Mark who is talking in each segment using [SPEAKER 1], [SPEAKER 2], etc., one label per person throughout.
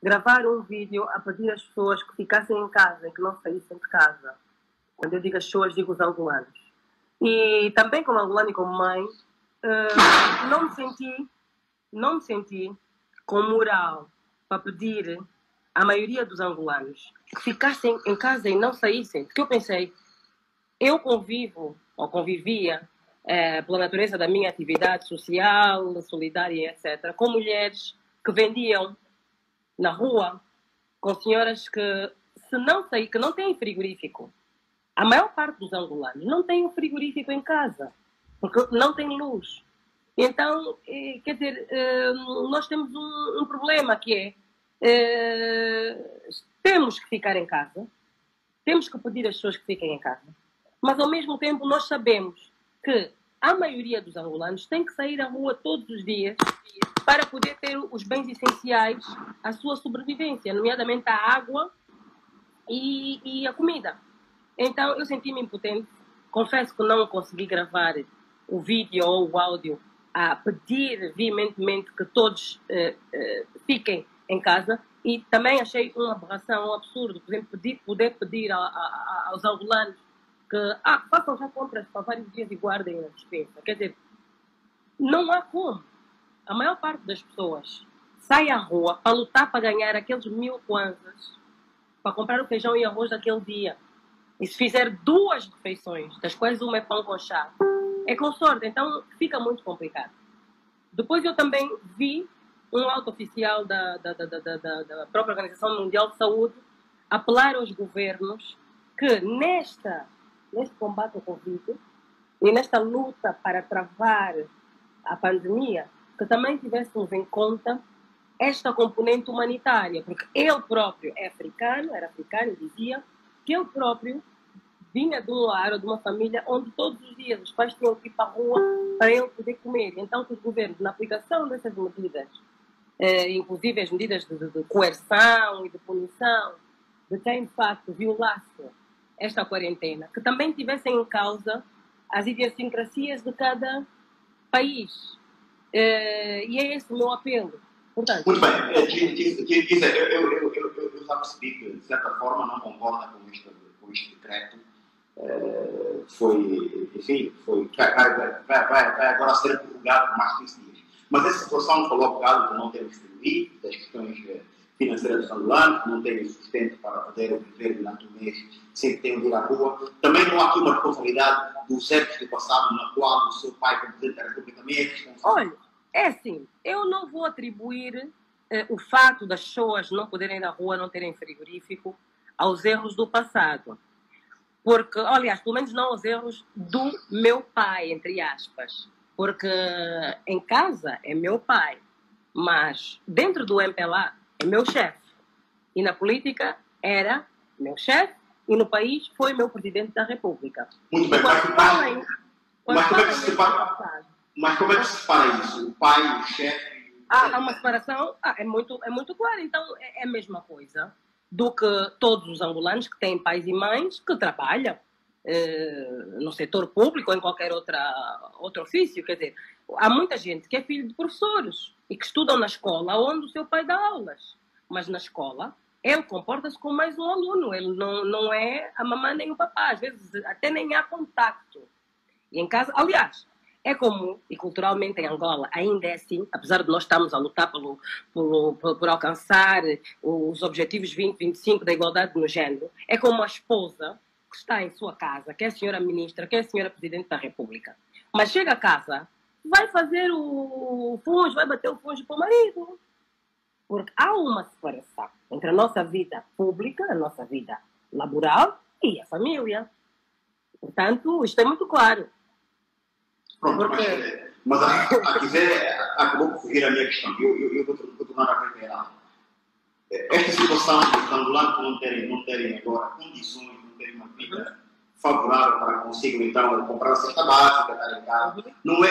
[SPEAKER 1] gravar um vídeo a pedir às pessoas que ficassem em casa e que não saíssem de casa. Quando eu digo as pessoas, digo os angolanos. E também como angolano e como mãe, não me senti com moral para pedir à maioria dos angolanos que ficassem em casa e não saíssem. Porque eu pensei, eu convivo, ou convivia, pela natureza da minha atividade social, solidária, etc., com mulheres que vendiam na rua, com senhoras que, se não sair, que não têm frigorífico. A maior parte dos angolanos não tem um frigorífico em casa, porque não tem luz. Então, quer dizer, nós temos um problema que temos que ficar em casa, temos que pedir às pessoas que fiquem em casa, mas ao mesmo tempo nós sabemos que a maioria dos angolanos tem que sair à rua todos os dias para poder ter os bens essenciais à sua sobrevivência, nomeadamente a água e a comida. Então eu senti-me impotente, confesso que não consegui gravar o vídeo ou o áudio a pedir veementemente que todos fiquem em casa, e também achei uma aberração, um absurdo, por exemplo, poder pedir aos angolanos que façam já compras para vários dias e guardem a despensa. Quer dizer, não há como. A maior parte das pessoas sai à rua para lutar para ganhar aqueles 1000 kwanzas para comprar o feijão e arroz daquele dia. E se fizer 2 refeições, das quais uma é pão com chá, é com sorte. Então fica muito complicado. Depois eu também vi um alto oficial da própria Organização Mundial de Saúde apelar aos governos que neste combate ao Covid e nesta luta para travar a pandemia, que também tivéssemos em conta esta componente humanitária, porque ele próprio era africano, dizia que ele próprio vinha de um lar ou de uma família onde todos os dias os pais tinham que ir para a rua para ele poder comer. Então, que os governos, na aplicação dessas medidas, inclusive as medidas de coerção e de punição, de quem de facto violasse esta quarentena, que também tivessem em causa as idiosincrasias de cada país. E é esse o meu apelo. Portanto,
[SPEAKER 2] muito bem. Eu já percebi que, de certa forma, não concorda com este decreto. Vai agora ser prorrogado por mais 15 dias. Mas essa situação falou há bocado de não termos frigorífico, das questões financeiras dos angolanos, não terem sustento para poder viver durante o mês sem ter de ir à rua. Também não há aqui uma responsabilidade dos séculos do passado, na qual o seu pai, como Presidente da República, também é responsável.
[SPEAKER 1] Olha, é assim, eu não vou atribuir o fato das pessoas não poderem ir à rua, não terem frigorífico, aos erros do passado. Porque, aliás, pelo menos não aos erros do meu pai, entre aspas. Porque em casa é meu pai, mas dentro do MPLA é meu chefe. E na política era meu chefe, e no país foi meu Presidente da República.
[SPEAKER 2] Muito bem, mas como é que se separa isso? O pai, o chefe?
[SPEAKER 1] Há uma separação, é muito claro. Então é a mesma coisa do que todos os angolanos que têm pais e mães que trabalham no setor público ou em qualquer outro ofício. Quer dizer, há muita gente que é filho de professores e que estudam na escola onde o seu pai dá aulas. Mas na escola ele comporta-se como mais um aluno. Ele não é a mamãe nem o papá. Às vezes até nem há contacto. E em casa, aliás, é comum, e culturalmente em Angola ainda é assim, apesar de nós estarmos a lutar por alcançar os objetivos 2025 da igualdade no género, é como a esposa que está em sua casa, que é a senhora ministra, que é a senhora Presidente da República. Mas chega a casa, vai fazer o fungo, vai bater o fungo para o marido. Porque há uma separação entre a nossa vida pública, a nossa vida laboral e a família. Portanto, isto é muito claro.
[SPEAKER 2] Pronto, mas a quiser, acabou por fugir a minha questão. Eu vou tornar a reiterar. Esta situação dos angolanos não terem agora condições, não terem uma vida favorável para consigo, então, comprar a cesta básica, estar em casa, não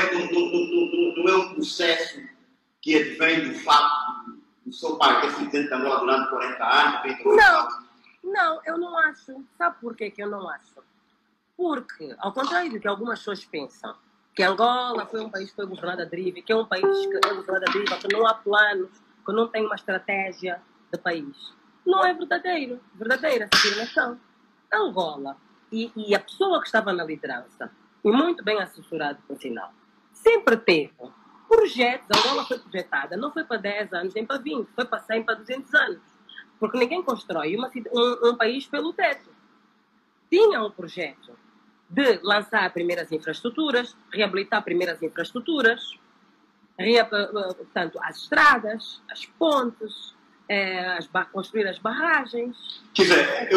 [SPEAKER 2] é um processo que advém do facto do seu pai ter sido presidente de Angola durante 40 anos,
[SPEAKER 1] Não, eu não acho. Sabe por que eu não acho? Porque, ao contrário do que algumas pessoas pensam, que Angola foi um país que foi governado a deriva, que é um país que é governado a deriva, que não há planos, que não tem uma estratégia, de país não é verdadeira essa afirmação. Angola e a pessoa que estava na liderança, e muito bem assessorado, por sinal, sempre teve projetos. Angola foi projetada, não foi para 10 anos, nem para 20, foi para 100, para 200 anos. Porque ninguém constrói um país pelo teto. Tinha um projeto de lançar primeiras infraestruturas, reabilitar primeiras infraestruturas, portanto, as estradas, as pontes, construir as barragens.
[SPEAKER 2] Quer dizer,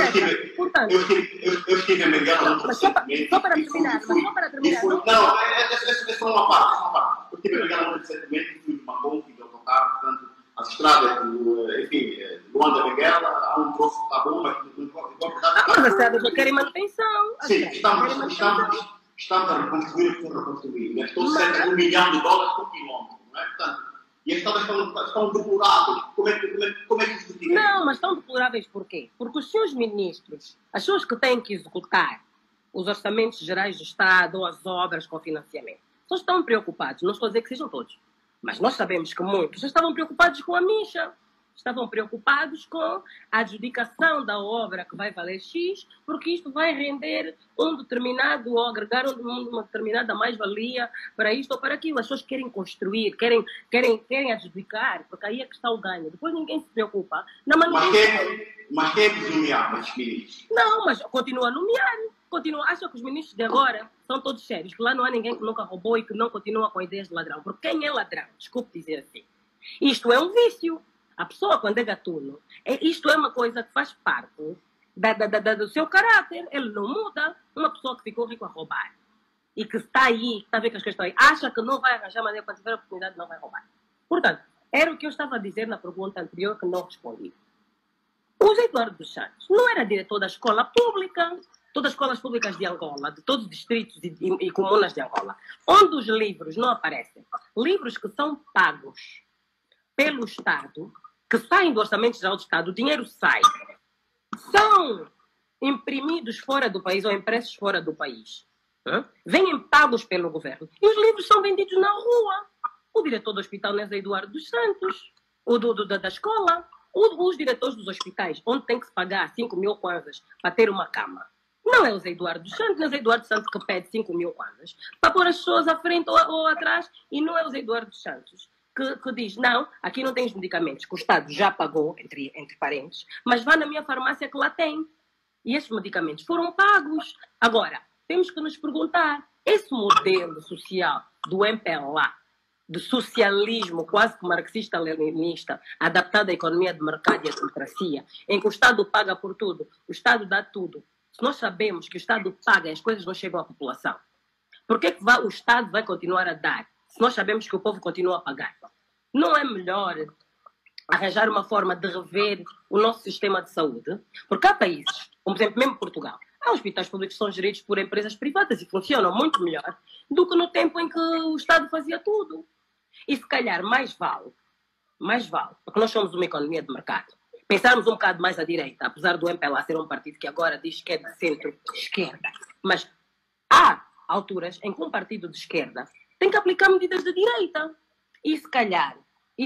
[SPEAKER 2] eu estive em Benguela recentemente.
[SPEAKER 1] Só para terminar.
[SPEAKER 2] Não, é só uma parte. Eu estive em Benguela recentemente e fui numa ponte de autocarro, portanto, as estradas, enfim, de Luanda a Benguela, há um troço que está bom, mas
[SPEAKER 1] mas as estradas não querem manutenção.
[SPEAKER 2] Sim, estamos a reconstruir o que foi reconstruído. Gastou cerca de $1 milhão por quilómetro, não é? Portanto, e as estradas estão deploráveis. Como é que isso se fica?
[SPEAKER 1] Não, mas estão deploráveis por quê? Porque os seus ministros, as pessoas que têm que executar os orçamentos gerais do Estado ou as obras com financiamento, só estão preocupados, não estou a dizer que sejam todos, mas nós sabemos que muitos já estavam preocupados com a mincha. Estavam preocupados com a adjudicação da obra que vai valer X, porque isto vai render um determinado, ou agregar uma determinada mais-valia para isto ou para aquilo. As pessoas querem construir, querem adjudicar, porque aí é que está o ganho. Depois ninguém se preocupa na manutenção.
[SPEAKER 2] Mas quem é que nomear esses ministros?
[SPEAKER 1] Não, mas continua a nomear. Acha que os ministros de agora são todos sérios, que lá não há ninguém que nunca roubou e que não continua com ideias de ladrão. Porque quem é ladrão? Desculpe dizer assim. Isto é um vício. A pessoa, quando é gatuno, isto é uma coisa que faz parte do seu caráter. Ele não muda. Uma pessoa que ficou rico a roubar e que está aí, está a ver que as questões, acha que não vai arranjar maneira, quando tiver a oportunidade, não vai roubar. Portanto, era o que eu estava a dizer na pergunta anterior que não respondi. O José Eduardo dos Santos não era diretor da escola pública, todas as escolas públicas de Angola, de todos os distritos e comunas de Angola, onde os livros não aparecem. Livros que são pagos pelo Estado, que saem do Orçamento Geral do Estado, o dinheiro sai, são imprimidos fora do país ou impressos fora do país, vêm pagos pelo governo e os livros são vendidos na rua. O diretor do hospital não é José Eduardo dos Santos, o da escola, os diretores dos hospitais, onde tem que se pagar 5 mil kwanzas para ter uma cama. Não é o José Eduardo dos Santos, não é o José Eduardo dos Santos que pede 5 mil kwanzas para pôr as pessoas à frente ou atrás, e não é o José Eduardo dos Santos que diz, não, aqui não tem os medicamentos que o Estado já pagou, entre parentes, mas vá na minha farmácia que lá tem. E esses medicamentos foram pagos. Agora, temos que nos perguntar, esse modelo social do MPLA, de socialismo quase que marxista-leninista, adaptado à economia de mercado e à democracia, em que o Estado paga por tudo, o Estado dá tudo. Se nós sabemos que o Estado paga e as coisas não chegam à população, por que o Estado vai continuar a dar, se nós sabemos que o povo continua a pagar? Não é melhor arranjar uma forma de rever o nosso sistema de saúde? Porque há países, como por exemplo mesmo Portugal, há hospitais públicos que são geridos por empresas privadas e funcionam muito melhor do que no tempo em que o Estado fazia tudo. E se calhar mais vale, porque nós somos uma economia de mercado, pensarmos um bocado mais à direita, apesar do MPLA ser um partido que agora diz que é de centro-esquerda, mas há alturas em que um partido de esquerda tem que aplicar medidas de direita. E se calhar,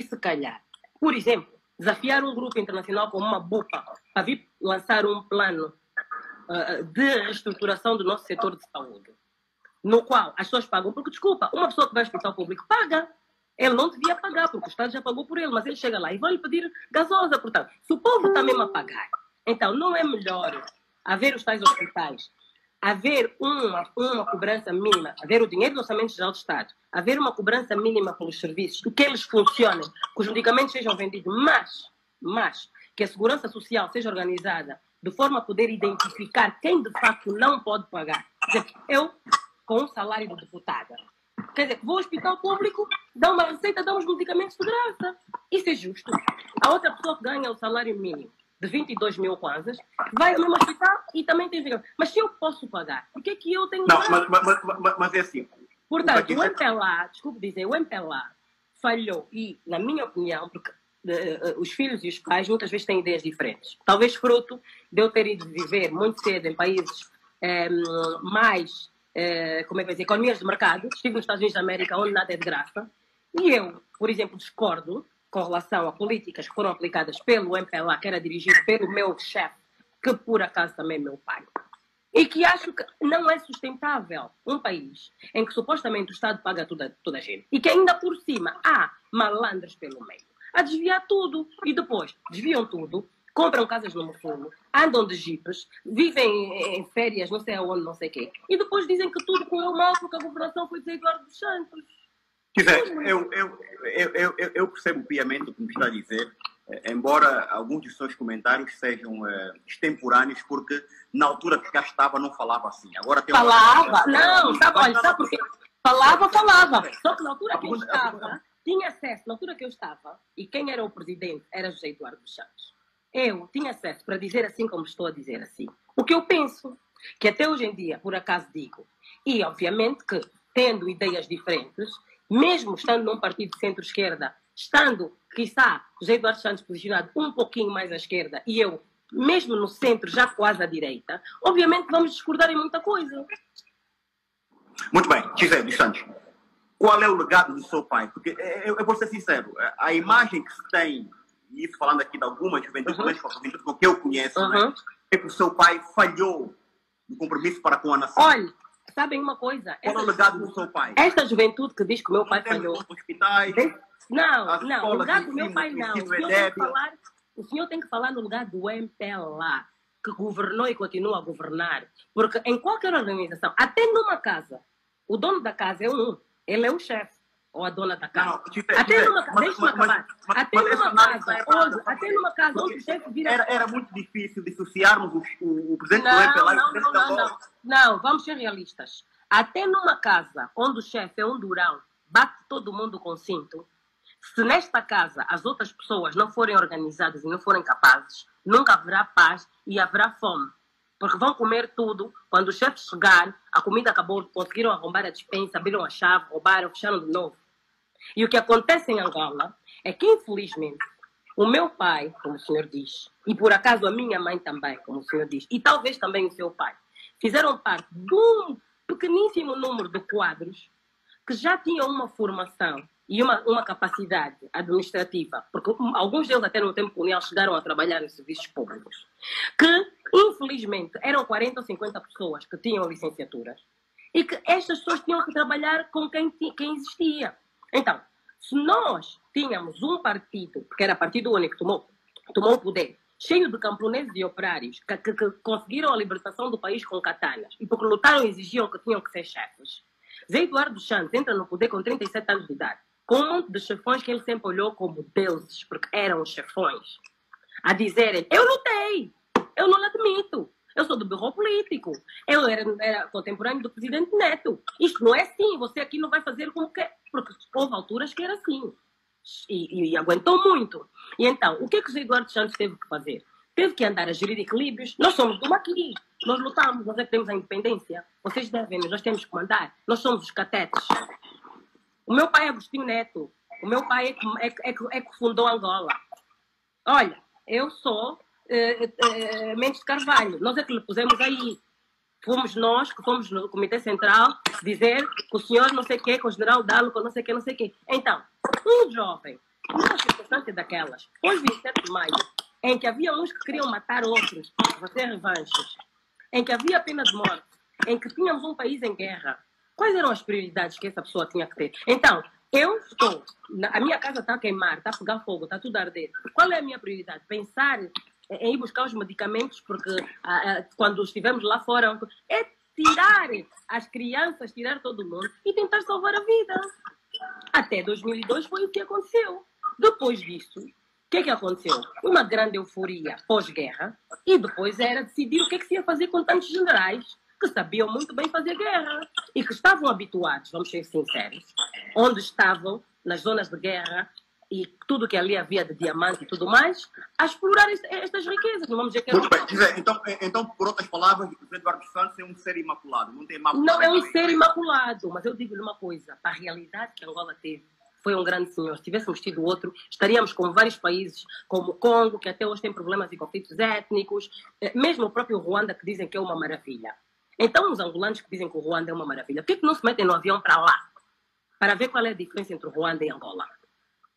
[SPEAKER 1] por exemplo, desafiar um grupo internacional como uma BUPA para vir lançar um plano de reestruturação do nosso setor de saúde, no qual as pessoas pagam, porque, desculpa, uma pessoa que vai ao hospital público paga. Ele não devia pagar, porque o Estado já pagou por ele, mas ele chega lá e vai lhe pedir gasosa. Portanto, se o povo está mesmo a pagar, então não é melhor haver os tais hospitais, haver uma cobrança mínima, haver o dinheiro do Orçamento Geral do Estado, haver uma cobrança mínima pelos serviços, que eles funcionem, que os medicamentos sejam vendidos, mas que a segurança social seja organizada de forma a poder identificar quem de facto não pode pagar. Quer dizer, eu, com um salário de deputada, quer dizer, vou ao hospital público, dá uma receita, dá uns medicamentos de graça. Isso é justo. A outra pessoa que ganha o salário mínimo de 22 mil kwanzas vai ao mesmo hospital e também tem medicamento. Mas se eu posso pagar, por que é que eu tenho...
[SPEAKER 2] Não, mas é assim.
[SPEAKER 1] Portanto, o MPLA, desculpe dizer, o MPLA falhou e, na minha opinião, porque os filhos e os pais muitas vezes têm ideias diferentes. Talvez fruto de eu ter ido viver muito cedo em países mais... como é que vai dizer, economias de mercado. Estive nos Estados Unidos da América, onde nada é de graça. E eu, por exemplo, discordo com relação a políticas que foram aplicadas pelo MPLA, que era dirigido pelo meu chefe, que por acaso também é meu pai. E que acho que não é sustentável um país em que supostamente o Estado paga toda a gente e que ainda por cima há malandros pelo meio a desviar tudo e depois desviam tudo, compram casas no Mofulo, andam de jipes, vivem em férias não sei aonde, não sei o quê, e depois dizem que tudo correu mal porque a governação foi de Eduardo dos Santos.
[SPEAKER 3] Eu percebo piamente o que me está a dizer, embora alguns dos seus comentários sejam extemporâneos, porque na altura que cá estava não falava assim. Agora tem
[SPEAKER 1] falava, não, sabe, olha, sabe porque falava, só que na altura que eu estava, tinha acesso, na altura que eu estava, e quem era o presidente era José Eduardo dos Santos. Eu tinha acesso para dizer assim como estou a dizer assim. O que eu penso, que até hoje em dia, por acaso digo, e obviamente que tendo ideias diferentes, mesmo estando num partido de centro-esquerda, estando, quiçá, José Eduardo Santos posicionado um pouquinho mais à esquerda e eu, mesmo no centro, já quase à direita, obviamente vamos discordar em muita coisa.
[SPEAKER 3] Muito bem, José dos Santos, qual é o legado do seu pai? Porque eu vou ser sincero, a imagem que se tem, e isso falando aqui de algumas juventudes, com que eu conheço, né, é que o seu pai falhou no compromisso para com a nação.
[SPEAKER 1] Olha, sabem uma coisa?
[SPEAKER 3] Qual é o legado do seu pai?
[SPEAKER 1] Esta juventude que diz que o meu pai falhou.
[SPEAKER 3] Hospitais,
[SPEAKER 1] não, o lugar do meu pai não. O senhor tem que falar no lugar do MPLA, que governou e continua a governar. Porque em qualquer organização, até numa casa, o dono da casa é um, ele é o chefe, ou a dona da casa. Até numa casa onde o chefe vira...
[SPEAKER 3] Era muito difícil dissociarmos o presidente do MPLA e o presidente da Angola.
[SPEAKER 1] Não, vamos ser realistas. Até numa casa onde o chefe é um durão, bate todo mundo com cinto, se nesta casa as outras pessoas não forem organizadas e não forem capazes, nunca haverá paz e haverá fome. Porque vão comer tudo. Quando o chefe chegar, a comida acabou, conseguiram arrombar a despensa, abriram a chave, roubaram, fecharam de novo. E o que acontece em Angola é que, infelizmente, o meu pai, como o senhor diz, e por acaso a minha mãe também, como o senhor diz, e talvez também o seu pai, fizeram parte de um pequeníssimo número de quadros que já tinham uma formação e uma capacidade administrativa, porque alguns deles até no tempo colonial chegaram a trabalhar em serviços públicos, que infelizmente eram 40 ou 50 pessoas que tinham licenciaturas e que estas pessoas tinham que trabalhar com quem existia. Então, se nós tínhamos um partido, que era partido único, que tomou o poder, cheio de camponeses e operários que conseguiram a libertação do país com katanas e porque lutaram e exigiam que tinham que ser chefes, Zé Eduardo dos Santos entra no poder com 37 anos de idade, com um monte de chefões que ele sempre olhou como deuses, porque eram chefões, a dizerem, eu lutei, eu não admito, eu sou do birro político, eu era contemporâneo do presidente Neto. Isto não é assim, você aqui não vai fazer como quer, porque houve alturas que era assim. E aguentou muito. E então, o que o José Eduardo Santos teve que fazer? Teve que andar a gerir equilíbrios. Nós somos do Maquis, nós lutamos, nós é que temos a independência. Vocês devem, nós temos que mandar. Nós somos os catetes. O meu pai é Agostinho Neto. O meu pai é que fundou Angola. Olha, eu sou Mendes de Carvalho. Nós é que lhe pusemos aí. Fomos nós que fomos no Comitê Central dizer que o senhor não sei o quê, com o general Dalo, com não sei o quê, não sei o quê. Então, um jovem, uma circunstância daquelas, hoje 27 de maio, em que havia uns que queriam matar outros, fazer revanches, em que havia pena de morte, em que tínhamos um país em guerra, quais eram as prioridades que essa pessoa tinha que ter? Então, eu estou, a minha casa está a queimar, está a pegar fogo, está tudo a arder. Qual é a minha prioridade? Pensar em ir buscar os medicamentos, porque quando estivemos lá fora, é tirar as crianças, tirar todo mundo e tentar salvar a vida. Até 2002 foi o que aconteceu. Depois disso, o que é que aconteceu? Uma grande euforia pós-guerra e depois era decidir o que é que se ia fazer com tantos generais que sabiam muito bem fazer guerra e que estavam habituados, vamos ser sinceros, onde estavam, nas zonas de guerra, e tudo que ali havia de diamante e tudo mais, a explorar estas riquezas. Não vamos dizer que
[SPEAKER 3] muito bem, então, por outras palavras, o Eduardo Santos é um ser imaculado. Não tem imaculado.
[SPEAKER 1] Não é um ser imaculado, mas eu digo-lhe uma coisa. Para a realidade que Angola teve, foi um grande senhor. Se tivéssemos tido outro, estaríamos com vários países, como o Congo, que até hoje tem problemas e conflitos étnicos, mesmo o próprio Ruanda, que dizem que é uma maravilha. Então, os angolanos que dizem que o Ruanda é uma maravilha, por que não se metem no avião para lá? Para ver qual é a diferença entre o Ruanda e Angola?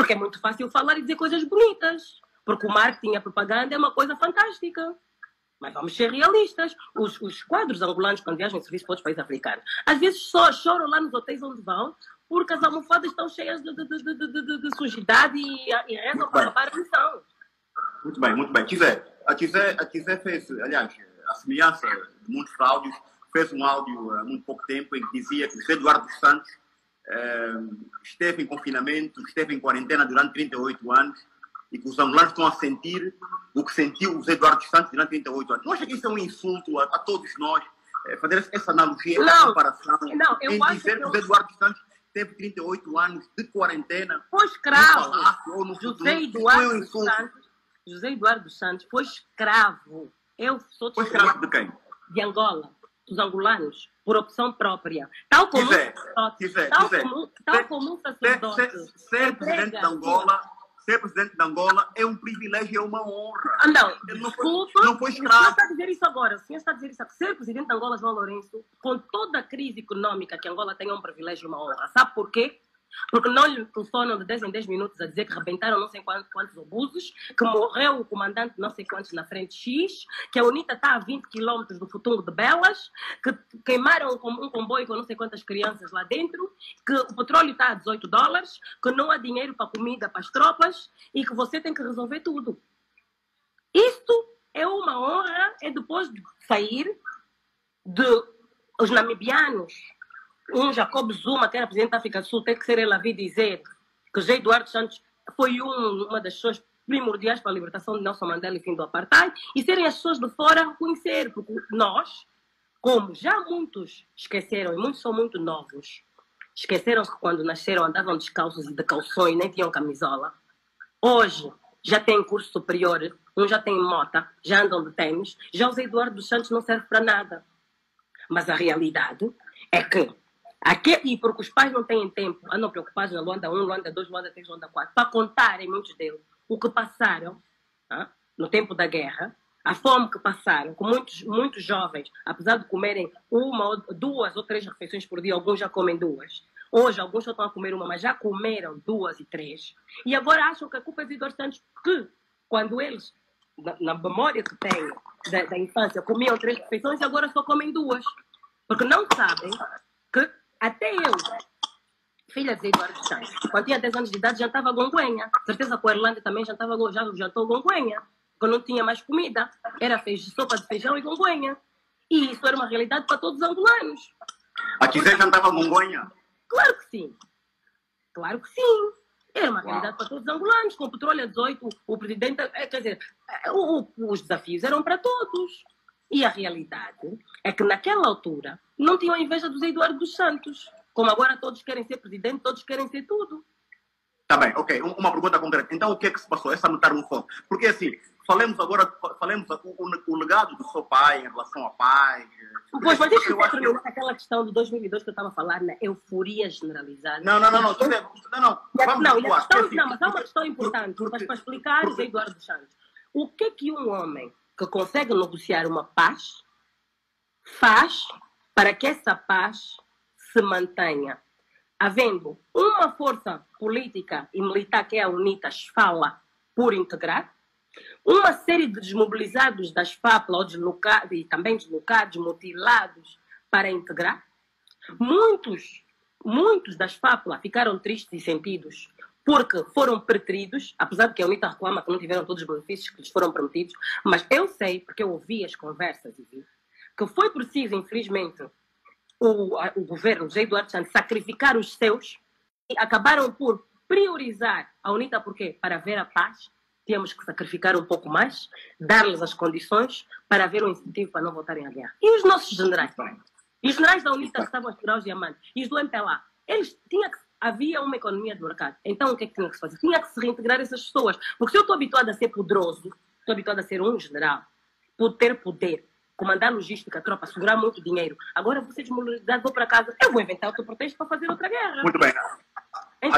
[SPEAKER 1] Porque é muito fácil falar e dizer coisas bonitas. Porque o marketing e a propaganda é uma coisa fantástica. Mas vamos ser realistas. Os quadros angolanos, quando viajam em serviço para outros países africanos, às vezes só choram lá nos hotéis onde vão, porque as almofadas estão cheias de sujidade e rezam para lavar a missão.
[SPEAKER 3] Muito bem, muito bem. A Tizé fez, aliás, a semelhança de muitos áudios, fez um áudio há muito pouco tempo em que dizia que o José Eduardo dos Santos esteve em confinamento, esteve em quarentena durante 38 anos e que os angolanos estão a sentir o que sentiu o José Eduardo dos Santos durante 38 anos. Não acha que isso é um insulto a todos nós? Fazer essa analogia, essa comparação, em dizer que o José Eduardo dos Santos teve 38 anos de quarentena
[SPEAKER 1] foi escravo.
[SPEAKER 3] No palácio ou no
[SPEAKER 1] José Eduardo dos Santos foi escravo. Eu sou
[SPEAKER 3] foi escravo de quem?
[SPEAKER 1] De Angola, dos angolanos, por opção própria. Tal como um sacerdote.
[SPEAKER 3] Ser presidente de Angola é um privilégio, é uma honra.
[SPEAKER 1] Não,
[SPEAKER 3] desculpa, não foi escravo.
[SPEAKER 1] O senhor está a dizer isso agora. O senhor está a dizer isso. Ser presidente de Angola, João Lourenço, com toda a crise econômica que Angola tem, é um privilégio e uma honra. Sabe por quê? Porque não lhe telefonam de 10 em 10 minutos a dizer que rebentaram não sei quantos obusos, que morreu o comandante não sei quantos na frente X, que a UNITA está a 20 km do Futungo de Belas, que queimaram um comboio com não sei quantas crianças lá dentro, que o petróleo está a $18, que não há dinheiro para comida para as tropas e que você tem que resolver tudo. Isto é uma honra, é depois de sair os namibianos. Jacob Zuma, que era presidente da África do Sul, tem que ser ele a vir dizer que José Eduardo Santos foi uma das pessoas primordiais para a libertação de Nelson Mandela e fim do apartheid, e serem as pessoas de fora a reconhecer, porque nós, como já muitos esqueceram, e muitos são muito novos, esqueceram-se que quando nasceram andavam descalços e de calções, nem tinham camisola. Hoje já têm curso superior, uns já têm mota, já andam de tênis, já o José Eduardo dos Santos não serve para nada. Mas a realidade é que e porque os pais não têm tempo, andam preocupados na Luanda 1, Luanda 2, Luanda 3, Luanda 4, para contarem, muitos deles, o que passaram no tempo da guerra, a fome que passaram, com muitos jovens, apesar de comerem 1, 2 ou 3 refeições por dia, alguns já comem 2. Hoje, alguns só estão a comer 1, mas já comeram 2 e 3. E agora acham que a culpa é de Eduardo Santos, que quando eles, na memória que têm da infância, comiam 3 refeições e agora só comem 2. Porque não sabem que até eu, filha de Eduardo Santos, quando tinha 10 anos de idade, jantava gonguenha. Certeza que o Erlândia também já jantou gonguenha, porque não tinha mais comida. Era sopa de feijão e gonguenha. E isso era uma realidade para todos os angolanos.
[SPEAKER 3] A Tizé jantava gonguenha?
[SPEAKER 1] Claro que sim. Claro que sim. Era uma realidade para todos os angolanos. Com o petróleo a 18, o presidente... Quer dizer, os desafios eram para todos. E a realidade é que naquela altura não tinham inveja do José Eduardo dos Santos. Como agora todos querem ser presidente, todos querem ser tudo.
[SPEAKER 3] Tá bem, ok. Uma pergunta concreta. Então o que é que se passou? Essa anotar um foco. Porque assim, falemos o legado do seu pai em relação à paz.
[SPEAKER 1] Pois, mas deixa eu terminar aquela questão de 2002 que eu estava a falar, na euforia generalizada.
[SPEAKER 3] Não. Vamos
[SPEAKER 1] mas há uma questão importante para explicar o José Eduardo dos Santos. O que é que um homem que consegue negociar uma paz faz para que essa paz se mantenha? Havendo uma força política e militar, que é a UNITA, fala por integrar, uma série de desmobilizados das FAPLA, ou deslocados, e também deslocados, mutilados, para integrar. Muitos das FAPLA ficaram tristes e sentidos porque foram preteridos, apesar de que a UNITA reclama que não tiveram todos os benefícios que lhes foram prometidos, mas eu sei, porque eu ouvi as conversas e vi, que foi preciso, infelizmente, o governo de José Eduardo Santos sacrificar os seus e acabaram por priorizar a UNITA, porque para ver a paz temos que sacrificar um pouco mais, dar-lhes as condições para haver um incentivo para não voltarem à guerra. E os nossos generais? E os generais da UNITA que estavam a segurar os diamantes? E os do MPLA? Havia uma economia de mercado. Então o que é que tinha que se fazer? Tinha que se reintegrar essas pessoas. Porque se eu estou habituado a ser poderoso, estou habituado a ser um general, ter poder, comandar logística, tropa, segurar muito dinheiro, agora vou ser desmobilizado, vou para casa, eu vou inventar outro pretexto para fazer outra guerra.
[SPEAKER 3] Muito bem.
[SPEAKER 1] Então,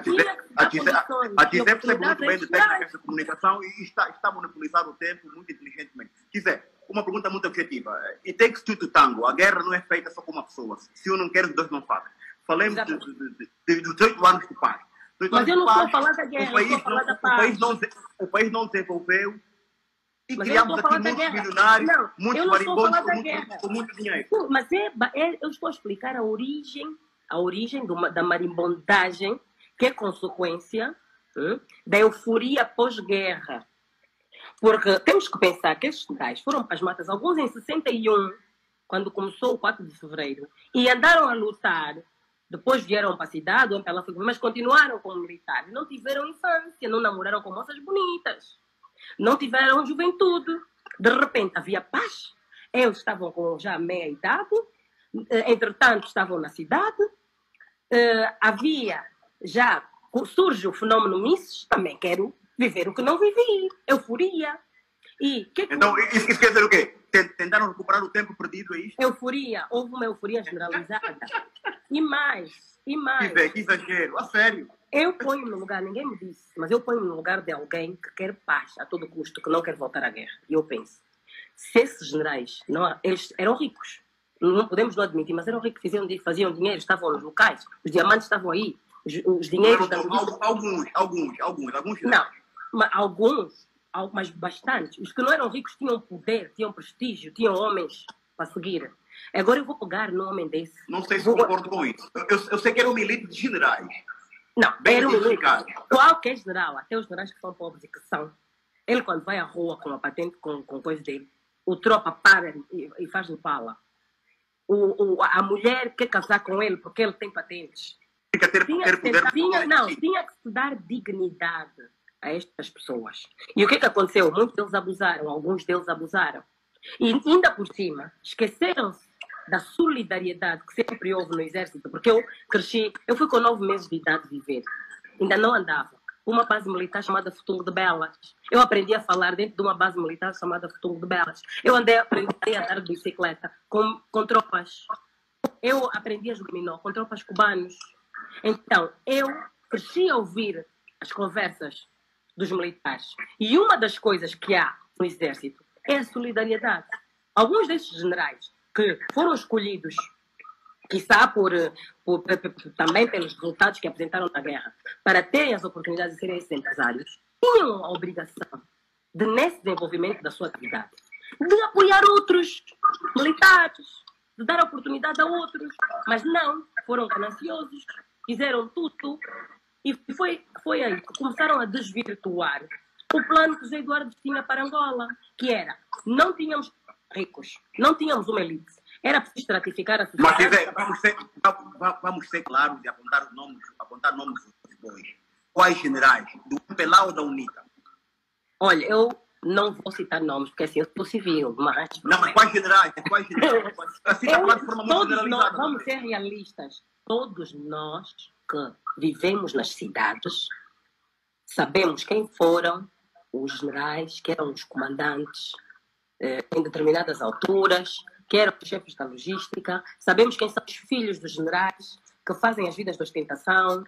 [SPEAKER 3] a Tizé percebe muito bem de técnicas de comunicação e está a monopolizar o tempo muito inteligentemente. Tizé, uma pergunta muito objetiva. It takes two to tango. A guerra não é feita só com uma pessoa. Se um não quer, os dois não fazem. Falemos dos 18 anos do pai.
[SPEAKER 1] Mas eu não estou a falar da guerra, eu estou a falar da paz.
[SPEAKER 3] O país não desenvolveu e
[SPEAKER 1] Mas
[SPEAKER 3] criamos aqui muitos milionários, muitos marimbondos com muito dinheiro.
[SPEAKER 1] Mas eu estou a explicar a origem da marimbondagem, que é consequência da euforia pós-guerra. Porque temos que pensar que estes generais foram para as matas, alguns em 61, quando começou o 4 de fevereiro, e andaram a lutar. Depois vieram para a cidade, mas continuaram como militares. Não tiveram infância, não namoraram com moças bonitas. Não tiveram juventude. De repente havia paz. Eles estavam com já meia idade. Entretanto, estavam na cidade. Surge o fenômeno Misses. Também quero viver o que não vivi. Euforia.
[SPEAKER 3] Então, isso quer dizer o quê? Tentaram recuperar o tempo perdido, é isto?
[SPEAKER 1] Euforia. Houve uma euforia generalizada. E mais.
[SPEAKER 3] Que exagero. A sério.
[SPEAKER 1] Eu ponho no lugar, ninguém me disse, mas eu ponho no lugar de alguém que quer paz a todo custo, que não quer voltar à guerra. E eu penso, se esses generais, eles eram ricos, não podemos não admitir, mas eram ricos, faziam dinheiro, estavam nos locais, os diamantes estavam aí, os dinheiros...
[SPEAKER 3] Alguns.
[SPEAKER 1] Não, mas bastantes. Os que não eram ricos tinham poder, tinham prestígio, tinham homens para seguir. Agora eu vou pegar no homem desse.
[SPEAKER 3] Não sei se concordo com isso. Eu sei que era um milímetro de generais.
[SPEAKER 1] Não, era um milímetro. Qualquer general, até os generais que são pobres e que são, ele quando vai à rua com a patente, com coisa dele, o tropa para e faz-lhe pala. A mulher quer casar com ele porque ele tem patentes. Tinha que se dar dignidade a estas pessoas. E o que aconteceu? Muitos deles abusaram, alguns deles abusaram. E ainda por cima, esqueceram-se da solidariedade que sempre houve no exército, porque eu cresci, eu fui com 9 meses de idade viver, ainda não andava. Uma base militar chamada Futungo de Belas. Eu aprendi a falar dentro de uma base militar chamada Futungo de Belas. Eu aprendi a andar de bicicleta com tropas. Eu aprendi a dominó com tropas cubanos. Então, eu cresci a ouvir as conversas dos militares. E uma das coisas que há no exército é a solidariedade. Alguns desses generais que foram escolhidos, quiçá também pelos resultados que apresentaram na guerra, para terem as oportunidades de serem esses empresários, tinham a obrigação de, nesse desenvolvimento da sua atividade, de apoiar outros militares, de dar oportunidade a outros, mas não, foram gananciosos, fizeram tudo, e foi aí que começaram a desvirtuar o plano que José Eduardo tinha para Angola, que era, não tínhamos ricos, não tínhamos uma elite, era preciso estratificar a sociedade.
[SPEAKER 3] Mas vamos ser claros e apontar nomes dos dois. Quais generais? Do MPLA ou da UNITA?
[SPEAKER 1] Olha, eu não vou citar nomes, porque assim eu sou civil, mas...
[SPEAKER 3] Não, mas quais generais? Assim está falando de forma muito generalizada.
[SPEAKER 1] Vamos ser realistas. Todos nós que vivemos nas cidades sabemos quem foram os generais, que eram os comandantes em determinadas alturas, que eram os chefes da logística, sabemos quem são os filhos dos generais, que fazem as vidas de ostentação,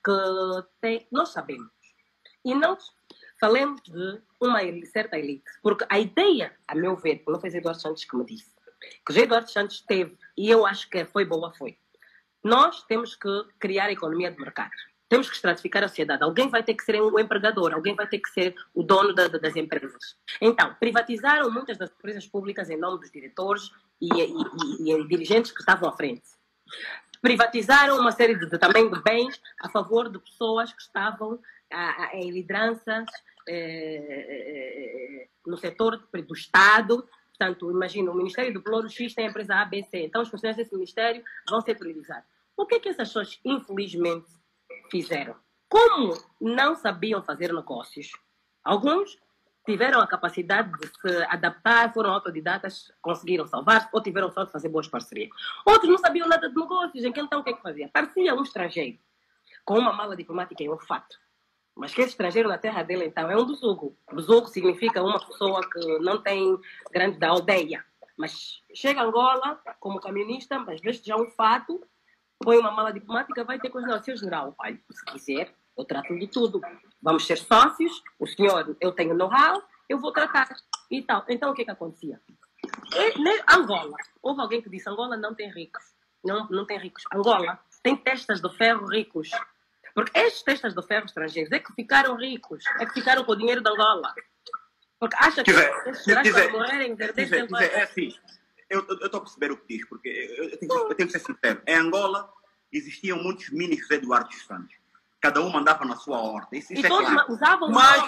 [SPEAKER 1] nós sabemos. E nós falemos de uma certa elite, porque a ideia, a meu ver, não foi José Eduardo Santos que me disse, que José Eduardo Santos teve, e eu acho que foi boa, foi. Nós temos que criar a economia de mercado. Temos que estratificar a sociedade. Alguém vai ter que ser o empregador, alguém vai ter que ser o dono das empresas. Então, privatizaram muitas das empresas públicas em nome dos diretores e dirigentes que estavam à frente. Privatizaram uma série também de bens a favor de pessoas que estavam em lideranças no setor do Estado. Portanto, imagina, o Ministério do Pelouro X tem a empresa ABC, então os funcionários desse ministério vão ser priorizados. O que é que essas pessoas, infelizmente, fizeram? Como não sabiam fazer negócios, alguns tiveram a capacidade de se adaptar, foram autodidatas, conseguiram salvar, ou tiveram sorte de fazer boas parcerias. Outros não sabiam nada de negócios, então o que é que fazia? Parecia um estrangeiro, com uma mala diplomática e um fato. Mas que esse estrangeiro na terra dele, então, é um besugo. Besugo significa uma pessoa que não tem grande da aldeia. Mas chega a Angola, como camionista, mas veste já um fato, põe uma mala diplomática, vai ter coisa. Não, seu general, olha, se quiser, eu trato de tudo. Vamos ser sócios, o senhor, eu tenho know-how, eu vou tratar. E tal. Então, o que é que acontecia? Angola, houve alguém que disse, Angola não tem ricos. Não tem ricos. Angola tem testas de ferro ricos. Porque estes testas de ferro estrangeiros é que ficaram ricos, é que ficaram com o dinheiro de Angola. Porque acha que estes morrerem
[SPEAKER 3] é assim, eu estou a perceber o que diz, porque eu tenho que ser sincero. Em Angola existiam muitos mini José Eduardo dos Santos. Cada um mandava na sua horta. Isso
[SPEAKER 1] e
[SPEAKER 3] é
[SPEAKER 1] todos
[SPEAKER 3] claro.
[SPEAKER 1] usavam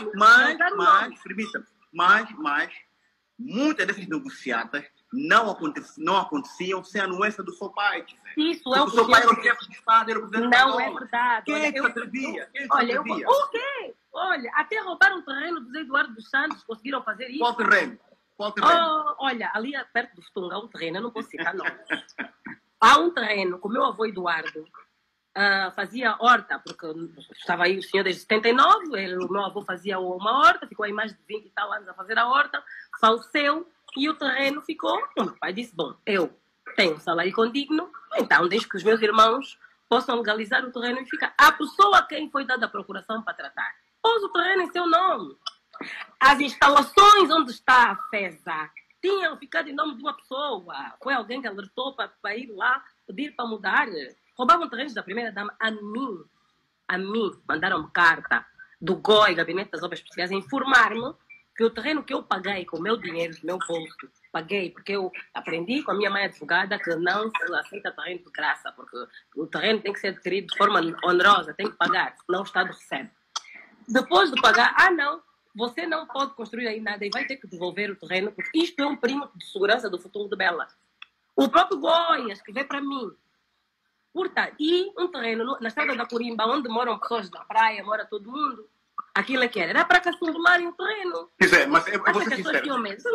[SPEAKER 3] mas muitas dessas negociatas não aconteciam sem a anuência do seu pai.
[SPEAKER 1] Isso é o
[SPEAKER 3] que o seu pai era o chefe de Estado, era o presidente da
[SPEAKER 1] Não
[SPEAKER 3] Angola.
[SPEAKER 1] é verdade.
[SPEAKER 3] Quem é que se atrevia?
[SPEAKER 1] O quê? Olha, até roubaram o terreno do Zé Eduardo dos Santos, conseguiram fazer isso.
[SPEAKER 3] Qual terreno?
[SPEAKER 1] Olha, ali perto do Futunga há um terreno, eu não posso citar nomes. Há um terreno que o meu avô Eduardo fazia horta, porque estava aí o senhor desde 79, o meu avô fazia uma horta, ficou aí mais de 20 e tal anos a fazer a horta, faleceu e o terreno ficou. O meu pai disse: bom, eu tenho um salário condigno, então deixo que os meus irmãos possam legalizar o terreno e ficar. A pessoa a quem foi dada a procuração para tratar pôs o terreno em seu nome. As instalações onde está a FESA tinham ficado em nome de uma pessoa. Foi alguém que alertou para ir lá pedir para mudar. Roubavam terrenos da primeira-dama a mim. Mandaram-me carta do GOI, Gabinete das Obras Especiais, a informar-me que o terreno que eu paguei com o meu dinheiro, do meu bolso, paguei, porque eu aprendi com a minha mãe advogada que não se aceita terreno de graça, porque o terreno tem que ser adquirido de forma onerosa, tem que pagar, senão o Estado recebe. Depois de pagar, não, você não pode construir aí nada e vai ter que devolver o terreno, porque isto é um perímetro de segurança do futuro de Bela. O próprio GOI escreveu para mim. Portanto, e um terreno na estrada da Corimba, onde moram pessoas da praia, mora todo mundo, aquilo é que era para caçumbularem o terreno.
[SPEAKER 3] Mas eu vou ser sincero.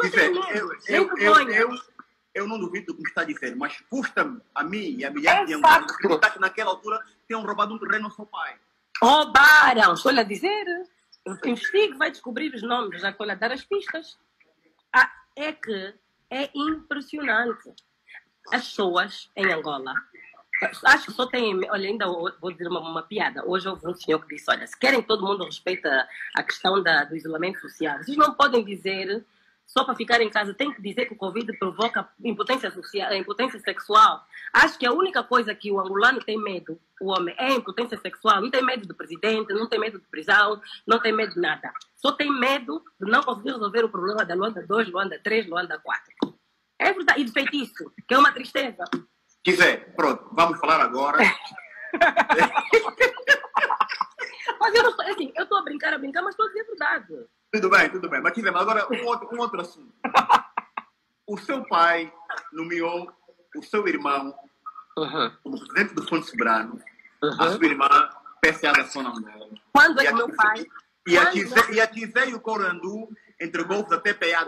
[SPEAKER 3] Eu não duvido do que me está a dizer, mas custa-me a mim e a milhares de angolanos acreditar que naquela altura tinham roubado um terreno ao seu pai.
[SPEAKER 1] Roubaram, estou-lhe a dizer. Investigue, vai descobrir os nomes, já estou-lhe a dar as pistas. É que é impressionante. As pessoas em Angola, acho que só tem. Olha, ainda vou dizer uma piada. Hoje houve um senhor que disse: olha, se querem que todo mundo respeite a questão do isolamento social, vocês não podem dizer, só para ficar em casa, tem que dizer que o Covid provoca impotência sexual. Acho que a única coisa que o angolano tem medo, o homem, é a impotência sexual. Não tem medo do presidente, não tem medo de prisão, não tem medo de nada. Só tem medo de não conseguir resolver o problema da Luanda 2, Luanda 3, Luanda 4. É verdade. E de feitiço, que é uma tristeza.
[SPEAKER 3] Quiser, pronto, vamos falar agora.
[SPEAKER 1] Mas eu não estou, assim, eu estou a brincar, mas estou a dizer a verdade.
[SPEAKER 3] Tudo bem. Mas quiser, agora um outro assunto. O seu pai nomeou o seu irmão como presidente do Fundo Soberano, a sua irmã PCA da Zona Angola.
[SPEAKER 1] Quando é o meu pai?
[SPEAKER 3] E a Tizé e o Corandu entregou-vos a TPA.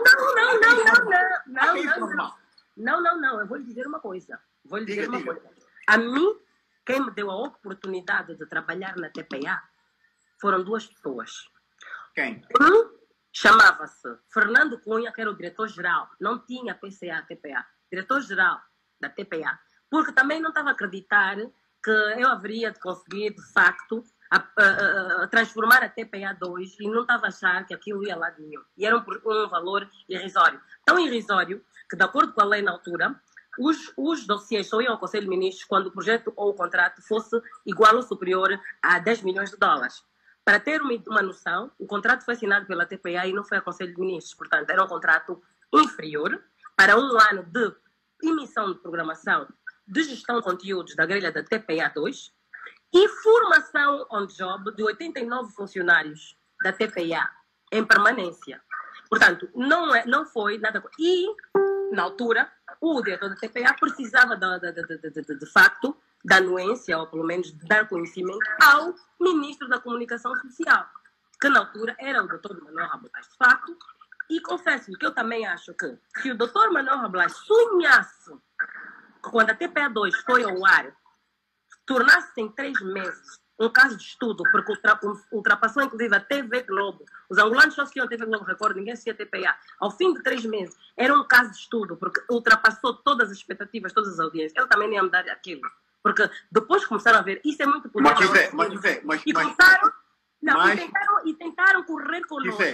[SPEAKER 1] Não. Eu vou lhe dizer uma coisa. A mim, quem me deu a oportunidade de trabalhar na TPA foram duas pessoas.
[SPEAKER 3] Quem?
[SPEAKER 1] Um chamava-se Fernando Cunha, que era o diretor-geral. Não tinha PCA, TPA. Diretor-geral da TPA. Porque também não estava a acreditar que eu haveria de conseguir, de facto, transformar a TPA 2 e não estava a achar que aquilo ia lá de nenhum. E era um valor irrisório. Tão irrisório que, de acordo com a lei na altura, os dossiês só iam ao Conselho de Ministros quando o projeto ou o contrato fosse igual ou superior a 10 milhões de dólares. Para ter uma noção, o contrato foi assinado pela TPA e não foi ao Conselho de Ministros. Portanto, era um contrato inferior para um ano de emissão de programação de gestão de conteúdos da grelha da TPA 2 e formação on job de 89 funcionários da TPA em permanência. Portanto, não foi nada. E, na altura, o diretor da TPA precisava, de facto, da anuência, ou pelo menos de dar conhecimento ao Ministro da Comunicação Social, que na altura era o Dr. Manuel Rabelais, de facto, e confesso-lhe que eu também acho que se o Dr. Manuel Rabelais sonhasse que quando a TPA 2 foi ao ar, tornasse em 3 meses um caso de estudo, porque ultrapassou inclusive a TV Globo. Os angolanos só assistiam a TV Globo Record, ninguém assistia a TPA. Ao fim de 3 meses, era um caso de estudo, porque ultrapassou todas as expectativas, todas as audiências. Ele também não ia mudar aquilo. Porque depois começaram a ver, isso é muito poderoso.
[SPEAKER 3] Mas
[SPEAKER 1] e tentaram correr conosco.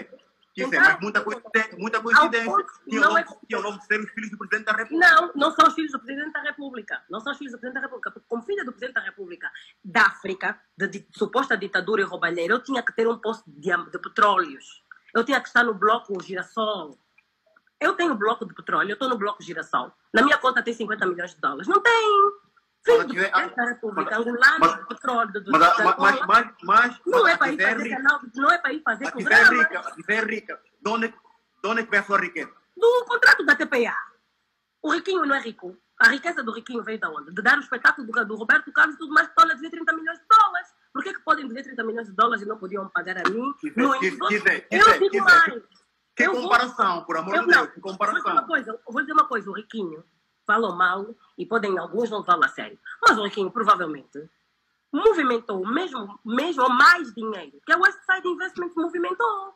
[SPEAKER 3] Mas muita coincidência. Tinham logo de ser os filhos do Presidente da República.
[SPEAKER 1] Não são os filhos do Presidente da República. Não são os filhos do Presidente da República. Porque como filha do Presidente da República da África, de suposta ditadura e roubalheira, eu tinha que ter um posto de petróleos. Eu tinha que estar no bloco Girassol. Eu tenho bloco de petróleo, eu estou no bloco Girassol. Na minha conta tem 50 milhões de dólares. Não tem. Filho do Presidente da República, angolano, de petróleo, não é para ir fazer canal, não é para ir fazer programa.
[SPEAKER 3] Se tiver rica, de onde é que vem a sua riqueza?
[SPEAKER 1] Do contrato da TPA. O riquinho não é rico. A riqueza do riquinho veio de onde? De dar o espetáculo do Roberto Carlos e tudo mais, que estão a dizer 30 milhões de dólares. Por que podem dizer 30 milhões de dólares e não podiam pagar a mim? Eu digo mais.
[SPEAKER 3] Que comparação, por amor de Deus, que comparação.
[SPEAKER 1] Vou dizer uma coisa, o riquinho falam mal e podem alguns não falar a sério. Mas o riquinho provavelmente movimentou mesmo mais dinheiro que a Westside Investments movimentou.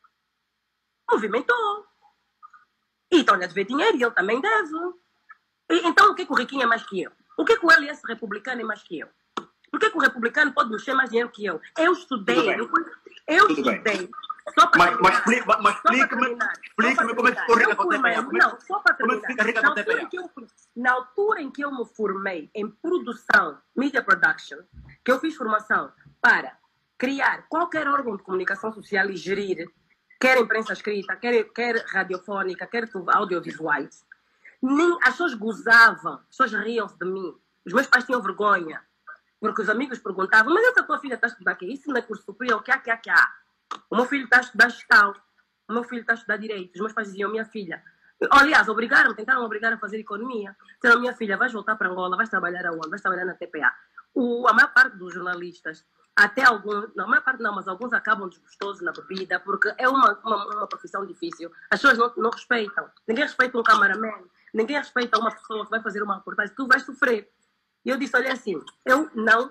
[SPEAKER 1] E estão-lhe a dever dinheiro e ele também deve. Então o que o riquinho é mais que eu? O que o LS republicano é mais que eu? Por que o republicano pode mexer mais dinheiro que eu? Eu estudei. Eu estudei. Só para
[SPEAKER 3] mas explique-me como é que ficou rica com a TPA.
[SPEAKER 1] Não, só para terminar.
[SPEAKER 3] Como é que fica rica com a TPA?
[SPEAKER 1] Na altura em que eu me formei em produção, media production, que eu fiz formação para criar qualquer órgão de comunicação social e gerir, quer imprensa escrita, quer radiofónica, quer audiovisuais, as pessoas gozavam, as pessoas riam-se de mim. Os meus pais tinham vergonha, porque os amigos perguntavam, mas essa tua filha está a estudar aqui? Isso não é curso superior? O que há? O meu filho está a estudar gestão. O meu filho está a estudar direito. Os meus pais diziam, minha filha... Aliás, tentaram obrigar a fazer economia. Disseram, minha filha, vais voltar para Angola, vais trabalhar aonde? Vais trabalhar na TPA. A maior parte dos jornalistas, até alguns... Não, a maior parte não, mas alguns acabam desgostosos na bebida, porque é uma profissão difícil. As pessoas não respeitam. Ninguém respeita um cameraman. Ninguém respeita uma pessoa que vai fazer uma reportagem. Tu vais sofrer. E eu disse, olha assim, eu não...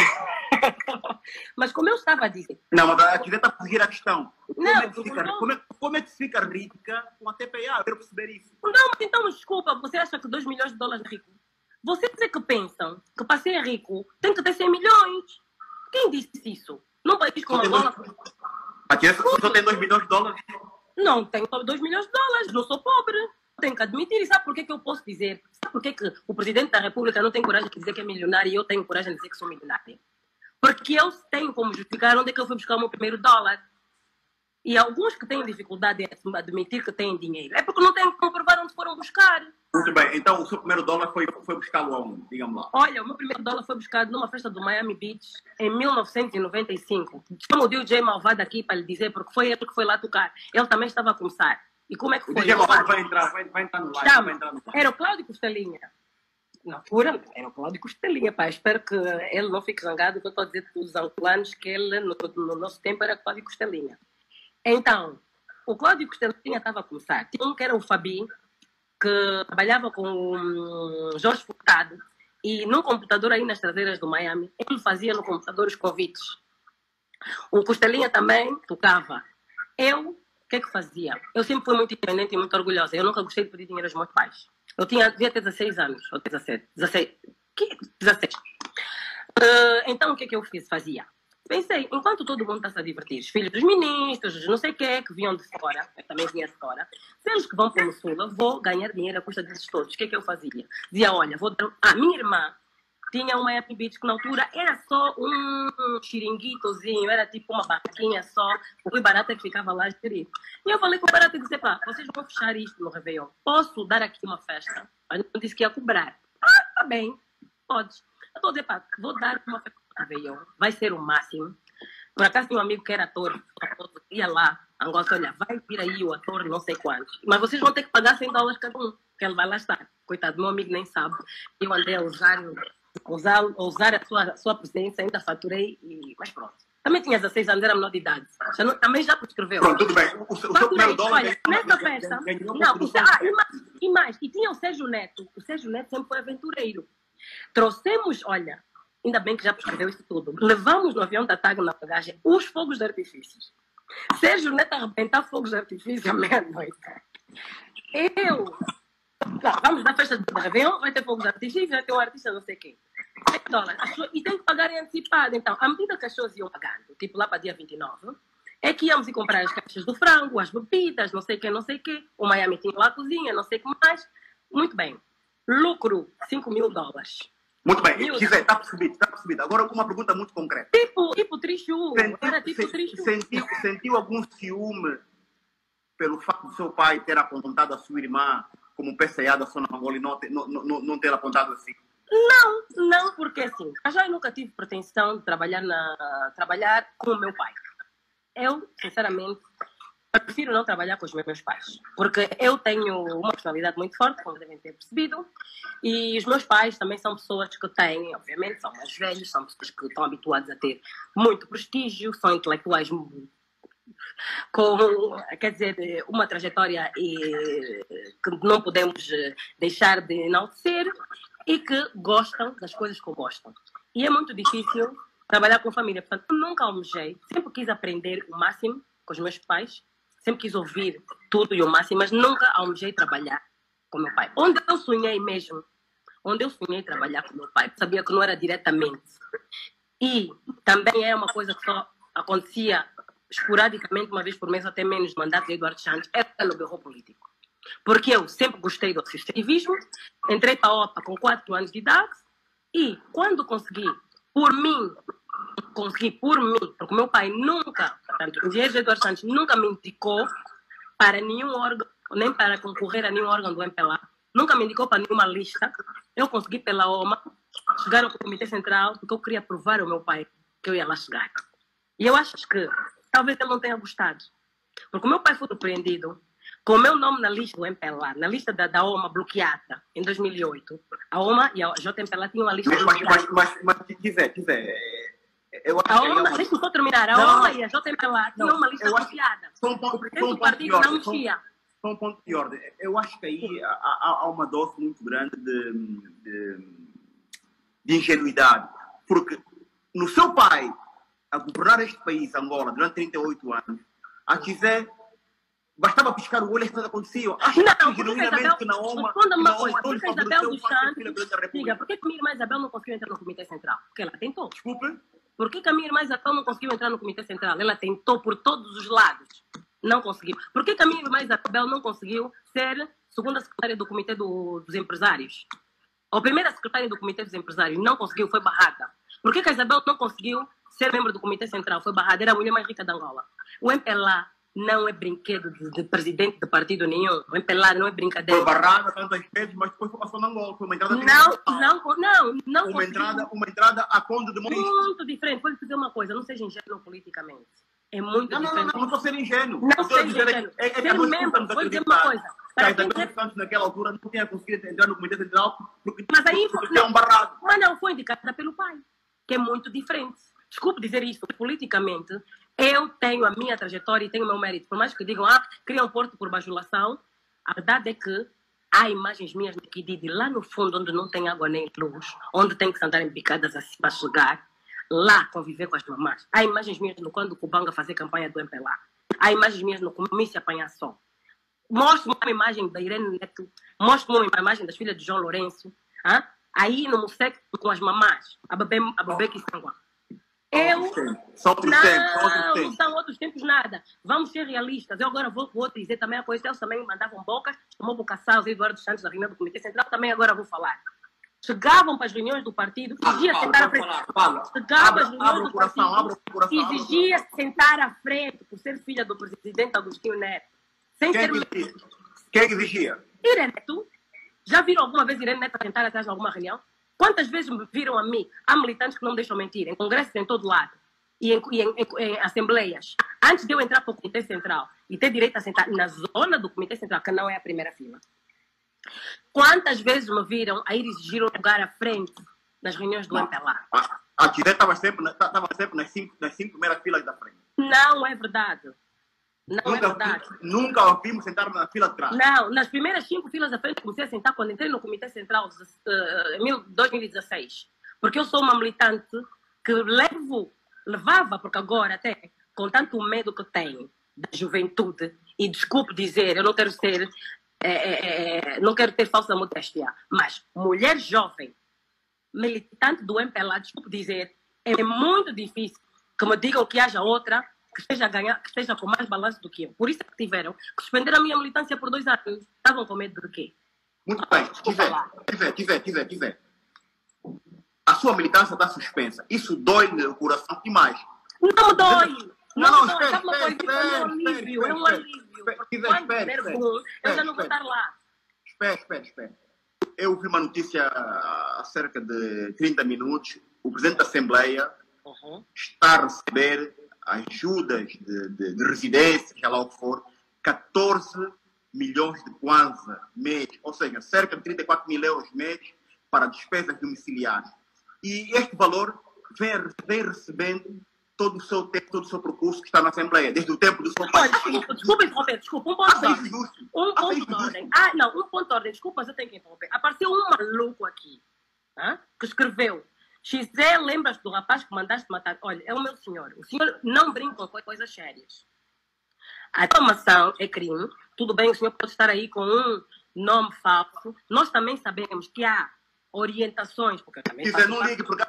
[SPEAKER 1] Mas como eu estava a dizer...
[SPEAKER 3] Não, mas a Gisele está a fugir a questão.
[SPEAKER 1] Não,
[SPEAKER 3] como é que se fica rica com a TPA? Eu quero perceber isso.
[SPEAKER 1] Não, mas então, desculpa, você acha que 2 milhões de dólares é rico? Vocês é que pensam que para ser rico tem que ter 100 milhões. Quem disse isso? Num país como Angola...
[SPEAKER 3] A Gisele só tem 2 milhões de dólares?
[SPEAKER 1] Não, tenho 2 milhões de dólares, não sou pobre. Tenho que admitir. E sabe por que eu posso dizer? Sabe por que o Presidente da República não tem coragem de dizer que é milionário e eu tenho coragem de dizer que sou milionário? Porque eu tenho como justificar onde é que eu fui buscar o meu primeiro dólar. E alguns que têm dificuldade em admitir que têm dinheiro é porque não têm como provar onde foram buscar.
[SPEAKER 3] Muito bem. Então, o seu primeiro dólar foi buscá-lo aonde? Diga-me lá.
[SPEAKER 1] Olha, o meu primeiro dólar foi buscado numa festa do Miami Beach em 1995. Chamo o DJ Malvado aqui para lhe dizer, porque foi ele que foi lá tocar. Ele também estava a começar. E como é que foi?
[SPEAKER 3] O DJ Malvado vai entrar no live.
[SPEAKER 1] Era o Cláudio Costelinha. Na altura, era o Cláudio Costelinha, pá. Espero que ele não fique zangado, que eu estou a dizer para os angolanos que ele, no nosso tempo, era Cláudio Costelinha. Então, o Cláudio Costelinha estava a começar. Tinha um que era o Fabi, que trabalhava com o Jorge Furtado, e num computador aí nas traseiras do Miami, ele fazia no computador os convites. O Costelinha também tocava. O que é que fazia? Eu sempre fui muito independente e muito orgulhosa. Eu nunca gostei de pedir dinheiro aos meus pais. Eu devia ter 16 anos, ou 17. 16. Então, o que é que eu fazia? Pensei, enquanto todo mundo está a se divertir, os filhos dos ministros, os não sei o que vinham de fora, eu também vinha de fora, se eles que vão para o Sul, eu vou ganhar dinheiro à custa desses todos. O que é que eu fazia? Dizia, olha, vou dar... minha irmã tinha uma Miami Beach que na altura era só um xiringuitozinho, era tipo uma barraquinha só, o Rui Barata que ficava lá a gerir. E eu falei com o Barata e disse, pá, vocês vão fechar isto no Réveillon, posso dar aqui uma festa? Eu disse que ia cobrar. Tá bem, podes. Eu estou a dizer, pá, vou dar uma festa no Réveillon, vai ser o máximo. Por acaso tinha um amigo que era ator, ia lá, Angola, olha, vai vir aí o ator, não sei quantos, mas vocês vão ter que pagar $100 cada um, que ele vai lá estar. Coitado, meu amigo nem sabe. Eu andei a usar a sua presença, ainda faturei, mas pronto. Também tinha 16 anos, era menor de idade. Também já prescreveu.
[SPEAKER 3] Pronto, tudo bem. O seu primeiro dólar...
[SPEAKER 1] Olha, nessa festa... E tinha o Sérgio Neto. O Sérgio Neto sempre foi aventureiro. Trouxemos, olha, ainda bem que já prescreveu isso tudo. Levamos no avião da TAG na bagagem os fogos de artifícios. Sérgio Neto arrebentar fogos de artifício à meia-noite. Vamos na festa de Réveillon, vai ter fogos de artifício, vai ter um artista não sei quem. $100. E tem que pagar em antecipado. Então, à medida que as pessoas iam pagando, tipo lá para dia 29, é que íamos ir comprar as caixas do frango, as bebidas, não sei o que. O Miami tinha lá a cozinha, não sei o que mais. Muito bem. Lucro, $5.000.
[SPEAKER 3] Muito bem, está percebido. Agora uma pergunta muito concreta.
[SPEAKER 1] Tipo Trichu.
[SPEAKER 3] Sentiu algum ciúme pelo fato do seu pai ter apontado a sua irmã como PCA da Sonangol e não ter apontado assim?
[SPEAKER 1] Não, porque assim, eu nunca tive pretensão de trabalhar com o meu pai. Eu, sinceramente, prefiro não trabalhar com os meus pais, porque eu tenho uma personalidade muito forte, como devem ter percebido, e os meus pais também são pessoas que têm, obviamente, são mais velhos, são pessoas que estão habituadas a ter muito prestígio, são intelectuais com, quer dizer, uma trajetória que não podemos deixar de enaltecer e que gostam das coisas que gostam. E é muito difícil trabalhar com a família, portanto, eu nunca almejei, sempre quis aprender o máximo com os meus pais, sempre quis ouvir tudo e o máximo, mas nunca almejei trabalhar com meu pai. Onde eu sonhei trabalhar com meu pai, sabia que não era diretamente. E também é uma coisa que só acontecia esporadicamente, uma vez por mês, até menos, no mandato de Eduardo Santos, era no berro político. Porque eu sempre gostei do assistentivismo, entrei para a OPA com 4 anos de idade e quando consegui, por mim, porque o meu pai nunca, portanto, o engenheiro Eduardo Santos nunca me indicou para nenhum órgão, nem para concorrer a nenhum órgão do MPLA, nunca me indicou para nenhuma lista. Eu consegui pela OMA chegar ao Comitê Central porque eu queria provar ao meu pai que eu ia lá chegar. E eu acho que talvez ele não tenha gostado, porque o meu pai foi surpreendido com o meu nome na lista do MPLA, na lista da OMA bloqueada, em 2008. A OMA e a JMPLA tinham uma lista bloqueada.
[SPEAKER 3] Mas quiser.
[SPEAKER 1] Deixa eu só terminar. A OMA e a JMPLA tinham uma lista bloqueada. O presidente do partido não mexia.
[SPEAKER 3] Só um ponto de ordem. Eu acho que aí há uma dose muito grande de ingenuidade. Porque no seu pai, a governar este país, Angola, durante 38 anos, a quiser... Bastava piscar o olho e as coisas aconteciam. Acho
[SPEAKER 1] não,
[SPEAKER 3] genuinamente que na OMA...
[SPEAKER 1] Responda-me uma coisa. Por que Isabel dos Santos... Diga, por que minha irmã Isabel não conseguiu entrar no Comitê Central? Porque ela tentou.
[SPEAKER 3] Desculpe?
[SPEAKER 1] Por que a minha irmã Isabel não conseguiu entrar no Comitê Central? Ela tentou por todos os lados. Não conseguiu. Por que a minha irmã Isabel não conseguiu ser segunda secretária do Comitê dos Empresários? A primeira secretária do Comitê dos Empresários não conseguiu, foi barrada. Por que a Isabel não conseguiu ser membro do Comitê Central? Foi barrada. Era a mulher mais rica da Angola. O MPLA não é brinquedo de presidente de partido nenhum. O MPLA não é brincadeira.
[SPEAKER 3] Foi barrada tantas vezes, mas depois passou na Angola. Foi uma entrada...
[SPEAKER 1] Não.
[SPEAKER 3] Uma entrada a conta de Moisés.
[SPEAKER 1] Muito diferente. Vou lhe dizer uma coisa. Não seja ingênuo politicamente. É muito diferente.
[SPEAKER 3] Não estou sendo ingênuo.
[SPEAKER 1] Não seja ingênuo. Ser membro, vou lhe dizer uma coisa.
[SPEAKER 3] Santos naquela altura não tinha conseguido entrar no Comitê Central porque
[SPEAKER 1] é
[SPEAKER 3] um barrado.
[SPEAKER 1] Mas não, foi indicada pelo pai. Que é muito diferente. Desculpe dizer isso. Politicamente... Eu tenho a minha trajetória e tenho o meu mérito. Por mais que digam, criam um porto por bajulação, a verdade é que há imagens minhas de Kididi lá no fundo, onde não tem água nem luz, onde tem que se andar em picadas assim para chegar, lá conviver com as mamás. Há imagens minhas no quando o Cubanga fazer campanha do MPLA. Há imagens minhas no comício apanhar sol. Mostro uma imagem da Irene Neto, mostro uma imagem das filhas de João Lourenço, aí no Musec com as mamás, a bebê que sangua. Não são outros tempos nada. Vamos ser realistas. Eu agora vou dizer também a coisa. Eles também mandavam bocas, tomou bocaçal, os Eduardo Santos, da reunião do Comitê Central, também agora vou falar. Chegavam para as reuniões do partido, exigia sentar à frente. Chegavam para as reuniões do partido, exigia sentar à frente, por ser filha do presidente Agostinho Neto. Sem ser
[SPEAKER 3] Quem exigia?
[SPEAKER 1] Irene Neto. Já viram alguma vez Irene Neto sentar atrás de alguma reunião? Quantas vezes me viram a mim? Há militantes que não me deixam mentir, em congressos em todo lado, e em assembleias. Antes de eu entrar para o Comitê Central e ter direito a sentar na zona do Comitê Central, que não é a primeira fila. Quantas vezes me viram a ir exigir um lugar à frente nas reuniões do MPLA?
[SPEAKER 3] A Kidé estava sempre nas cinco primeiras filas da frente.
[SPEAKER 1] Não é verdade. Não é verdade.
[SPEAKER 3] Nunca a vimos sentar na fila de trás.
[SPEAKER 1] Não, nas primeiras 5 filas da frente comecei a sentar quando entrei no Comitê Central em 2016. Porque eu sou uma militante que levava, porque agora até, com tanto medo que tenho da juventude, e desculpe dizer, eu não quero ser, não quero ter falsa modéstia, mas mulher jovem, militante do MPLA, desculpe dizer, é muito difícil que me digam que haja outra que esteja a ganhar, que esteja com mais balanço do que eu. Por isso é que tiveram que suspender a minha militância por 2 anos. Estavam com medo de quê?
[SPEAKER 3] Muito bem. Quiser. A sua militância está suspensa. Isso dói-lhe o coração demais.
[SPEAKER 1] Não me dói.
[SPEAKER 3] Não,
[SPEAKER 1] dói. Sabe uma coisa? É um alívio. É um alívio. Quando der bom, eu já não vou estar lá.
[SPEAKER 3] Espera. Eu vi uma notícia há cerca de 30 minutos. O presidente da Assembleia está a receber ajudas de residência, já lá o que for, 14 milhões de kwanza mês, ou seja, cerca de 34 mil euros mês para despesas domiciliares. E este valor vem recebendo todo o seu tempo, todo o seu percurso que está na Assembleia, desde o tempo do seu pai.
[SPEAKER 1] Olha, desculpa interromper, um ponto de ordem. Um ponto de ordem. Um ponto de ordem, desculpa, eu tenho que interromper. Apareceu um maluco aqui, que escreveu: Xé, lembras do rapaz que mandaste matar? Olha, é o meu senhor. O senhor não brinca com coisas sérias. A difamação é crime. Tudo bem, o senhor pode estar aí com um nome falso. Nós também sabemos que há orientações, porque eu também
[SPEAKER 3] não ligue, porque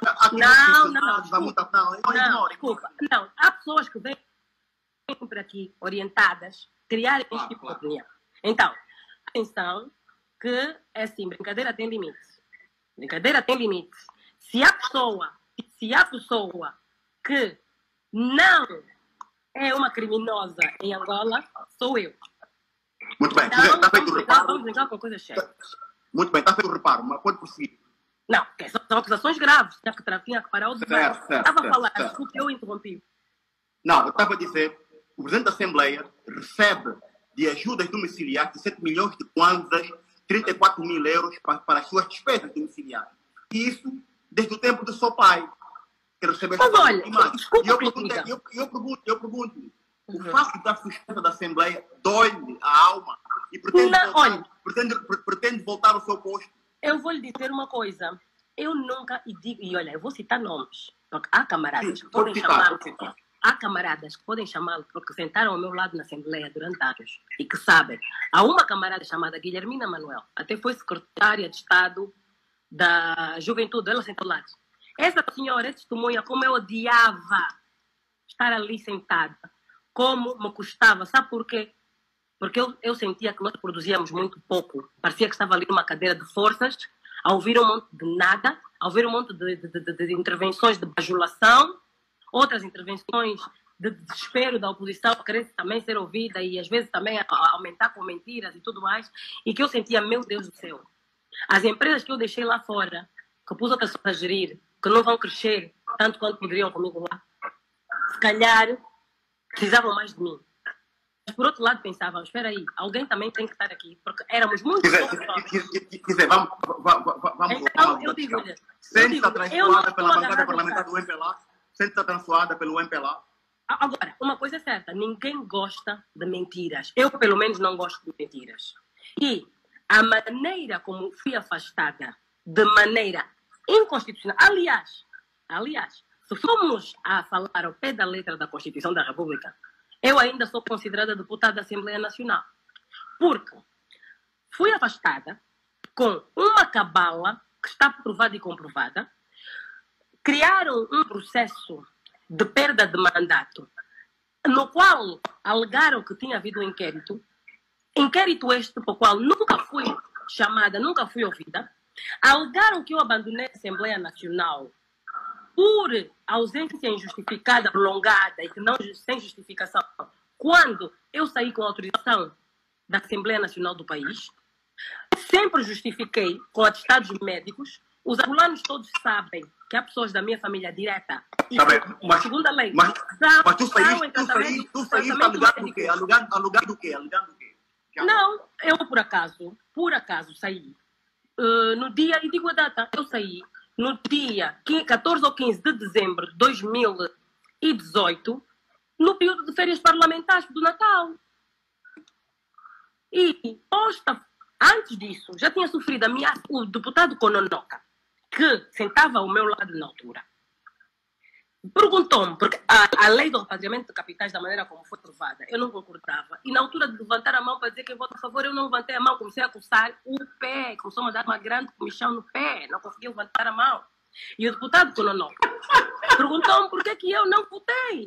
[SPEAKER 1] desculpa. Não, há pessoas que vêm sempre aqui orientadas a criarem este tipo de opinião. Então, atenção que é assim, brincadeira tem limites. Brincadeira tem limites. Se há pessoa que não é uma criminosa em Angola, sou eu.
[SPEAKER 3] Muito bem,
[SPEAKER 1] então,
[SPEAKER 3] está feito o reparo.
[SPEAKER 1] Vamos brincar com coisas sérias.
[SPEAKER 3] Muito bem, está feito o reparo, mas pode prosseguir.
[SPEAKER 1] Não, são acusações graves. Tinha que parar o debate. Estava a falar, desculpe, eu interrompi.
[SPEAKER 3] Não, eu estava a dizer, o presidente da Assembleia recebe de ajudas domiciliares de 7 milhões de kwanzas, 34 mil euros para as suas despesas domiciliares. E isso desde o tempo do seu pai, que recebeu essa imagem. E eu pergunto-lhe, o facto da suspensa da Assembleia dói-lhe a alma e pretende voltar ao seu posto?
[SPEAKER 1] Eu vou lhe dizer uma coisa. Eu nunca, olha, eu vou citar nomes, porque há camaradas que podem chamá-lo. Há camaradas que podem chamá-lo porque sentaram ao meu lado na Assembleia durante anos e que sabem. Há uma camarada chamada Guilhermina Manuel, até foi secretária de Estado da Juventude, ela sentou lá. Essa senhora testemunha como eu odiava estar ali sentada, como me custava. Sabe por quê? Porque eu sentia que nós produzíamos muito pouco. Parecia que estava ali numa cadeira de forças, a ouvir um monte de nada, a ouvir um monte de intervenções de bajulação, outras intervenções de desespero da oposição, querer também ser ouvida e às vezes também aumentar com mentiras e tudo mais. E que eu sentia, meu Deus do céu, as empresas que eu deixei lá fora, que pus outras pessoas a gerir, que não vão crescer tanto quanto poderiam comigo lá, se calhar precisavam mais de mim. Mas por outro lado pensavam, espera aí, alguém também tem que estar aqui, porque éramos muito
[SPEAKER 3] vamos
[SPEAKER 1] então, eu digo-lhe,
[SPEAKER 3] sente-se abençoada pela bancada parlamentar do MPLA, sente-se abençoada pelo MPLA.
[SPEAKER 1] Agora, uma coisa é certa, ninguém gosta de mentiras. Eu, pelo menos, não gosto de mentiras. E a maneira como fui afastada, de maneira inconstitucional, aliás, se formos a falar ao pé da letra da Constituição da República, eu ainda sou considerada deputada da Assembleia Nacional. Porque fui afastada com uma cabala que está provada e comprovada, criaram um processo de perda de mandato, no qual alegaram que tinha havido um inquérito este para o qual nunca fui chamada, nunca fui ouvida, alegaram que eu abandonei a Assembleia Nacional por ausência injustificada, prolongada e que não sem justificação, quando eu saí com autorização da Assembleia Nacional do país. Sempre justifiquei com atestados médicos. Os angolanos todos sabem que há pessoas da minha família direta e segunda lei.
[SPEAKER 3] Mas tu saíste alugando o quê? Alugando o quê?
[SPEAKER 1] Não, eu por acaso saí. No dia, e digo a data, eu saí no dia 14 ou 15 de dezembro de 2018, no período de férias parlamentares do Natal. E antes disso, já tinha sofrido ameaça o deputado Kononoka, que sentava ao meu lado na altura. Perguntou-me, porque a lei do repatriamento de capitais, da maneira como foi aprovada, eu não concordava. E na altura de levantar a mão para dizer que eu voto a favor, eu não levantei a mão, comecei a coçar o pé, começou a dar uma grande comichão no pé, não consegui levantar a mão. E o deputado Kononoka perguntou-me por que eu não votei.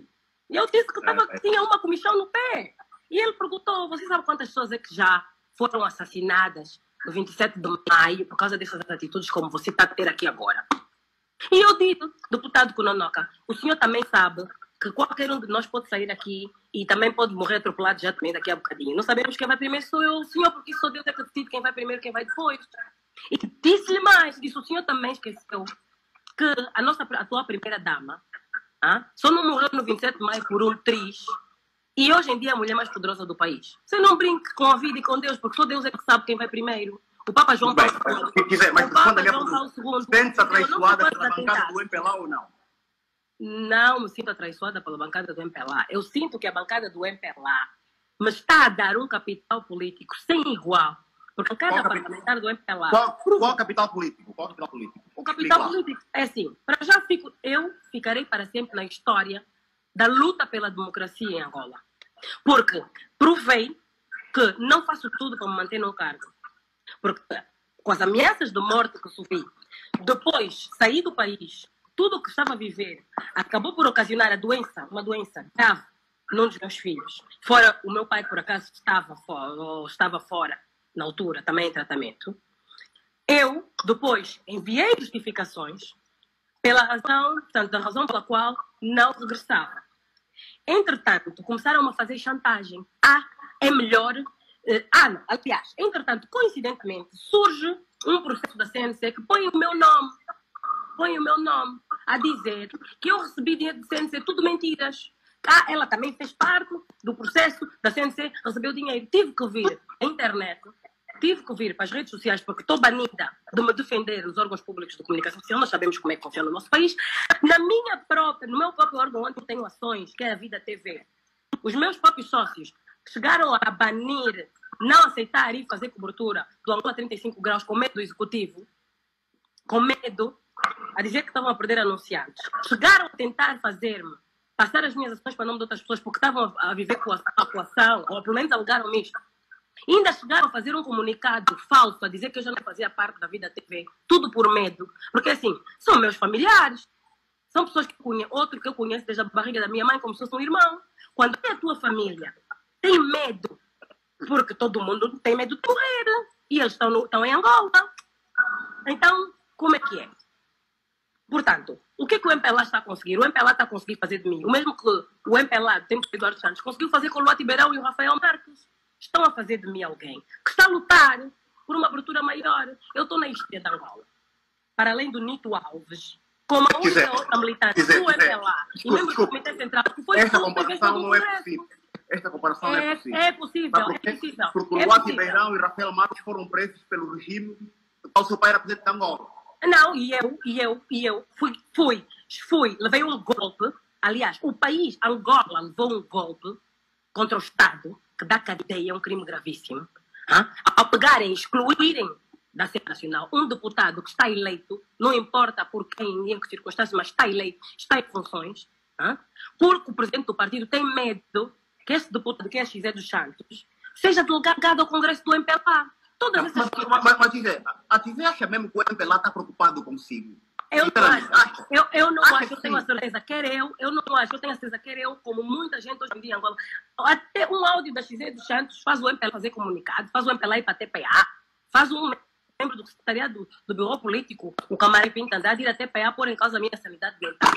[SPEAKER 1] E eu disse que tinha uma comichão no pé. E ele perguntou, você sabe quantas pessoas é que já foram assassinadas no 27 de maio por causa dessas atitudes como você está a ter aqui agora? E eu digo, deputado Kunonoka, o senhor também sabe que qualquer um de nós pode sair aqui e também pode morrer atropelado já também daqui a bocadinho. Não sabemos quem vai primeiro, sou eu, o senhor, porque sou Deus é que decide quem vai primeiro, quem vai depois. E disse-lhe mais, disse, o senhor também esqueceu que a nossa atual primeira-dama só não morreu no 27 de maio por um triz e hoje em dia é a mulher mais poderosa do país. Você não brinque com a vida e com Deus, porque só Deus é que sabe quem vai primeiro. O Papa João Paulo II.
[SPEAKER 3] Mas responda a minha pergunta. Sente-se atraiçoada pela bancada do MPLA ou não?
[SPEAKER 1] Não me sinto atraiçoada pela bancada do MPLA. Eu sinto que a bancada do MPLA me está a dar um capital político sem igual. Porque cada parlamentar do MPLA...
[SPEAKER 3] Qual capital político?
[SPEAKER 1] O capital político é assim. Para já eu ficarei para sempre na história da luta pela democracia em Angola. Porque provei que não faço tudo para me manter no cargo. Porque com as ameaças de morte que sofri, depois saí do país, tudo o que estava a viver acabou por ocasionar uma doença grave num dos meus filhos. Fora o meu pai, por acaso, estava fora na altura, também em tratamento. Eu, depois, enviei justificações da razão pela qual não regressava. Entretanto, começaram a fazer chantagem. É melhor... aliás, entretanto, coincidentemente, surge um processo da CNC que põe o meu nome a dizer que eu recebi dinheiro de CNC, tudo mentiras. Ela também fez parte do processo da CNC, recebeu dinheiro. Tive que vir à internet, tive que vir para as redes sociais, porque estou banida de me defender nos órgãos públicos de comunicação social. Nós sabemos como é que funciona o nosso país. No meu próprio órgão onde eu tenho ações, que é a Vida TV, os meus próprios sócios chegaram a banir, não aceitar ir fazer cobertura do Angola 35 graus com medo do executivo, com medo, a dizer que estavam a perder anunciantes. Chegaram a tentar fazer-me passar as minhas ações para o nome de outras pessoas porque estavam a viver com a coação, ou pelo menos alegaram isto. E ainda chegaram a fazer um comunicado falso, a dizer que eu já não fazia parte da Vida TV, tudo por medo. Porque assim, são meus familiares, são pessoas que eu conheço desde a barriga da minha mãe como se fosse um irmão. Quando é a tua família tem medo, porque todo mundo tem medo de morrer, e eles estão em Angola. Então, como é que é? Portanto, o que o MPLA está a conseguir? O MPLA está a conseguir fazer de mim o mesmo que o MPLA, do tempo de Eduardo Santos, conseguiu fazer com o Luati Beirão e o Rafael Marques. Estão a fazer de mim alguém que está a lutar por uma abertura maior. Eu estou na história de Angola. Para além do Nito Alves, como a única outra militante do MPLA, e mesmo do Comitê Central, que foi
[SPEAKER 3] esta comparação não é possível. Esta comparação não é possível.
[SPEAKER 1] É possível.
[SPEAKER 3] Porque o Luati Beirão e Rafael Marques foram presos pelo regime do qual o seu pai era presidente de Angola.
[SPEAKER 1] Não, e eu levei um golpe. Aliás, o país, Angola, levou um golpe contra o Estado, que dá cadeia, é um crime gravíssimo, ao pegarem, excluírem da Assembleia Nacional um deputado que está eleito, não importa por quem, nem em que circunstâncias, mas está eleito, está em funções, porque o presidente do partido tem medo que esse deputado, que é José dos Santos, seja delegado ao Congresso do MPLA. Todas essas coisas.
[SPEAKER 3] Mas a Tizé acha mesmo que o MPLA está preocupado consigo?
[SPEAKER 1] Eu não acho, eu tenho a certeza, eu não acho, eu tenho a certeza, como muita gente hoje em dia em Angola, até um áudio da José dos Santos faz o MPLA fazer comunicado, faz o MPLA ir para a TPA, faz um membro do secretariado do Bureau Político, o Camarão Pinto Andrade, ir até PA pôr em causa a minha sanidade mental,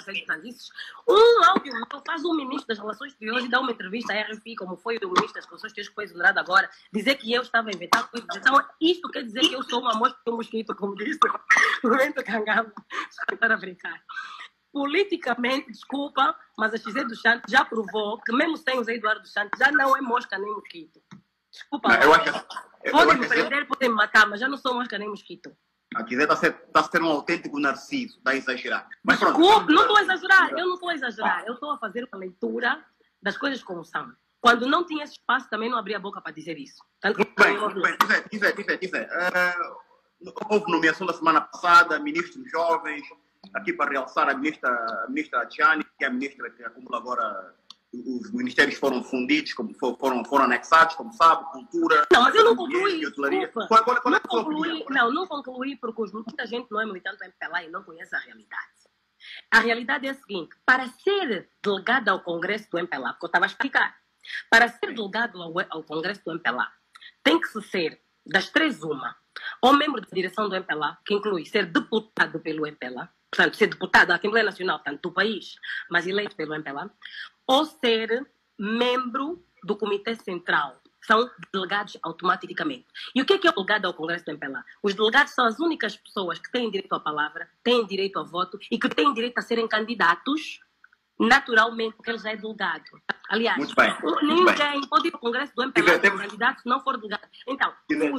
[SPEAKER 1] um áudio meu, faz um ministro das Relações Exteriores e dá uma entrevista à RFI, como foi o ministro das Relações Exteriores que foi exonerado agora, dizer que eu estava a inventar coisas. Então, isto quer dizer que eu sou uma amostra de um mosquito, como disse o Bento Cangama, estar a brincar. Politicamente, desculpa, mas a José dos Santos já provou que mesmo sem o Zé Eduardo dos Santos já não é mosca nem mosquito. Desculpa, podem me prender, podem me matar, mas já não sou mosca nem mosquito.
[SPEAKER 3] A Tizé está a ser um autêntico narciso, está a exagerar.
[SPEAKER 1] Mas pronto, desculpe, não estou a exagerar, eu não estou a exagerar, eu estou a fazer uma leitura das coisas como são. Quando não tinha esse espaço, também não abria a boca para dizer isso.
[SPEAKER 3] Muito bem. Tizé. Houve nomeação da semana passada, ministros jovens, aqui para realçar a ministra Tiani, que é a ministra que acumula agora. Os ministérios foram fundidos, foram anexados, como sabe, cultura...
[SPEAKER 1] Não, mas eu não concluí, desculpa.
[SPEAKER 3] Qual é a sua opinião?
[SPEAKER 1] Não concluí, porque muita gente não é militante do MPLA e não conhece a realidade. A realidade é a seguinte: para ser delegado ao Congresso do MPLA, porque eu estava a explicar, para ser delegado ao Congresso do MPLA, tem que se ser das três uma, ou membro da direção do MPLA, que inclui ser deputado pelo MPLA, portanto, ser deputado da Assembleia Nacional, portanto, do país, mas eleito pelo MPLA, ou ser membro do Comitê Central. São delegados automaticamente. E o que é o delegado ao Congresso do MPLA? Os delegados são as únicas pessoas que têm direito à palavra, têm direito ao voto e que têm direito a serem candidatos naturalmente, porque ele já é delegado. Aliás, ninguém pode ir ao Congresso do MPLA como candidato se não for delegado. Então,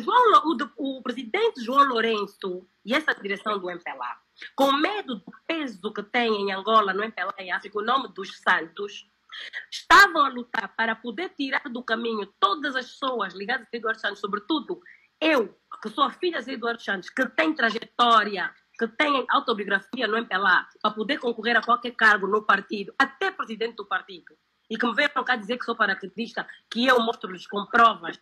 [SPEAKER 1] o presidente João Lourenço e essa direção do MPLA, com medo do peso que tem em Angola, no MPLA em África, o nome dos santos, estavam a lutar para poder tirar do caminho todas as pessoas ligadas a Eduardo Santos, sobretudo eu, que sou a filha de Eduardo Santos, que tem trajetória, que tem autobiografia no MPLA, para poder concorrer a qualquer cargo no partido, até presidente do partido, e que me veio cá dizer que sou paraquedista, que eu mostro-lhes com provas,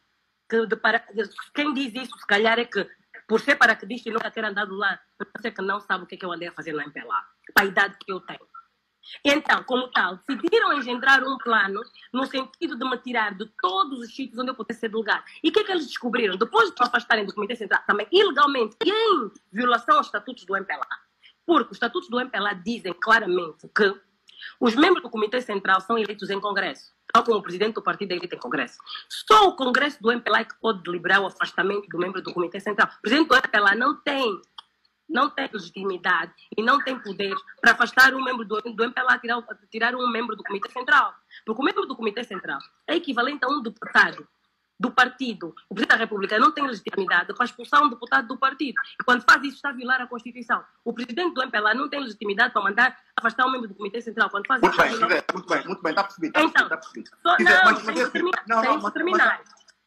[SPEAKER 1] quem diz isso, se calhar é que, por ser paraquedista e nunca ter andado lá, você que não sabe o que é que eu andei a fazer no MPLA, para a idade que eu tenho. Então, como tal, decidiram engendrar um plano no sentido de me tirar de todos os sítios onde eu pudesse ser delegado. E o que é que eles descobriram? Depois de me afastarem do Comitê Central, também ilegalmente, e em violação aos estatutos do MPLA, porque os estatutos do MPLA dizem claramente que os membros do Comitê Central são eleitos em Congresso, tal como o presidente do partido é eleito em Congresso. Só o Congresso do MPLA é que pode deliberar o afastamento do membro do Comitê Central. O presidente do MPLA não tem legitimidade e não tem poder para afastar um membro do MPLA, tirar um membro do Comitê Central. Porque o membro do Comitê Central é equivalente a um deputado do partido. O Presidente da República não tem legitimidade para expulsar um deputado do partido. E quando faz isso, está a violar a Constituição. O Presidente do MPLA não tem legitimidade para mandar afastar um membro do Comitê Central. Quando faz
[SPEAKER 3] muito
[SPEAKER 1] isso,
[SPEAKER 3] bem, muito bem, está percebido.
[SPEAKER 1] Então, tem que terminar.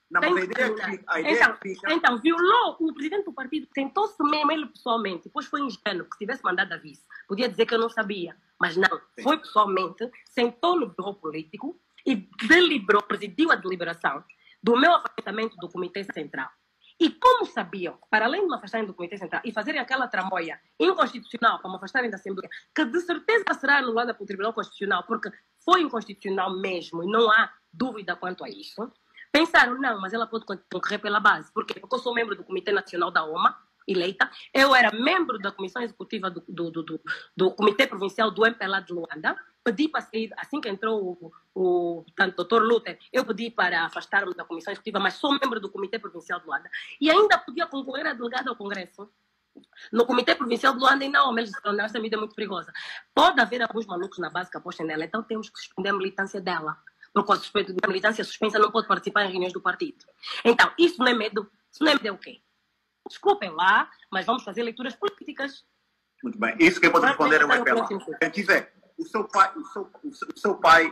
[SPEAKER 1] Então, violou o presidente do partido, tentou-se mesmo, ele pessoalmente, depois foi ingênuo, que se tivesse mandado aviso, podia dizer que eu não sabia, mas não, foi pessoalmente, sentou no bureau político e deliberou, presidiu a deliberação do meu afastamento do Comitê Central. E como sabiam, para além de me afastarem do Comitê Central e fazerem aquela tramóia inconstitucional para me afastarem da Assembleia, que de certeza será anulada pelo Tribunal Constitucional, porque foi inconstitucional mesmo e não há dúvida quanto a isso, pensaram, não, mas ela pode concorrer pela base. Por quê? Porque eu sou membro do Comitê Nacional da OMA, eleita. Eu era membro da Comissão Executiva do Comitê Provincial do MPLA de Luanda. Pedi para sair, assim que entrou o Dr. Luther, eu pedi para afastar-me da Comissão Executiva, mas sou membro do Comitê Provincial de Luanda. E ainda podia concorrer a delegado ao Congresso. No Comitê Provincial de Luanda e na OMA, eles disseram, não, essa medida é muito perigosa. Pode haver alguns malucos na base que apostem nela, então temos que suspender a militância dela. Porque o suspeito de militância suspensa não pode participar em reuniões do partido. Então, isso não é medo. Isso não é medo é o quê? Desculpem lá, mas vamos fazer leituras políticas.
[SPEAKER 3] Muito bem. Isso quem pode responder é o MPLA. Quiser, o seu pai,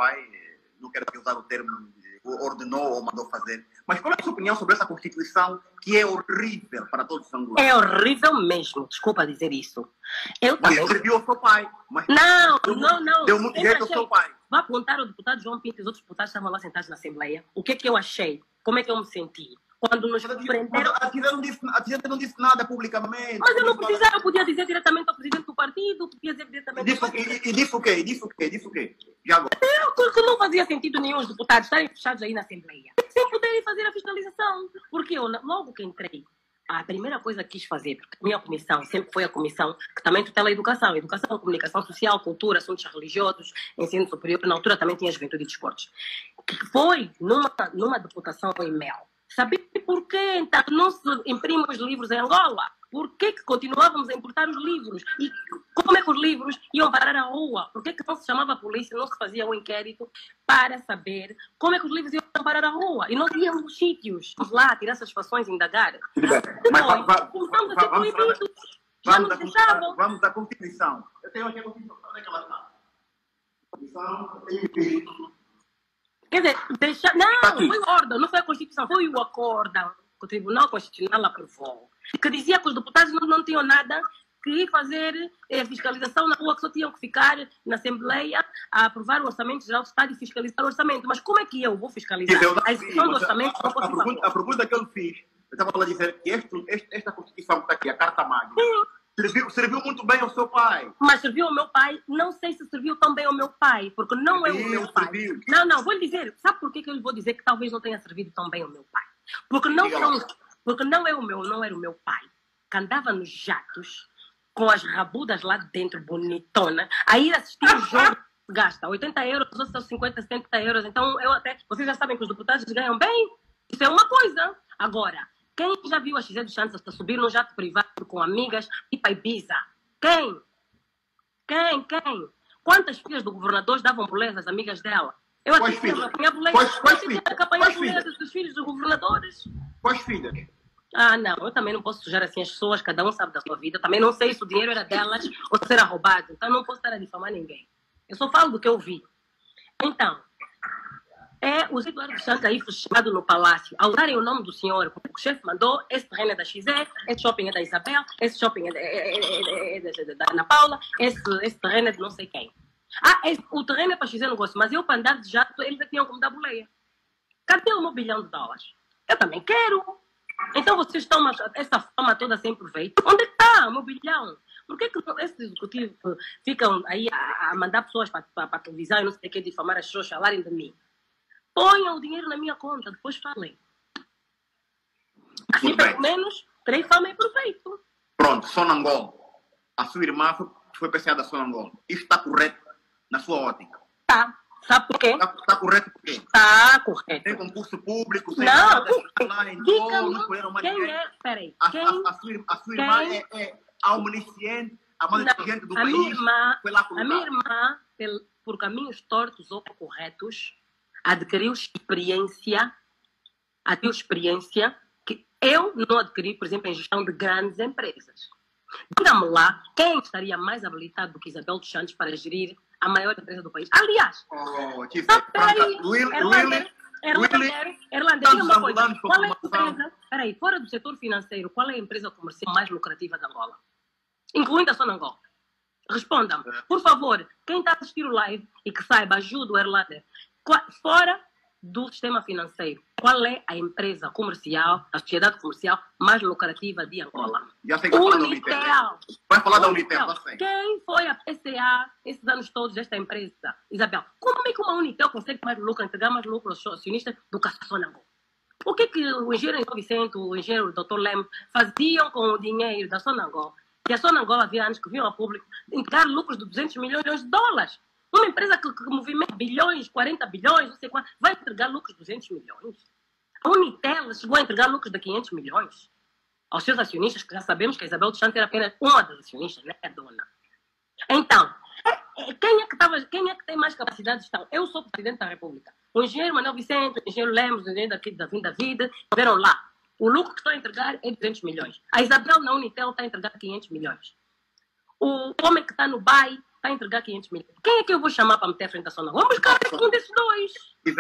[SPEAKER 3] não quero usar o termo, ordenou ou mandou fazer, mas qual é a sua opinião sobre essa Constituição que é horrível para todos os angolanos?
[SPEAKER 1] É horrível mesmo, desculpa dizer isso.
[SPEAKER 3] Mas serviu ao seu pai. Mas
[SPEAKER 1] não.
[SPEAKER 3] Deu muito jeito ao seu pai.
[SPEAKER 1] Vá apontar o deputado João Pinto e os outros deputados que estavam lá sentados na Assembleia. O que é que eu achei? Como é que eu me senti? Quando nos prenderam...
[SPEAKER 3] A gente não disse nada publicamente.
[SPEAKER 1] Mas eu não precisava, eu podia dizer diretamente ao presidente do partido, podia dizer diretamente...
[SPEAKER 3] E disse o quê? Já agora.
[SPEAKER 1] Porque não fazia sentido nenhum os deputados estarem fechados aí na Assembleia, sem poderem fazer a fiscalização. Porque eu, logo que entrei, a primeira coisa que quis fazer, porque a minha comissão sempre foi a comissão que também tutela a educação, comunicação social, cultura, assuntos religiosos, ensino superior, na altura também tinha juventude e desportos, que foi numa deputação em Mel. Saber por que então, não se imprimem os livros em Angola? Por que continuávamos a importar os livros? E como é que os livros iam parar à rua? Por que não se chamava a polícia, não se fazia um inquérito para saber como é que os livros iam parar à rua? E nós íamos nos sítios, lá, tirar satisfações, indagar. Começamos a ser proibidos. Já nos deixavam.
[SPEAKER 3] Vamos da Constituição. Eu tenho aqui a Constituição. Onde é que ela está? Constituição,
[SPEAKER 1] quer dizer, não, foi o órgão, não foi a Constituição, foi o acórdão que o Tribunal Constitucional aprovou, que dizia que os deputados não tinham nada que ir fazer fiscalização na rua, que só tinham que ficar na Assembleia a aprovar o Orçamento Geral do Estado e fiscalizar o orçamento. Mas como é que eu vou fiscalizar? A execução do orçamento não pode
[SPEAKER 3] a pergunta que eu fiz, eu estava a dizer que esta Constituição que está aqui, a Carta Magna, Serviu muito bem ao seu pai.
[SPEAKER 1] Mas serviu ao meu pai, não sei se serviu tão bem ao meu pai, porque não é o meu pai.
[SPEAKER 3] Serviu.
[SPEAKER 1] Não, vou lhe dizer, sabe por que eu lhe vou dizer que talvez não tenha servido tão bem ao meu pai? Porque não era o meu pai, que andava nos jatos, com as rabudas lá dentro, bonitona, a ir assistir o jogo, gasta 80 euros, os outros 50, 70 euros, então vocês já sabem que os deputados ganham bem, isso é uma coisa. Agora, quem já viu a Xizé dos Santos a subir num jato privado com amigas e para Ibiza? Quem? Quantas filhas do governador davam boleia às amigas dela? Eu até tinha apanhar boleia. Apanhar boleia dos filhos dos governadores.
[SPEAKER 3] Quais filhas?
[SPEAKER 1] Ah, não, eu também não posso sujar assim as pessoas, cada um sabe da sua vida. Também não sei se o dinheiro era delas ou se era roubado. Então não posso estar a difamar ninguém. Eu só falo do que eu vi. Então, o Eduardo Santos aí foi chamado no palácio a usarem o nome do senhor, porque o chefe mandou, esse terreno é da Xizé, esse shopping é da Isabel, esse shopping é da Ana Paula, esse terreno é de não sei quem. O terreno é para Xizé, não gosto, mas eu para andar de jato, eles tinham como dar boleia. Cadê o meu bilhão de dólares? Eu também quero. Então vocês estão essa fama toda sem proveito. Onde está o meu bilhão? Por que esses executivos ficam aí a mandar pessoas para a televisão e não sei o que, difamar as pessoas, falarem de mim? Ponham o dinheiro na minha conta, depois falem. Assim, pelo menos, terei fama e proveito.
[SPEAKER 3] Pronto, Sonangol. A sua irmã foi PCA da Sonangol. Isso está correto na sua ótica?
[SPEAKER 1] Tá. Sabe por quê?
[SPEAKER 3] Está correto por quê?
[SPEAKER 1] Está correto.
[SPEAKER 3] Tem concurso público, sem
[SPEAKER 1] não,
[SPEAKER 3] nada, lá, não escolheram mais ninguém.
[SPEAKER 1] Peraí.
[SPEAKER 3] A sua irmã é a omnisciente, a mais inteligente do país. Foi lá
[SPEAKER 1] a minha irmã, por caminhos tortos ou corretos, adquiriu experiência que eu não adquiri, por exemplo, em gestão de grandes empresas. Diga-me lá, quem estaria mais habilitado do que Isabel dos Santos para gerir a maior empresa do país? Aliás, Erlander, diga uma coisa, qual é a empresa, peraí, fora do setor financeiro, qual é a empresa comercial mais lucrativa de Angola? Incluindo a Sonangol. Respondam, por favor, quem está a assistir o live e que saiba, ajude o Erlander. Fora do sistema financeiro, qual é a empresa comercial, a sociedade comercial mais lucrativa de Angola?
[SPEAKER 3] Já sei que vai falar da Unitel. Vai falar da Unitel, já sei.
[SPEAKER 1] Quem foi a PCA esses anos todos desta empresa? Isabel, como é que uma Unitel consegue mais lucro, entregar mais lucro aos acionistas do que a Sonangol? O que o engenheiro Vicente, o engenheiro Dr. Lemos faziam com o dinheiro da Sonangol? Que a Sonangol havia anos que viam ao público entregar lucros de 200 milhões de dólares. Uma empresa que movimenta bilhões, 40 bilhões, não sei quanto, vai entregar lucros de 200 milhões. A Unitel chegou a entregar lucros de 500 milhões aos seus acionistas, que já sabemos que a Isabel dos Santos era apenas uma das acionistas, não é a dona. Então, quem é que tem mais capacidade de gestão? Eu sou presidente da República. O engenheiro Manuel Vicente, o engenheiro Lemos, o engenheiro daqui da Vida, estiveram lá. O lucro que estão a entregar é 200 milhões. A Isabel na Unitel está a entregar 500 milhões. O homem que está no BAI está a entregar 500 milhões. Quem é que eu vou chamar para meter a frente à Sonangol? Vamos buscar um desses dois.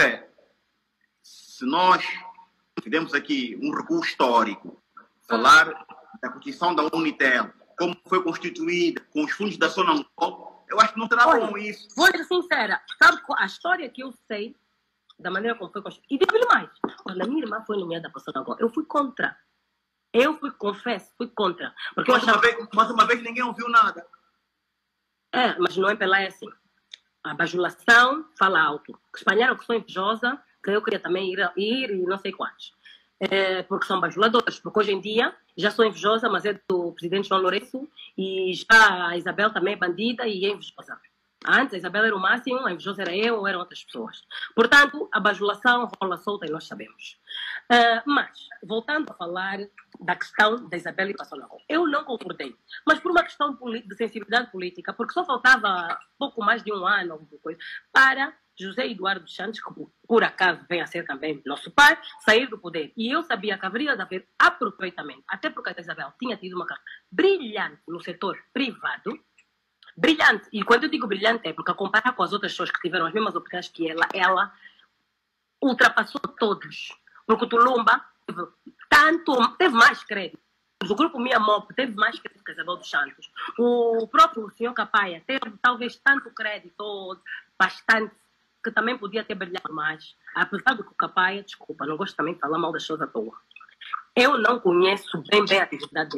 [SPEAKER 3] Se nós fizermos aqui um recuo histórico, falar da constituição da Unitel, como foi constituída, com os fundos da Sonangol, eu acho que não terá bom isso.
[SPEAKER 1] Vou ser sincera, sabe a história que eu sei, da maneira como foi constituída, e digo-lhe mais, quando a minha irmã foi nomeada para a Sonangol, eu fui contra. Confesso, fui contra. Porque
[SPEAKER 3] mas uma vez ninguém ouviu nada.
[SPEAKER 1] Mas não é pela assim. A bajulação fala alto. Espalharam que sou invejosa, que eu queria também ir e não sei quantos. Porque são bajuladores. Porque hoje em dia já sou invejosa, mas é do presidente João Lourenço e já a Isabel também é bandida e é invejosa. Antes a Isabel era o máximo, a invejosa era eu ou eram outras pessoas. Portanto, a bajulação rola solta e nós sabemos. Mas, voltando a falar da questão da Isabel e da Sonangol, eu não concordei. Mas por uma questão de sensibilidade política, porque só faltava pouco mais de um ano alguma coisa, para José Eduardo Santos, que por acaso vem a ser também nosso pai, sair do poder. E eu sabia que haveria de haver aproveitamento, até porque a Isabel tinha tido uma carreira brilhante no setor privado. Brilhante. E quando eu digo brilhante é porque a comparar com as outras pessoas que tiveram as mesmas oportunidades que ela ultrapassou todos. Porque o Tulumba teve mais crédito. O grupo Miamop teve mais crédito que a Isabel dos Santos. O próprio senhor Capaia teve talvez tanto crédito, ou bastante, que também podia ter brilhado mais. Apesar do que o Capaia, desculpa, não gosto também de falar mal das pessoas à toa. Eu não conheço bem a atividade dele.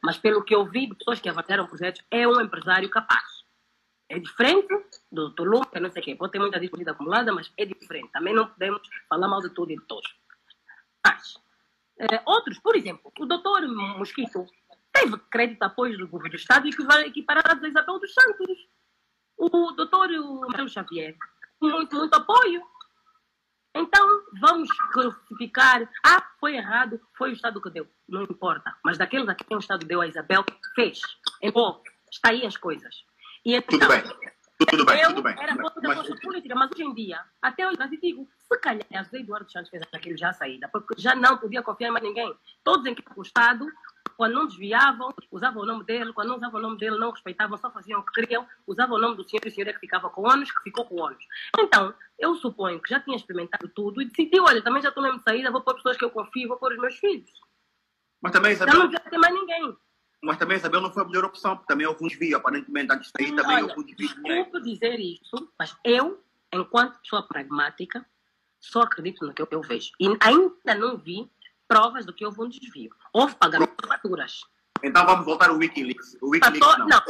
[SPEAKER 1] Mas pelo que eu vi de pessoas que avaliaram projetos, é um empresário capaz. É diferente do Dr. Luma, não sei o quê. Pode ter muita dívida acumulada, mas é diferente. Também não podemos falar mal de tudo e de todos. Mas, outros, por exemplo, o Dr. Mosquito teve crédito de apoio do governo do Estado equiparado a Isabel dos Santos. O Dr. Marcelo Xavier, muito apoio. Então, vamos classificar. Foi errado, foi o Estado que deu. Não importa. Mas daqueles a quem o Estado deu, a Isabel fez. Então, está aí as coisas. E então,
[SPEAKER 3] tudo bem. Tudo bem.
[SPEAKER 1] Era contra a força política, mas hoje em dia, até hoje, eu digo, se calhar, o Eduardo Santos fez aquilo já saída, porque já não podia confiar em mais ninguém. Todos em que o Estado, quando não desviavam, usavam o nome dele, quando não usavam o nome dele, não respeitavam, só faziam o que queriam, usavam o nome do senhor e o senhor é que ficava com ônus, que ficou com ônus. Então, eu suponho que já tinha experimentado tudo e decidiu, olha, também já estou mesmo de saída, vou pôr pessoas que eu confio, vou pôr os meus filhos.
[SPEAKER 3] Mas também, Isabel,
[SPEAKER 1] já não devia ter mais ninguém.
[SPEAKER 3] Mas também Isabel não foi a melhor opção, porque também houve um desvio, aparentemente, antes de sair, também houve um desvio.
[SPEAKER 1] Desculpe dizer isso, mas eu, enquanto pessoa pragmática, só acredito no que eu vejo. E ainda não vi provas do que houve um desvio. Houve pagamento de faturas.
[SPEAKER 3] Então vamos voltar ao Wikileaks. O Wikileaks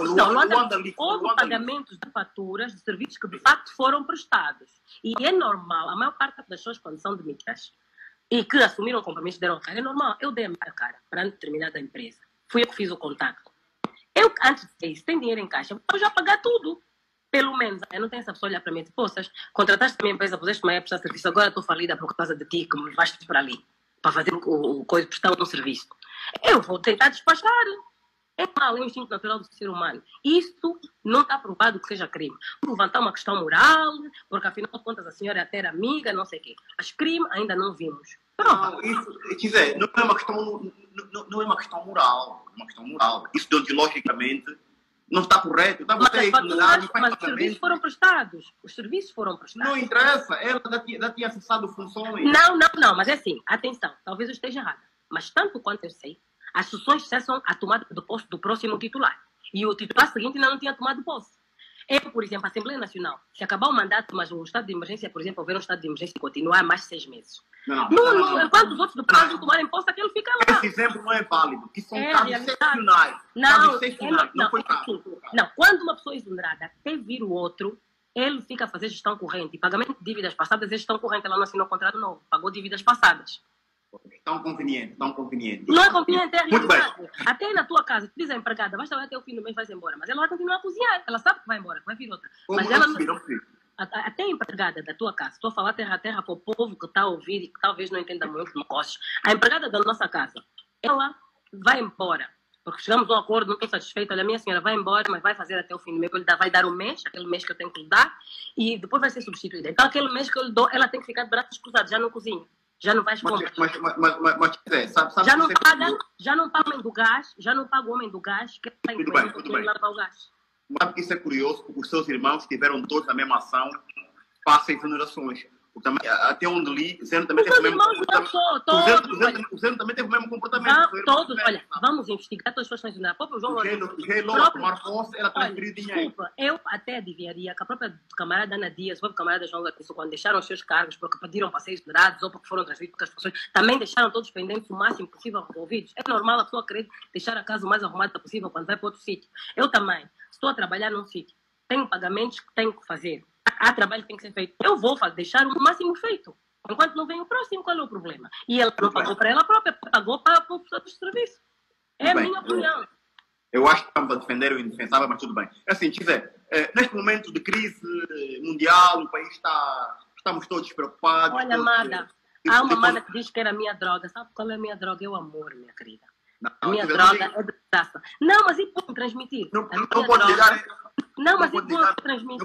[SPEAKER 1] Houve pagamentos de faturas de serviços que de facto foram prestados. E é normal, a maior parte das pessoas, quando são demitidas e que assumiram o compromisso de deram a cara, é normal. Eu dei a minha cara para determinada empresa. Fui eu que fiz o contato. Eu, antes de isso, tem dinheiro em caixa, vou já pagar tudo. Pelo menos, eu não tenho essa pessoa olhar para mim e dizer, poças, contrataste a minha empresa, puseste uma prestar serviço, agora estou falida por causa de ti, que me levaste para ali, para fazer o coisa, prestar um serviço. Eu vou tentar despachar. É mal, é um instinto natural do ser humano. Isso não está provado que seja crime. Vou levantar uma questão moral, porque afinal de contas a senhora até era amiga, não sei o quê. Mas crime ainda não vimos.
[SPEAKER 3] Não, isso, quiser, não é uma questão, não é uma questão moral. É uma questão moral. Isso deontologicamente não está correto. Então,
[SPEAKER 1] mas os serviços foram prestados. Os serviços foram prestados.
[SPEAKER 3] Não interessa. Ela já tinha acessado funções.
[SPEAKER 1] Não. Mas é assim, atenção. Talvez eu esteja errada. Mas tanto quanto eu sei, as funções cessam a tomada do posto do próximo titular. E o titular seguinte ainda não tinha tomado posse. Por exemplo, a Assembleia Nacional, se acabar o mandato, mas o estado de emergência, por exemplo, houver um estado de emergência e continuar mais 6 meses. Enquanto os outros deputados não tomarem posse, aquilo fica lá.
[SPEAKER 3] Esse exemplo não é válido, porque são casos excepcionais.
[SPEAKER 1] Não, quando uma pessoa é exonerada até vir o outro, ele fica a fazer gestão corrente. E pagamento de dívidas passadas é gestão corrente. Ela não assinou contrato novo, pagou dívidas passadas.
[SPEAKER 3] Tão conveniente.
[SPEAKER 1] Não é conveniente, é a realidade. Até na tua casa, tu diz a empregada, vai trabalhar até o fim do mês, vai embora. Mas ela vai continuar a cozinhar. Ela sabe que vai embora, que vai vir outra. Mas ela até a empregada da tua casa, estou a falar terra a terra para o povo que está a ouvir e que talvez não entenda muito negócios. A empregada da nossa casa, ela vai embora. Porque chegamos a um acordo, não estou satisfeita. Olha, minha senhora vai embora, mas vai fazer até o fim do mês. Ele vai dar um mês, aquele mês que eu tenho que lhe dar, e depois vai ser substituída. Então, aquele mês que eu lhe dou, ela tem que ficar de braços cruzados, já não cozinha. Já não vais comprar.
[SPEAKER 3] Sabe
[SPEAKER 1] já não paga o homem do gás, o homem do gás, que está em lavar o gás.
[SPEAKER 3] Sabe que isso é curioso, porque os seus irmãos tiveram todos a mesma ação, passam exonerações. Até onde li, o Zeno também teve o mesmo comportamento. O Zeno também teve o mesmo comportamento.
[SPEAKER 1] Todos, olha, vamos investigar, todas as pessoas estão exoneradas. O João
[SPEAKER 3] Loura tomar posse, ela transferiu dinheiro.
[SPEAKER 1] Desculpa, eu até adivinharia que a própria camarada Ana Dias, o próprio camarada João Lourenço, quando deixaram os seus cargos porque pediram para ser exonerados ou porque foram transferidos porque as pessoas também deixaram todos os pendentes o máximo possível resolvidos. É normal a pessoa querer deixar a casa o mais arrumada possível quando vai para outro sítio. Eu também estou a trabalhar num sítio, tenho pagamentos que tenho que fazer. Há trabalho que tem que ser feito. Eu vou deixar o máximo feito. Enquanto não vem o próximo, qual é o problema? E ela não pagou para ela própria, pagou para o serviço. É a minha opinião.
[SPEAKER 3] Eu acho que estamos a defender o indefensável, mas tudo bem. Assim, quiser, neste momento de crise mundial, o país estamos todos preocupados.
[SPEAKER 1] Olha, Amada, há uma Amada que diz que era a minha droga. Sabe qual é a minha droga? É o amor, minha querida. A minha droga é de graça. Não, mas e pode transmitir?
[SPEAKER 3] Não pode ligar.
[SPEAKER 1] Não, mas eu posso transmitir.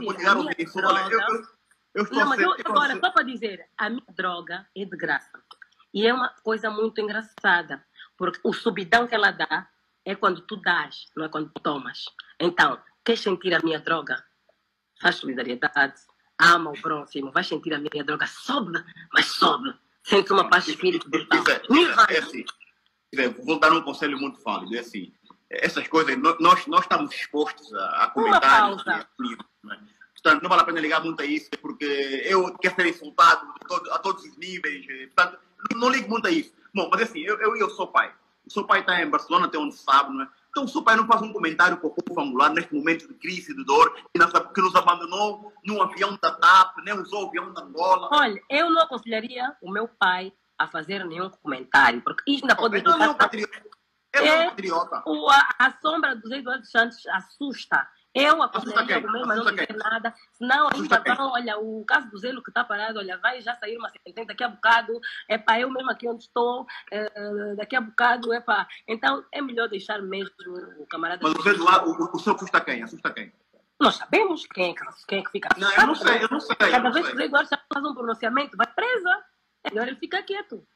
[SPEAKER 1] Agora, só para dizer, a minha droga é de graça. E é uma coisa muito engraçada, porque o subidão que ela dá é quando tu dás, não é quando tu tomas. Então, queres sentir a minha droga? Faz solidariedade, ama o próximo, vai sentir a minha droga, sobe, mas sobe. Sente uma paz de espírito brutal.
[SPEAKER 3] É assim, vou dar um conselho muito válido, é assim. Essas coisas, nós estamos expostos a comentários. Portanto, não vale a pena ligar muito a isso, porque eu quero ser insultado a todos os níveis. Portanto, não ligo muito a isso. Bom, mas assim, eu sou pai. O seu pai está em Barcelona, até onde sabe, não é? Então o seu pai não faz um comentário para o povo angolano neste momento de crise, de dor, que nos abandonou num avião da TAP, nem usou o avião da Angola.
[SPEAKER 1] Olha, eu não aconselharia o meu pai a fazer nenhum comentário, porque isto ainda pode...
[SPEAKER 3] Ele é um patriota. Ele é um patriota.
[SPEAKER 1] A sombra do José Eduardo Santos assusta. Eu aconselharia o meu, mas não dizer nada. Senão, ainda vão, olha, o caso do Zelo que está parado, olha, vai já sair uma sentença daqui a bocado, é para eu mesmo aqui onde estou, daqui a bocado, é para... Então, é melhor deixar mesmo o camarada...
[SPEAKER 3] Mas você lá, o senhor assusta quem? Assusta quem?
[SPEAKER 1] Nós sabemos quem é que fica assustado.
[SPEAKER 3] Não, eu não sei.
[SPEAKER 1] Cada vez que o Zé Eduardo faz um pronunciamento, vai presa. É melhor ele ficar quieto.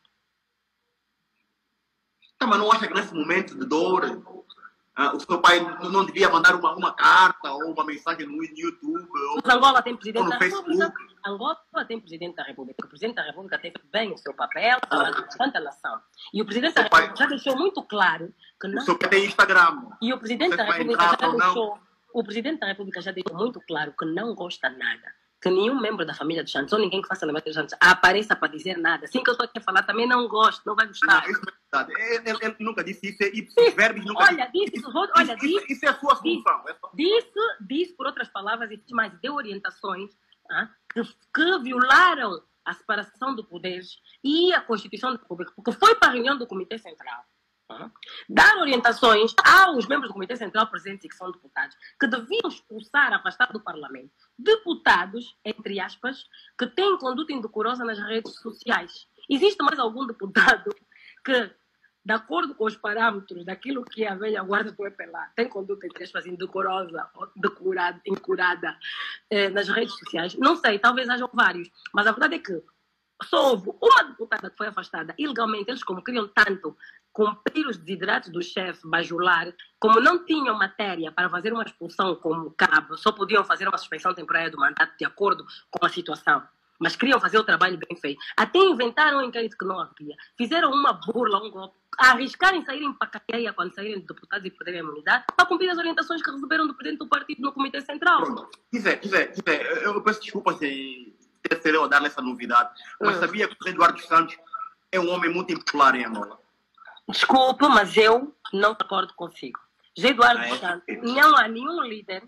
[SPEAKER 3] Tá, mas não acha que nesse momento de dor, o seu pai não devia mandar uma carta ou uma mensagem no YouTube?
[SPEAKER 1] Mas Angola tem presidente da
[SPEAKER 3] Facebook.
[SPEAKER 1] República. Angola tem presidente da República. O presidente da República tem feito bem o seu papel perante a nação. E o presidente da República já deixou muito claro que não...
[SPEAKER 3] O seu pai tem Instagram.
[SPEAKER 1] E o presidente da República já deixou... O presidente da República já deixou muito claro que não gosta nada que nenhum membro da família de Santos ou ninguém que faça lembrança de Santos apareça para dizer nada. Assim que eu estou aqui a falar, também não gosto, não vai gostar.
[SPEAKER 3] Não, isso não é verdade. Ele nunca disse isso. E verbos nunca disse. Isso é a sua solução.
[SPEAKER 1] Disse, por outras palavras, e mais, deu orientações que violaram a separação de poderes e a Constituição da República, porque foi para a reunião do Comitê Central. Dar orientações aos membros do Comitê Central presentes e que são deputados, que deviam expulsar, afastar do Parlamento, deputados, entre aspas, que têm conduta indecorosa nas redes sociais. Existe mais algum deputado que, de acordo com os parâmetros daquilo que a velha guarda do EPLA tem conduta, entre aspas, indecorosa ou incurada nas redes sociais? Não sei, talvez hajam vários, mas a verdade é que só houve uma deputada que foi afastada ilegalmente. Eles, como queriam tanto cumprir os desideratos do chefe bajular, como não tinham matéria para fazer uma expulsão como cabe, só podiam fazer uma suspensão temporária do mandato de acordo com a situação, mas queriam fazer o trabalho bem feito. Até inventaram um inquérito que não havia. Fizeram uma burla, um golpe, arriscarem saírem para a cadeia quando saírem de deputados e perderem a imunidade para cumprir as orientações que receberam do presidente do partido no Comitê Central.
[SPEAKER 3] Quiser, eu peço desculpas em ter eu a dar essa novidade, mas sabia que o Eduardo Santos é um homem muito impopular em Angola?
[SPEAKER 1] Desculpe, mas eu não concordo consigo. José Eduardo Santos, não há nenhum líder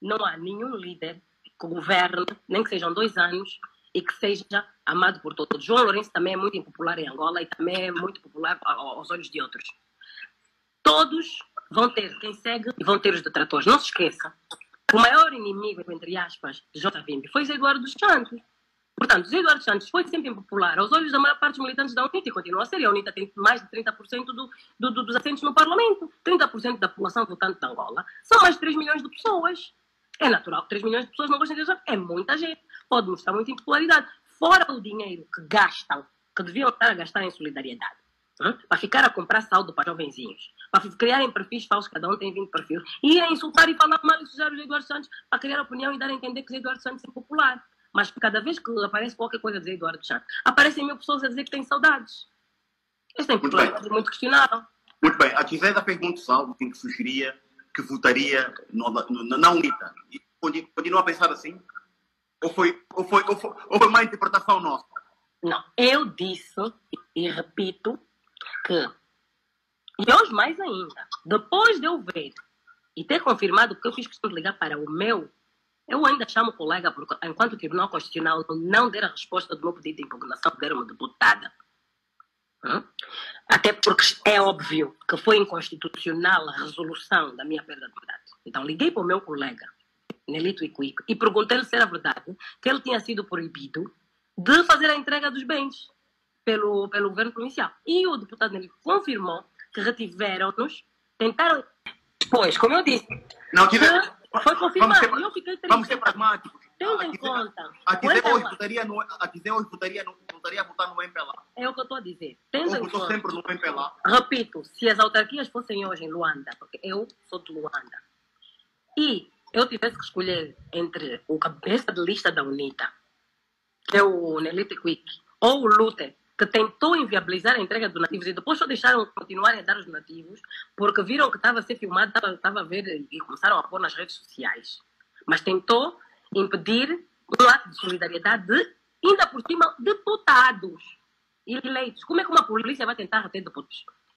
[SPEAKER 1] que governe, nem que sejam 2 anos, e que seja amado por todos. João Lourenço também é muito impopular em Angola e também é muito popular aos olhos de outros. Todos vão ter quem segue e vão ter os detratores. Não se esqueça, o maior inimigo, entre aspas, de JVM foi José Eduardo dos Santos. Portanto, José Eduardo Santos foi sempre impopular aos olhos da maior parte dos militantes da UNITA e continua a ser. A UNITA tem mais de 30% dos assentos no Parlamento. 30% da população votante de Angola são mais de 3 milhões de pessoas. É natural que 3 milhões de pessoas não gostem de José. É muita gente. Pode mostrar muita impopularidade. Fora o dinheiro que gastam, que deviam estar a gastar em solidariedade, para ficar a comprar saldo para jovenzinhos, para criarem perfis falsos, cada um tem 20 perfis, e a insultar e falar mal e sujar o José Eduardo Santos para criar opinião e dar a entender que o José Eduardo Santos é popular. Mas cada vez que aparece qualquer coisa de José Eduardo Santos, aparecem 1000 pessoas a dizer que têm saudades. Esta impopularidade é muito questionável.
[SPEAKER 3] Muito bem. A Gisela pergunta algo que sugeria que votaria na UNITA. E continua a pensar assim? Ou foi uma interpretação nossa?
[SPEAKER 1] Não. Eu disse e repito que, e hoje mais ainda, depois de eu ver e ter confirmado, porque eu fiz questão de ligar para o meu, eu ainda chamo o colega, porque enquanto o Tribunal Constitucional não der a resposta do meu pedido de impugnação, der uma deputada. Até porque é óbvio que foi inconstitucional a resolução da minha perda de mandato. Então liguei para o meu colega, Nelito Iquique, e perguntei-lhe se era verdade que ele tinha sido proibido de fazer a entrega dos bens pelo governo provincial. E o deputado Nelito confirmou que retiveram-nos, tentaram... Pois, como eu disse...
[SPEAKER 3] Não,
[SPEAKER 1] foi confirmado e eu fiquei triste.
[SPEAKER 3] Vamos ser pragmáticos.
[SPEAKER 1] Tendo em conta...
[SPEAKER 3] A Gisele hoje votaria a votar no MPLA.
[SPEAKER 1] É o que eu estou a dizer. Tendo em conta,
[SPEAKER 3] sempre no MPLA.
[SPEAKER 1] Repito, se as autarquias fossem hoje em Luanda, porque eu sou de Luanda, e eu tivesse que escolher entre o cabeça de lista da UNITA, que é o Nelito Iquique, ou o Luther, que tentou inviabilizar a entrega de donativos e depois só deixaram continuarem a dar os donativos porque viram que estava a ser filmado, estava a ver e começaram a pôr nas redes sociais. Mas tentou impedir um ato de solidariedade de, ainda por cima, deputados eleitos. Como é que uma polícia vai tentar reter deputados?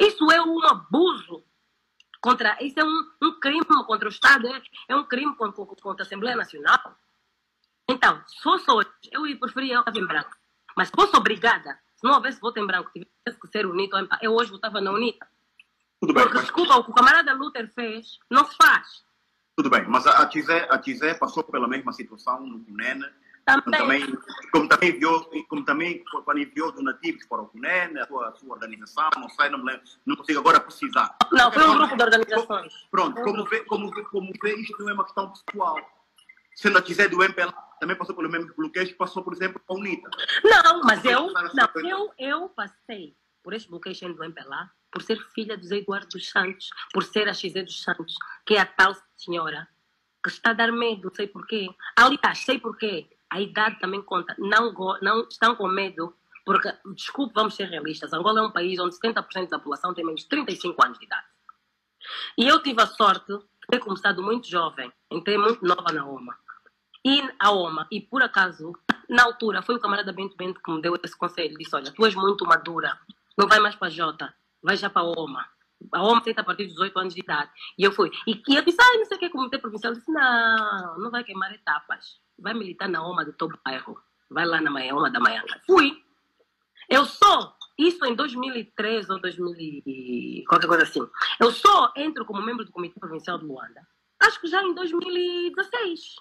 [SPEAKER 1] Isso é um abuso. Isso é um crime contra o Estado, é um crime contra a Assembleia Nacional. Então, se fosse hoje, eu preferia votar em branco. Mas se fosse obrigada, se não houvesse voto em branco, tivesse que ser UNITA, eu hoje votava na UNITA.
[SPEAKER 3] Tudo bem,
[SPEAKER 1] porque, desculpa, o que o camarada Luther fez, não se faz.
[SPEAKER 3] Tudo bem, mas a Tizé passou pela mesma situação no CUNEN, como também quando enviou donativos para o CUNEN, a sua organização, não sei, não consigo agora precisar.
[SPEAKER 1] Não, foi um grupo de organizações.
[SPEAKER 3] Pronto, como vê, isto não é uma questão pessoal. Sendo a Tizé do MPLA, também passou pelos mesmos bloqueios que passou, por exemplo, a UNITA.
[SPEAKER 1] Não, mas eu passei por este bloqueio do MPLA por ser filha do Zé Eduardo dos Santos, por ser a XZ dos Santos, que é a tal senhora que está a dar medo, sei porquê. Aliás, sei porquê. A idade também conta. Não estão com medo, porque, desculpe, vamos ser realistas, Angola é um país onde 70% da população tem menos de 35 anos de idade. E eu tive a sorte de ter começado muito jovem, entrei muito nova na OMA. E por acaso, na altura, foi o camarada Bento que me deu esse conselho. Disse, olha, tu és muito madura, não vai mais para a Jota, vai já para a OMA. A OMA aceita a partir dos 18 anos de idade. E eu fui. E eu disse, não sei o que, comitê provincial. Eu disse, não vai queimar etapas. Vai militar na OMA do teu bairro. Vai lá na OMA da Maianga. Fui. Eu só, isso em 2013 ou 2000, qualquer coisa assim. Eu só entro como membro do Comitê Provincial de Luanda, acho que já em 2016.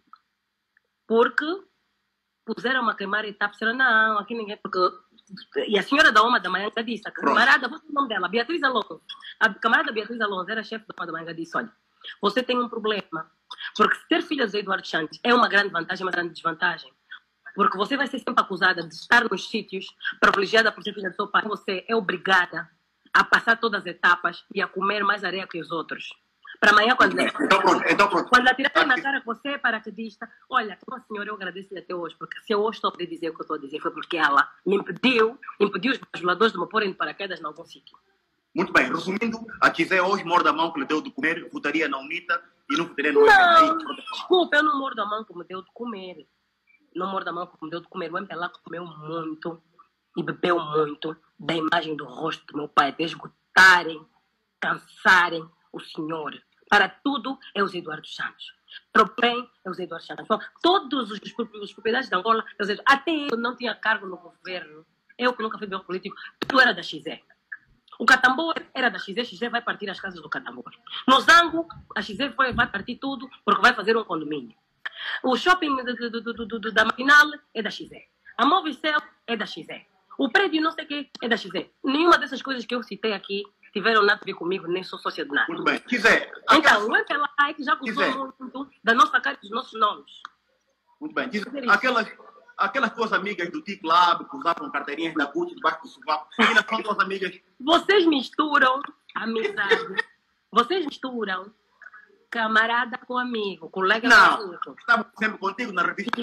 [SPEAKER 1] Porque puseram a queimar etapas. Não, aqui ninguém... Porque... E a senhora da OMA da Maianga disse, a camarada, vou o nome dela, Beatriz Alonso. A camarada Beatriz Alonso era chefe da OMA da Maianga, disse, olha, você tem um problema. Porque ser filha de Eduardo Santos é uma grande vantagem, uma grande desvantagem. Porque você vai ser sempre acusada de estar nos sítios, privilegiada por ser filha do seu pai. Você é obrigada a passar todas as etapas e a comer mais areia que os outros. Para amanhã, quando quando atirarem na cara que você é paraquedista, olha, uma senhora, eu agradeço-lhe até hoje, porque se eu hoje estou a poder dizer o que eu estou a dizer, foi porque ela me impediu os bajuladores de me porem de paraquedas em algum sítio.
[SPEAKER 3] Muito bem, resumindo, a Tizé hoje morde a mão que lhe deu de comer, votaria na UNITA e não votaria no MPLA.
[SPEAKER 1] Não, desculpa, eu não mordo a mão que me deu de comer. Não mordo a mão que me deu de comer. O MPLA comeu muito e bebeu muito da imagem do rosto do meu pai, até esgotarem, cansarem o senhor. Para tudo é os Eduardo Santos. Para o bem é os Eduardo Santos. Então, todos os propriedades da Angola, até eu não tinha cargo no governo. Eu que nunca fui bem político, tudo era da XE. O Catambor era da XE, XE vai partir as casas do Catambor. No Zango, a XE vai partir tudo porque vai fazer um condomínio. O shopping da Maquinal é da XE. A Movicel é da XE. O prédio não sei o que é da XE. Nenhuma dessas coisas que eu citei aqui tiveram nada a ver comigo, nem sou sócia de nada.
[SPEAKER 3] Muito bem. Quiser.
[SPEAKER 1] Então, o MPLA é que já gostou muito da nossa cara e dos nossos nomes.
[SPEAKER 3] Muito bem. Aquelas tuas amigas do T-Club que usavam carteirinhas da Gucci debaixo do sovaco, ainda são tuas amigas. Vocês
[SPEAKER 1] misturam amizade. Vocês misturam camarada com amigo, colega com amigo.
[SPEAKER 3] Estava sempre contigo na revista.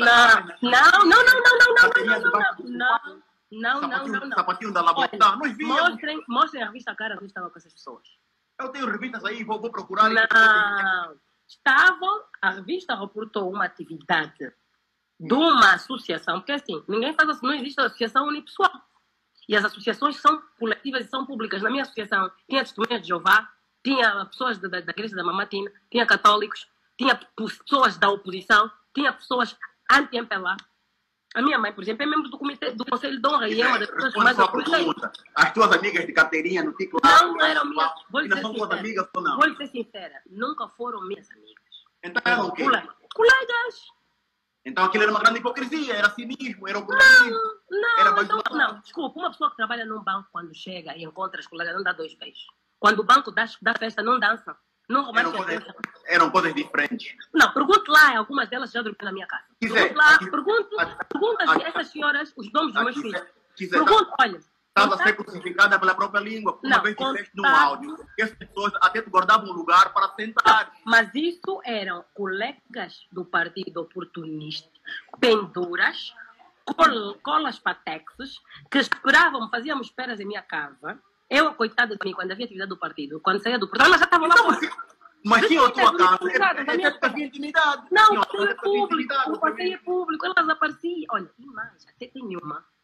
[SPEAKER 1] Não.
[SPEAKER 3] Sapatinho da Labotá. Nós víamos.
[SPEAKER 1] Mostrem a revista cara que eu estava com essas pessoas.
[SPEAKER 3] Eu tenho revistas aí, vou procurar.
[SPEAKER 1] Não. A revista reportou uma atividade de uma associação, porque assim, não existe associação unipessoal. E as associações são coletivas e são públicas. Na minha associação tinha testemunhas de Jeová, tinha pessoas da igreja da Mamatina, tinha católicos, tinha pessoas da oposição, tinha pessoas anti-MPLA. A minha mãe, por exemplo, é membro do comitê do Conselho de Honra e é uma das pessoas que mais apoiam.
[SPEAKER 3] As tuas amigas de carteirinha no Tico
[SPEAKER 1] não eram minhas. Vou
[SPEAKER 3] lhe
[SPEAKER 1] ser sincera, nunca foram minhas amigas.
[SPEAKER 3] Então eram o quê?
[SPEAKER 1] Colegas.
[SPEAKER 3] Então aquilo era uma grande hipocrisia, era cinismo, era oportunismo.
[SPEAKER 1] Não, desculpa, uma pessoa que trabalha num banco, quando chega e encontra as colegas, não dá 2 beijos. Quando o banco dá festa, não dança. Não romantiza.
[SPEAKER 3] Eram coisas diferentes.
[SPEAKER 1] Não, pergunte lá, algumas delas já dormiram na minha casa. Pergunta se essas senhoras, os nomes dos meus filhos. Pergunta, olha.
[SPEAKER 3] Estava a ser crucificada pela própria língua. Uma vez disseste num áudio que as pessoas até te guardavam um lugar para sentar.
[SPEAKER 1] Mas isso eram colegas do partido oportunista, penduras, colas patexes, que esperavam, fazíamos esperas em minha casa. Eu, coitada de mim, quando havia atividade do partido, quando saía do programa, já estava lá fora.
[SPEAKER 3] Mas tinha a tua casa, havia intimidade.
[SPEAKER 1] Não, o passeio é público, elas apareciam. Olha, e mais, até tem uma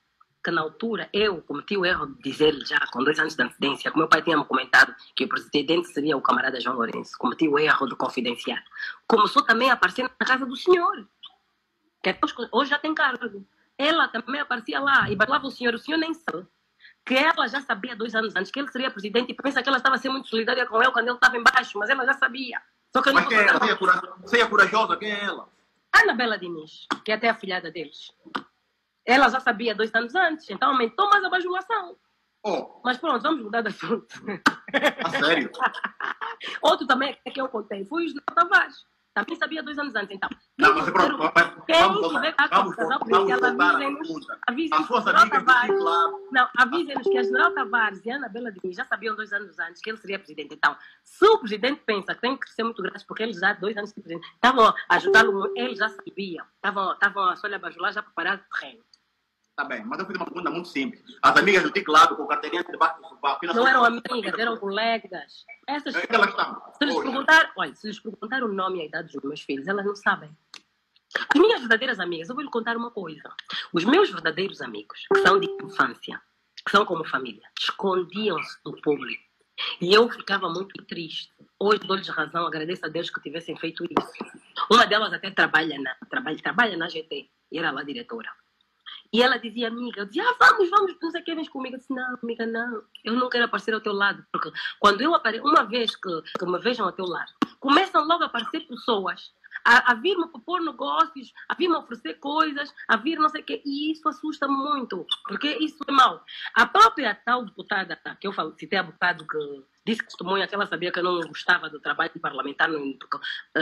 [SPEAKER 1] que na altura eu cometi o erro de dizer-lhe já, com 2 anos de antecedência, que meu pai tinha-me comentado que o presidente seria o camarada João Lourenço. Cometi o erro de confidenciar. Começou também a aparecer na casa do senhor, que hoje já tem cargo. Ela também aparecia lá e bailava o senhor nem sabe. Que ela já sabia 2 anos antes que ele seria presidente e pensa que ela estava a ser muito solidária com ele quando ele estava embaixo, mas ela já sabia. Só que
[SPEAKER 3] Mas quem é ela? Você é corajosa? Quem é ela?
[SPEAKER 1] Anabela Diniz, que é até a filhada deles. Ela já sabia 2 anos antes, então aumentou mais a bajulação.
[SPEAKER 3] Oh.
[SPEAKER 1] Mas pronto, vamos mudar de assunto.
[SPEAKER 3] A sério?
[SPEAKER 1] Outro também que eu contei foi o José Tavares. Também sabia 2 anos antes, então.
[SPEAKER 3] Não, mas pronto.
[SPEAKER 1] Quem tiver cá com o casal comigo, avisem-nos.
[SPEAKER 3] As suas amigas do Club.
[SPEAKER 1] Não, avisem-nos que a General Tavares e a Anabela Diniz já sabiam 2 anos antes que ele seria presidente. Então, se o presidente pensa que tem que ser muito grande porque ele já há 2 anos de presidente, estavam a ajudá-lo, ele já sabia. Estavam a só lhe bajular, já preparar o terreno.
[SPEAKER 3] Tá bem, mas eu fiz uma pergunta muito simples. As amigas do T-Club com carteirinha debaixo do sofá.
[SPEAKER 1] Não eram amigas, eram colegas. Essas
[SPEAKER 3] elas estão.
[SPEAKER 1] Se lhes perguntar o nome e a idade dos meus filhos, elas não sabem. As minhas verdadeiras amigas, eu vou lhe contar uma coisa. Os meus verdadeiros amigos, que são de infância, que são como família, escondiam-se do público. E eu ficava muito triste. Hoje dou-lhes razão, agradeço a Deus que tivessem feito isso. Uma delas até trabalha na GT e era lá diretora. E ela dizia, amiga, eu dizia, vamos, não sei o que, vens comigo. Eu disse, não, amiga, não, eu não quero aparecer ao teu lado. Porque quando eu apareço, uma vez que me vejam ao teu lado, começam logo a aparecer pessoas a vir-me propor negócios, a vir-me oferecer coisas, a vir não sei o quê. E isso assusta-me muito, porque isso é mau. A própria tal deputada, que eu citei há bocado, que disse testemunha que ela sabia que eu não gostava do trabalho parlamentar, porque,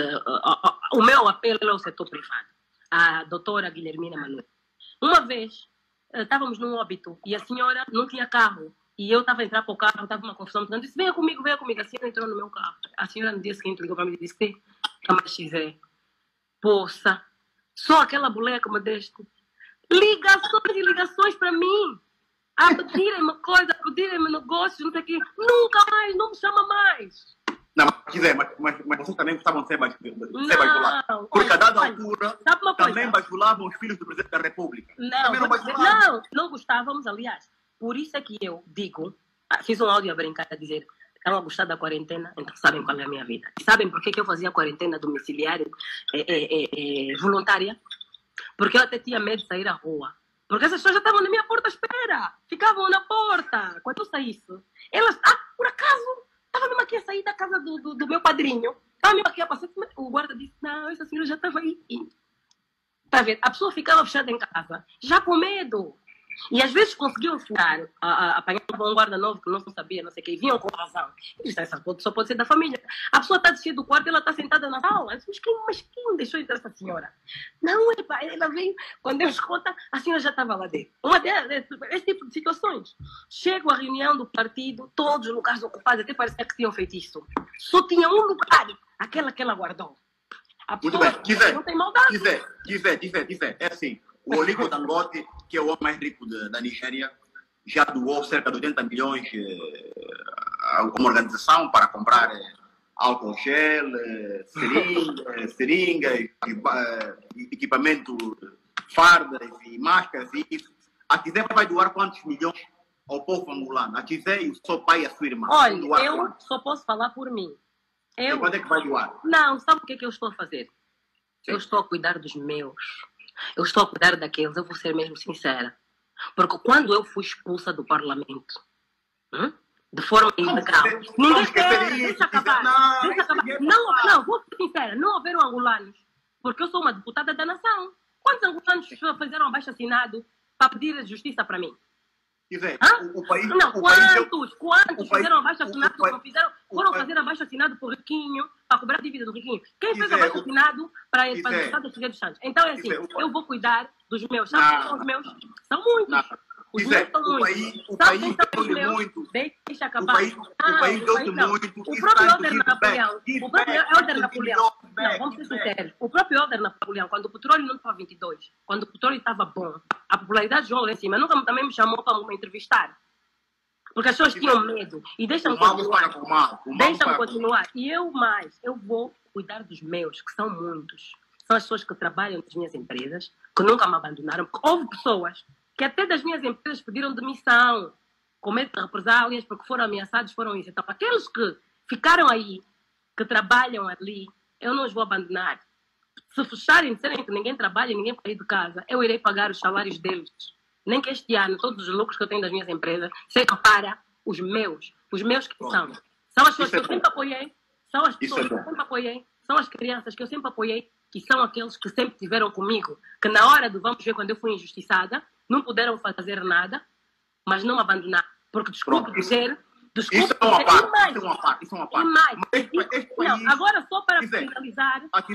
[SPEAKER 1] o meu apelo é ao setor privado. A doutora Guilhermina Manuel. Uma vez, estávamos num óbito e a senhora não tinha carro. E eu estava a entrar para o carro, estava uma confusão. Eu disse, venha comigo. A senhora entrou no meu carro. A senhora no dia seguinte ligou para mim e disse, XE, poça, só aquela boleia que me deste. Ligações e ligações para mim. A pedirem-me coisa, a pedirem-me negócios, não sei o quê. Nunca mais, não me chama mais.
[SPEAKER 3] Não, mas vocês também gostavam de ser bajulados. Porque a dada altura, também bajulavam os filhos do presidente da República.
[SPEAKER 1] Não gostávamos, aliás. Por isso é que eu digo, fiz um áudio a brincar, a dizer, estão a gostar da quarentena, então sabem qual é a minha vida. E sabem por que eu fazia quarentena domiciliária voluntária? Porque eu até tinha medo de sair à rua. Porque essas pessoas já estavam na minha porta à espera. Ficavam na porta. Quando eu saísse, elas, por acaso... Estava mesmo aqui a sair da casa do meu padrinho. Estava mesmo aqui a passar. O guarda disse, não, essa senhora já estava aí. Está a ver? A pessoa ficava fechada em casa, já com medo. E às vezes conseguiam furar, apanhavam um guarda novo que não sabia, não sei o que, e vinham com razão. E disse, essa só pode ser da família. A pessoa está descendo do quarto e ela está sentada na sala. Mas quem deixou entrar essa senhora? Não, ela veio, quando Deus conta, a senhora já estava lá dentro. Esse tipo de situações. Chego à reunião do partido, todos os lugares ocupados, até parecia que tinham feito isso. Só tinha um lugar, aquela que ela guardou. A pessoa não tem maldade.
[SPEAKER 3] Quiser. É assim. O Aliko Dangote, que é o homem mais rico da Nigéria, já doou cerca de 80 milhões a uma organização para comprar álcool gel, seringas, equipamento, fardas e máscaras. A Kizé vai doar quantos milhões ao povo angolano? A Kizé e o seu pai e a sua irmã.
[SPEAKER 1] Olha, eu só posso falar por mim.
[SPEAKER 3] E quando é que vai doar?
[SPEAKER 1] Não, sabe o que é que eu estou a fazer? Sim. Eu estou a cuidar dos meus. Eu estou a cuidar daqueles, eu vou ser mesmo sincera. Porque quando eu fui expulsa do Parlamento, de forma ilegal, ninguém quer, deixa acabar. Não, vou ser sincera, não houveram angolanos, porque eu sou uma deputada da nação. Quantos angolanos fizeram abaixo-assinado para pedir justiça para mim?
[SPEAKER 3] Quiser,
[SPEAKER 1] quantos fizeram abaixo-assinado, foram fazer abaixo-assinado por Riquinho, para cobrar a dívida do Riquinho? Quem fez abaixo-assinado para o Estado de Figueiredo Santos? Então é assim, eu vou cuidar dos meus. Sabe quem são os meus? São muitos. Os meus são muitos.
[SPEAKER 3] O país deu-te muito.
[SPEAKER 1] Deixa acabar.
[SPEAKER 3] O país deu-te muito.
[SPEAKER 1] O próprio Helder Napoleão. Não, vamos ser sinceros. O próprio Helder Napoleão, quando o petróleo não estava 22, quando o petróleo estava bom, a popularidade de João lá em cima nunca também me chamou para me entrevistar. Porque as pessoas tinham medo. E deixam-me continuar. E eu vou cuidar dos meus, que são muitos. São as pessoas que trabalham nas minhas empresas, que nunca me abandonaram. Porque houve pessoas que até das minhas empresas pediram demissão, com medo de represálias, porque foram ameaçados, foram isso. Então, aqueles que ficaram aí, que trabalham ali, eu não os vou abandonar. Se fecharem, disserem que ninguém trabalha, ninguém vai ir de casa, eu irei pagar os salários deles. Nem que este ano, todos os lucros que eu tenho das minhas empresas, sejam para os meus que são. São as pessoas que eu sempre apoiei, são as pessoas que eu sempre apoiei, são as crianças que eu sempre apoiei, que são aqueles que sempre estiveram comigo, que na hora do vamos ver, quando eu fui injustiçada, não puderam fazer nada, mas não me abandonar. Porque, desculpe dizer... Desculpe,
[SPEAKER 3] isso é uma parte.
[SPEAKER 1] E mais.
[SPEAKER 3] Este país,
[SPEAKER 1] não, agora só para finalizar...
[SPEAKER 3] Aqui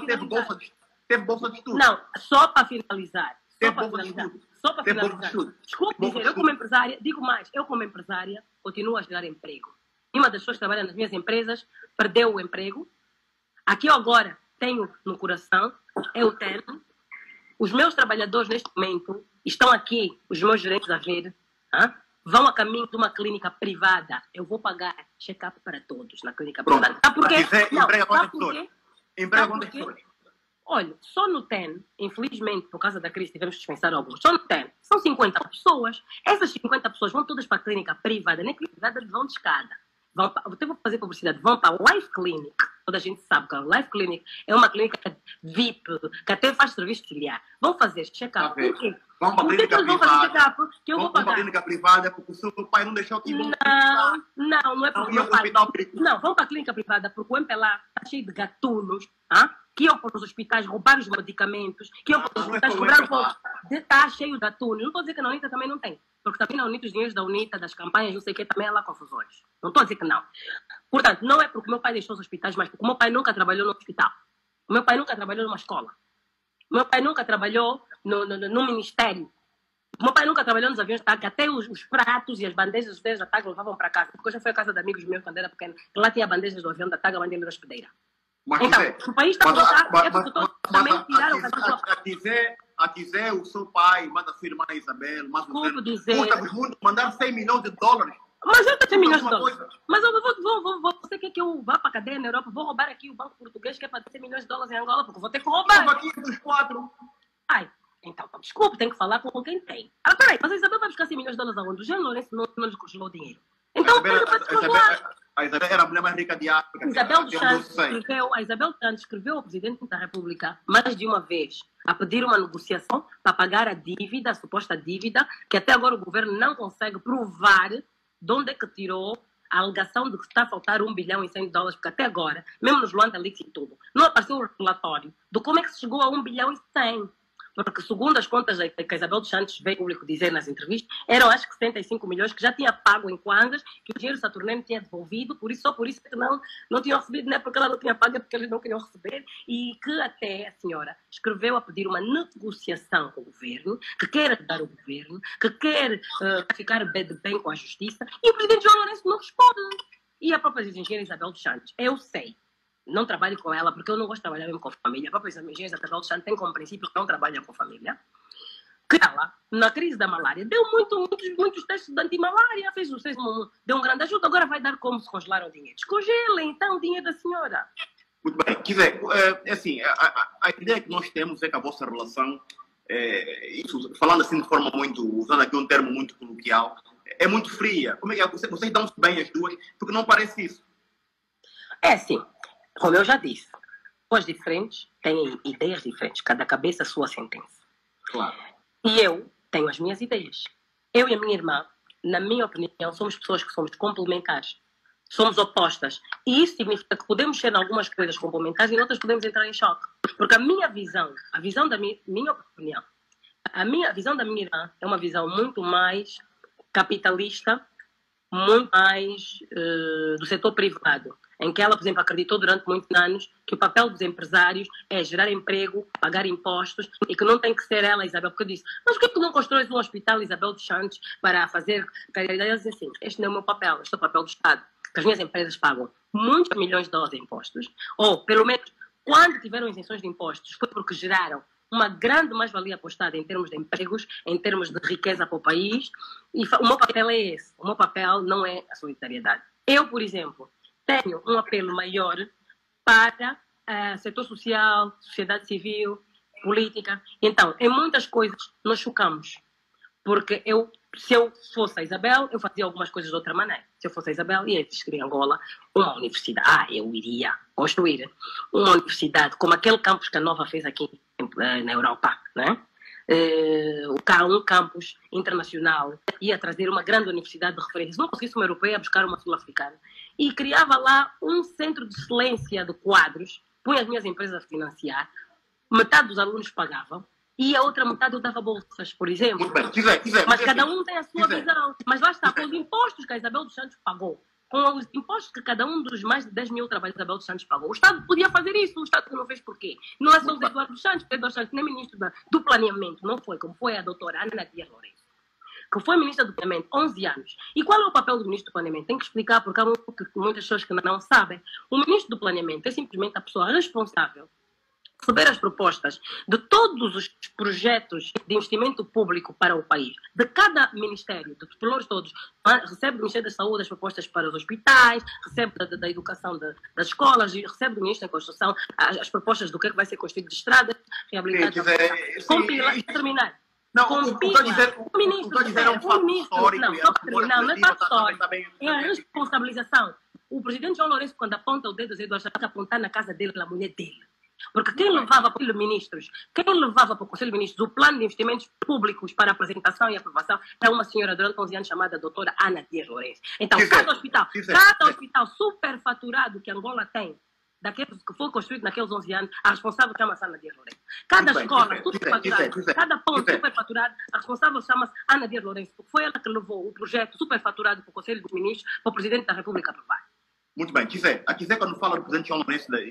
[SPEAKER 3] teve bolsa de estudo.
[SPEAKER 1] Não, só para finalizar.
[SPEAKER 3] Só para finalizar.
[SPEAKER 1] Desculpe dizer, eu como empresária, digo mais, eu como empresária continuo a gerar emprego. E uma das pessoas que trabalha nas minhas empresas perdeu o emprego. Aqui eu agora tenho no coração, é o TEN. Os meus trabalhadores neste momento estão aqui, os meus gerentes a ver, vão a caminho de uma clínica privada. Eu vou pagar check-up para todos na clínica privada. Sabe por quê?
[SPEAKER 3] Emprega quantas pessoas?
[SPEAKER 1] Olha, só no TEN, infelizmente, por causa da crise, tivemos que dispensar alguns. Só no TEN, são 50 pessoas. Essas 50 pessoas vão todas para a clínica privada. Nem clínica privada, vão de escada. Vou fazer publicidade. Vão para a Life Clinic. Toda a gente sabe que a Life Clinic é uma clínica VIP, que até faz serviço auxiliar. Vão fazer check-up. Por quê?
[SPEAKER 3] Vão para a clínica
[SPEAKER 1] privada. Que eu vou pagar.
[SPEAKER 3] Vão para a clínica privada porque o seu pai não deixou que...
[SPEAKER 1] Não é porque o meu pai... Não, vão para a clínica privada porque o MPLA está cheio de gatunos, que iam para os hospitais roubar os medicamentos, que iam para os hospitais cobrar... Está cheio de gatunos. Não estou a dizer que na UNITA também não tem. Porque também na UNITA, os dinheiros da UNITA, das campanhas, não sei o que, também há lá confusões. Não estou a dizer que não. Portanto, não é porque o meu pai deixou os hospitais, mas porque o meu pai nunca trabalhou no hospital. O meu pai nunca trabalhou numa escola. O meu pai nunca trabalhou no ministério. O meu pai nunca trabalhou nos aviões de TAG, até os pratos e as bandejas dos aviões da TAG levavam para casa. Porque eu já fui à casa de amigos meus quando era pequeno, que lá tinha bandejas do avião da TAG, a bandeja da hospedeira. Então, o país está a voltar, é porque todos também tiraram
[SPEAKER 3] a dizer o seu pai, manda a sua irmã Isabel, mas
[SPEAKER 1] custa-vos
[SPEAKER 3] muito mandar 100 milhões de dólares.
[SPEAKER 1] Mas eu tenho 100 milhões de dólares. Mas eu você quer que eu vá para a cadeia na Europa? Vou roubar aqui o Banco Português, que é para 100 milhões de dólares em Angola, porque eu vou ter que roubar.
[SPEAKER 3] Eu aqui dos 4.
[SPEAKER 1] Ai, então, desculpe, tem que falar com quem tem. Peraí, mas a Isabel vai buscar 100 milhões de dólares aonde? O Jean Lourenço não lhe congelou o dinheiro. Então,
[SPEAKER 3] a Isabel era a mulher mais rica de África.
[SPEAKER 1] A Isabel Santos escreveu ao Presidente da República mais de uma vez a pedir uma negociação para pagar a dívida, a suposta dívida, que até agora o governo não consegue provar de onde é que tirou a alegação de que está a faltar 1 bilhão e 100 de dólares, porque até agora, mesmo nos Luanda Leaks e tudo, não apareceu o relatório de como é que se chegou a 1 bilhão e 100. Porque, segundo as contas que a Isabel dos Santos veio público dizer nas entrevistas, eram acho que 75 milhões que já tinha pago em kwanzas, que o dinheiro saturnino tinha devolvido, só por isso que não tinham recebido, não é porque ela não tinha pago, é porque eles não queriam receber, e que até a senhora escreveu a pedir uma negociação com o governo, que quer ajudar o governo, que quer ficar bem com a justiça, e o presidente João Lourenço não responde. E a própria engenheira Isabel dos Santos, eu sei. Não trabalho com ela, porque eu não gosto de trabalhar mesmo com família. A própria engenheira Isabel dos Santos tem como princípio que não trabalha com família. Que ela, na crise da malária, deu muitos testes de antimalária, deu um grande ajuda. Agora vai dar como se congelaram o dinheiro. Descongelem, então, o dinheiro da senhora.
[SPEAKER 3] Muito bem. Quiser, assim, a ideia que nós temos é que a vossa relação, isso, falando assim de forma muito, usando aqui um termo muito coloquial, é muito fria. Como é que é? Vocês dão-se bem as duas, porque não parece isso.
[SPEAKER 1] É sim. Como eu já disse, pessoas diferentes têm ideias diferentes, cada cabeça a sua sentença.
[SPEAKER 3] Claro.
[SPEAKER 1] E eu tenho as minhas ideias. Eu e a minha irmã, na minha opinião, somos pessoas que somos complementares. Somos opostas. E isso significa que podemos ser em algumas coisas complementares e em outras podemos entrar em choque. Porque a minha visão, a visão da minha opinião, a visão da minha irmã é uma visão muito mais capitalista, muito mais do setor privado, em que ela, por exemplo, acreditou durante muitos anos que o papel dos empresários é gerar emprego, pagar impostos, e que não tem que ser ela, Isabel, porque eu disse, mas por que tu não constróis um hospital, Isabel dos Santos, para fazer caridade? Ela disse assim, este não é o meu papel, este é o papel do Estado, que as minhas empresas pagam muitos milhões de dólares em impostos, ou, pelo menos, quando tiveram isenções de impostos, foi porque geraram uma grande mais-valia para o Estado em termos de empregos, em termos de riqueza para o país, e o meu papel é esse, o meu papel não é a solidariedade. Eu, por exemplo, tenho um apelo maior para setor social, sociedade civil, política. Então, em muitas coisas nós chocamos. Porque se eu fosse a Isabel, eu fazia algumas coisas de outra maneira. Se eu fosse a Isabel, ia existir em Angola uma universidade. Eu iria construir uma universidade, como aquele campus que a Nova fez aqui na Europa, né? Um campus internacional, ia trazer uma grande universidade de referência. Se não conseguisse uma europeia, buscar uma sul-africana. E criava lá um centro de excelência de quadros, punha as minhas empresas a financiar, metade dos alunos pagavam, e a outra metade eu dava bolsas, por exemplo.
[SPEAKER 3] Muito bem,
[SPEAKER 1] mas cada um tem a sua visão. Mas lá está, com os impostos que a Isabel dos Santos pagou, com os impostos que cada um dos mais de 10 mil trabalhadores da Isabel dos Santos pagou, o Estado podia fazer isso, o Estado não fez por quê? Não é só o Eduardo dos Santos, o Eduardo dos Santos nem ministro do planeamento, não foi, como foi a doutora Ana Dias Lourenço, que foi ministra do planeamento 11 anos. E qual é o papel do ministro do planeamento? Tem que explicar, porque há muitas pessoas que não sabem. O ministro do planeamento é simplesmente a pessoa responsável receber as propostas de todos os projetos de investimento público para o país, de cada ministério, de valores todos, recebe do Ministério da Saúde as propostas para os hospitais, recebe da educação das escolas, e recebe do Ministério da Construção as propostas do que é que vai ser construído de estrada, reabilitação. Compila e terminar.
[SPEAKER 3] Não, o que estou a dizer é um fato histórico.
[SPEAKER 1] Não, só para terminar, não é fato histórico. É a responsabilização. O presidente João Lourenço, quando aponta o dedo a Eduardo, está a apontar na casa dele, na mulher dele. Porque quem levava para os ministros, quem levava para o Conselho de Ministros o plano de investimentos públicos para apresentação e aprovação era uma senhora durante 11 anos chamada doutora Ana Dias Lourenço. Então, cada hospital superfaturado que Angola tem, daqueles que foi construído naqueles 11 anos, a responsável chama-se Ana Dias Lourenço. Cada escola, tudo superfaturado, cada ponto superfaturado, a responsável chama-se Ana Dias Lourenço, porque foi ela que levou o projeto superfaturado para o Conselho dos Ministros para o Presidente da República aprovar.
[SPEAKER 3] Muito bem, Kizé, quando fala do presidente João Lourenço e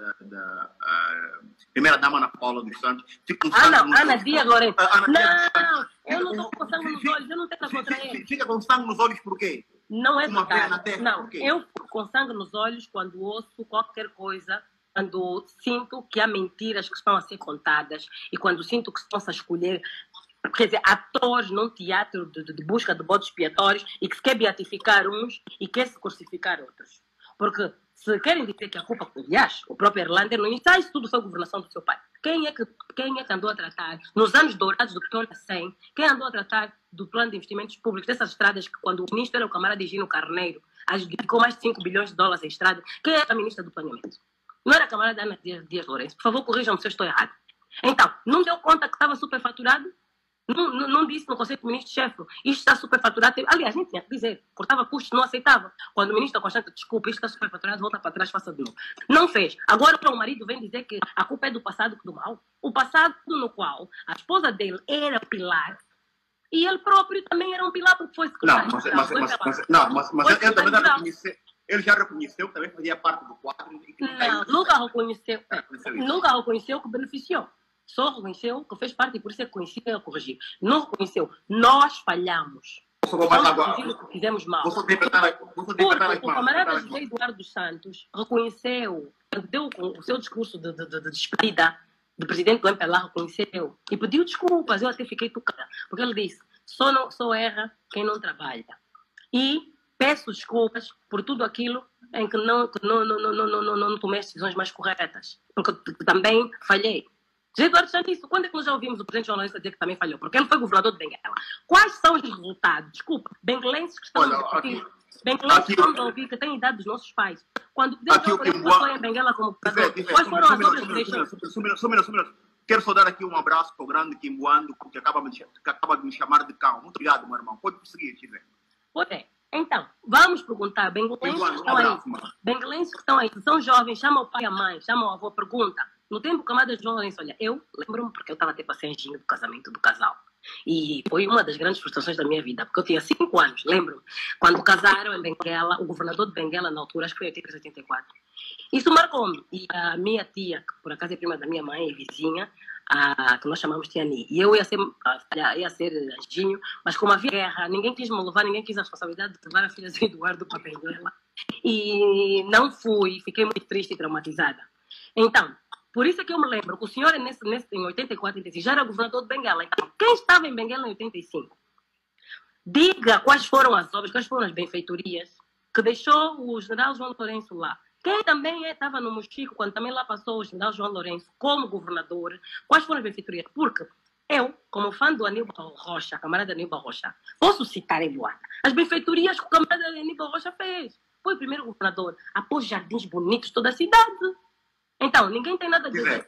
[SPEAKER 3] da primeira-dama Ana Paula dos Santos...
[SPEAKER 1] Ana Dias Lourenço. Não, eu não estou com sangue nos olhos, eu não tenho nada contra ele.
[SPEAKER 3] Fica com sangue nos olhos por quê?
[SPEAKER 1] Não é verdade. Não, eu fico com sangue nos olhos quando ouço qualquer coisa, quando sinto que há mentiras que estão a ser contadas e quando sinto que estão-se a escolher, quer dizer, atores num teatro de busca de bodes expiatórios e que se quer beatificar uns e quer se crucificar outros. Porque se querem dizer que a culpa, aliás, o próprio Erlander no início, isso tudo foi a governação do seu pai. Quem é que andou a tratar, nos anos dourados do Petona 100, quem andou a tratar do plano de investimentos públicos, dessas estradas que quando o ministro era o camarada Higino Carneiro, dedicou mais de 5 bilhões de dólares em estrada, quem era a ministra do planeamento? Não era a camarada Ana Dias Lourenço. Por favor, corrijam-me se eu estou errado. Então, não deu conta que estava superfaturado? Não disse no Conselho do Ministro-Chefe, isto está superfaturado. Aliás, nem tinha que dizer, cortava custos, não aceitava. Quando o ministro Constante, desculpa, isto está superfaturado, volta para trás, faça de novo. Não fez. Agora o marido vem dizer que a culpa é do passado que do mal. O passado no qual a esposa dele era pilar e ele próprio também era um pilar porque foi secretário.
[SPEAKER 3] Mas ele também já reconheceu. Ele já reconheceu que também fazia parte do quadro.
[SPEAKER 1] Não, nunca reconheceu. Nunca reconheceu que beneficiou. Só reconheceu que fez parte e por isso é que conhecia a corrigir. Não reconheceu. Nós falhamos. Que fizemos mal. O camarada José Eduardo dos Santos reconheceu, deu o seu discurso de despedida do presidente do MPLA, reconheceu e pediu desculpas. Eu até fiquei tocada, porque ele disse: só erra quem não trabalha. E peço desculpas por tudo aquilo em que não tomei as decisões mais corretas, porque também falhei. José Eduardo Santos, quando é que nós já ouvimos o presidente João Lourenço dizer que também falhou? Porque ele foi governador de Benguela. Quais são os resultados? Desculpa, benguelenses que estão a ouvir, que têm idade dos nossos pais. Quando o presidente João Lourenço foi em Benguela como governador, quais foram as obras que deixou?
[SPEAKER 3] Quero só dar aqui um abraço para o grande Kimbuando, que acaba de me chamar de cão. Muito obrigado, meu irmão. Pode prosseguir, Kizé.
[SPEAKER 1] Pois é. Então, vamos perguntar, benguelenses que estão aí, que são jovens, chamam o pai e a mãe, chamam o avô, pergunta. No tempo, camada de João Lourenço, olha, eu lembro-me porque eu estava até passeandinho do casamento do casal. E foi uma das grandes frustrações da minha vida, porque eu tinha 5 anos, lembro-me. Quando casaram em Benguela, o governador de Benguela, na altura, acho que foi em 84. Isso marcou-me. E a minha tia, que por acaso é prima da minha mãe e vizinha, que nós chamamos Tia Ni. E eu ia ser anjinho, mas como havia guerra, ninguém quis me levar, ninguém quis a responsabilidade de levar a filha de Eduardo para Benguela. E não fui, fiquei muito triste e traumatizada. Então, por isso é que eu me lembro que o senhor, em 84, 85, já era governador de Benguela. Então, quem estava em Benguela em 85? Diga quais foram as obras, quais foram as benfeitorias que deixou o general João Lourenço lá. Quem também estava no Mochico, quando também lá passou o general João Lourenço como governador, quais foram as benfeitorias? Porque Eu, como fã do Aníbal Rocha, camarada Aníbal Rocha, posso citar em Luanda as benfeitorias que o camarada Aníbal Rocha fez. Foi o primeiro governador a pôr jardins bonitos toda a cidade. Então, ninguém tem nada a dizer.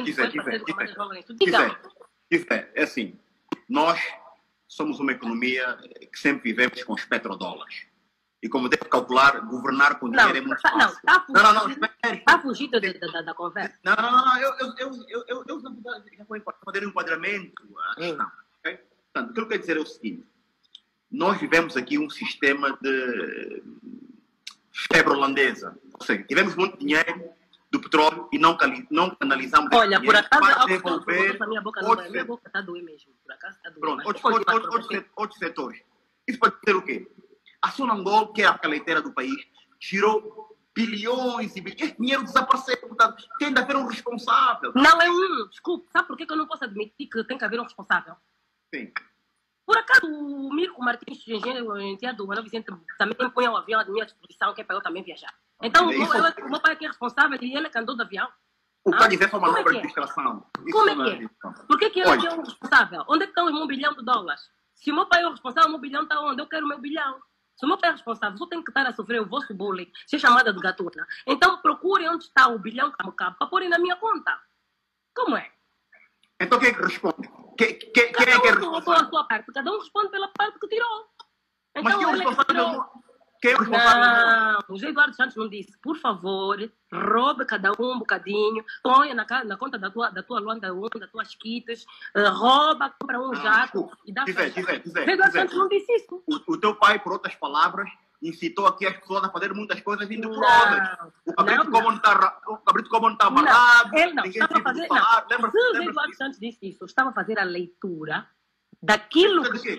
[SPEAKER 3] É assim, nós somos uma economia que sempre vivemos com os petrodólares. E como deve calcular, governar com dinheiro é muito fácil.
[SPEAKER 1] Não, está fugido da conversa.
[SPEAKER 3] Não, eu já vou fazer um enquadramento à questão. Okay? Portanto, o que eu quero dizer é o seguinte. Nós vivemos aqui um sistema de febre holandesa. Ou seja, tivemos muito dinheiro do petróleo e não canalizamos esse
[SPEAKER 1] dinheiro por acaso,
[SPEAKER 3] para desenvolver
[SPEAKER 1] a minha boca está a doer mesmo. Por acaso está a doer.
[SPEAKER 3] Pronto, outros setores. Isso pode ser o quê? A Sonangol, que é a caleiteira do país, tirou bilhões e bilhões. Esse dinheiro desapareceu. Portanto, tem de haver um responsável.
[SPEAKER 1] Não é um. Desculpe, sabe por que eu não posso admitir que tem que haver um responsável?
[SPEAKER 3] Sim.
[SPEAKER 1] Por acaso, o Mirko Martins, engenheiro do Manoel Vicente, também põe o avião à minha disposição, que é para eu também viajar. Então, o meu pai é que é responsável e ele é que andou de avião.
[SPEAKER 3] O que está a dizer é uma manobra de distração.
[SPEAKER 1] Como é que é? Por que ele é o responsável? Onde é que está o meu bilhão de dólares? Se o meu pai é o responsável, o meu bilhão está onde? Eu quero o meu bilhão. Se o meu pai é responsável, eu tenho que estar a sofrer o vosso bullying, ser chamada de gatuna. Então procurem onde está o bilhão para porem na minha conta. Como é?
[SPEAKER 3] Então quem é que responde? Quem é que
[SPEAKER 1] é responsável? A sua parte. Cada um responde pela parte que tirou. Então,
[SPEAKER 3] mas quem é o responsável? Quem é o
[SPEAKER 1] responsável? Não, o José Eduardo Santos não disse. Por favor, roube cada um bocadinho, ponha na conta da tua Luanda 1, das tuas quitas, rouba, compra um jato e dá para José Eduardo Santos não disse isso.
[SPEAKER 3] O teu pai, por outras palavras, incitou aqui as pessoas a fazer muitas coisas indo por obras. O cabrito como não está amarrado.
[SPEAKER 1] Ele não estava a fazer. Se o José Eduardo Santos disse isso, eu estava a fazer a leitura daquilo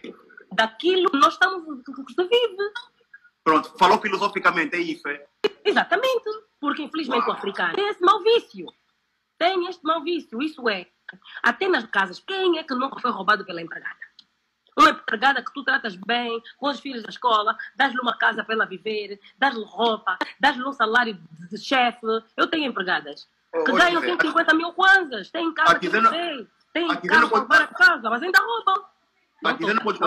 [SPEAKER 1] que nós estamos que se vive.
[SPEAKER 3] Pronto, falou filosoficamente, é isso, é?
[SPEAKER 1] Exatamente, porque infelizmente o africano tem esse mau vício. Tem este mau vício, isso é. Até nas casas, quem é que nunca foi roubado pela empregada? Uma empregada que tu tratas bem, com os filhos da escola, dás-lhe uma casa para ela viver, dás-lhe roupa, dás-lhe um salário de chefe. Eu tenho empregadas que ganham 150 mil kwanzas, têm casa que eu sei, têm carro para levar a casa, mas ainda roubam.
[SPEAKER 3] Aqui você não pode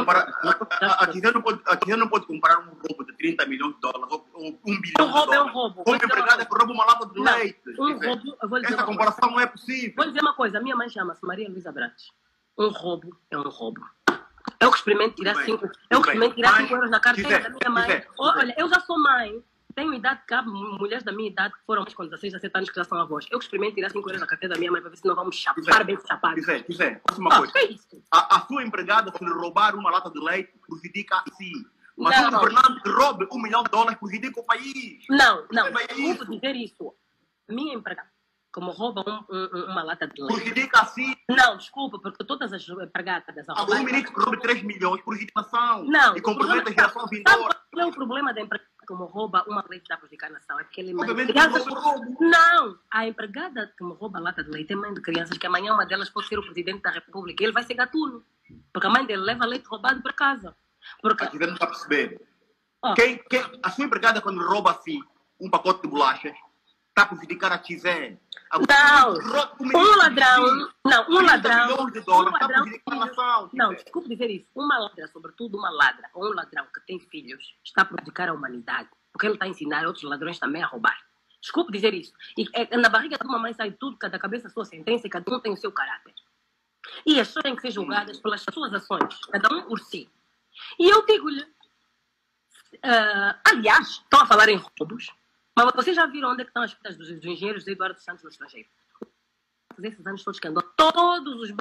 [SPEAKER 3] comparar um roubo de 30 milhões de dólares ou 1 bilhão de dólares.
[SPEAKER 1] Um roubo é um roubo.
[SPEAKER 3] Uma empregada que rouba uma lata de leite. Essa comparação não é possível.
[SPEAKER 1] Vou dizer uma coisa. A minha mãe chama-se Maria Luísa Brantes. Um roubo é um roubo. Eu experimento tirar 5 euros na carteira da minha mãe. Olha, eu já sou mãe. Tenho idade que há mulheres da minha idade que foram com 16, 17 anos que já são avós. Eu experimento tirar 5 euros da carteira da minha mãe para ver se não vamos chapar bem chapados.
[SPEAKER 3] Quiser, uma coisa. A sua empregada, se lhe roubar uma lata de leite, prejudica a si. Mas o governante que roube $1 milhão prejudica o país.
[SPEAKER 1] Não vou dizer isso. Minha empregada, como rouba uma lata de leite.
[SPEAKER 3] Prejudica a si.
[SPEAKER 1] Não, desculpa, porque todas as empregadas...
[SPEAKER 3] Algum ministro que roube 3 milhões, prejudica a nação.
[SPEAKER 1] Não.
[SPEAKER 3] E compromete a geração vindoura.
[SPEAKER 1] Qual é o problema da empregada? Como rouba uma leite da prejudicar a nação? É porque ele é mãe
[SPEAKER 3] de
[SPEAKER 1] crianças. Não! A empregada que me rouba a lata de leite é mãe de crianças, que amanhã uma delas pode ser o presidente da República. Ele vai ser gatuno. Porque a mãe dele leva leite roubado para casa. Porque...
[SPEAKER 3] Aqui não está a perceber. A sua empregada, quando rouba assim um pacote de bolachas, está a prejudicar a Tizé.
[SPEAKER 1] Um ladrão. Não, um ladrão.
[SPEAKER 3] Milhões de dólares, está a prejudicar a nação.
[SPEAKER 1] Não, desculpe dizer isso. Uma ladra, sobretudo uma ladra, ou um ladrão que tem filhos, está a prejudicar a humanidade. Porque ele está a ensinar outros ladrões também a roubar. Desculpe dizer isso. E na barriga de uma mãe sai tudo, cada cabeça a sua sentença e cada um tem o seu caráter. E as pessoas têm que ser julgadas pelas suas ações, cada um por si. E eu digo-lhe, aliás, estão a falar em roubos, mas vocês já viram onde é que estão as fitas dos engenheiros de Eduardo Santos no estrangeiro? Esses anos todos que andou, todos os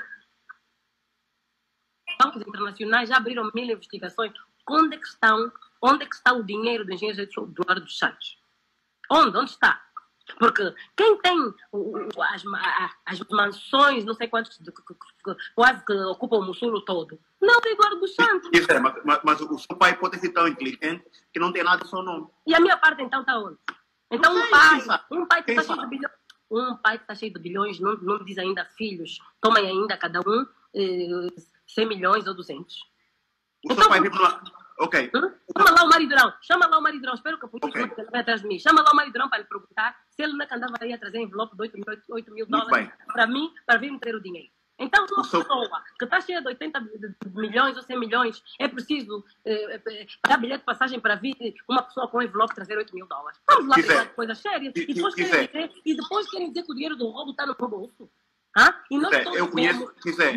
[SPEAKER 1] bancos internacionais já abriram 1000 investigações. Onde é que está o dinheiro do engenheiro de Eduardo Santos? Onde está? Porque quem tem as mansões, não sei quantos, quase que ocupam o Mussulo todo, não é Eduardo dos Santos.
[SPEAKER 3] Mas o seu pai pode ser tão inteligente que não tem nada do seu nome.
[SPEAKER 1] E a minha parte então está onde? Então um pai que está cheio de bilhões, cheio de bilhões, não diz ainda filhos, tomem ainda cada um 100 milhões ou 200.
[SPEAKER 3] O seu pai vive numa... Ok.
[SPEAKER 1] Chama lá o Mário Durão, espero que a polícia não venha atrás de mim. Chama lá o Mário Durão para lhe perguntar se ele não andava aí a trazer envelope de $8 mil para mim, para vir meter o dinheiro. Então, uma pessoa que está cheia de 80 milhões ou 100 milhões, é preciso pagar bilhete de passagem para vir uma pessoa com um envelope trazer 8 mil dólares. Vamos lá falar de coisas sérias. E depois querem dizer que o dinheiro do roubo está no meu bolso. E nós todos vemos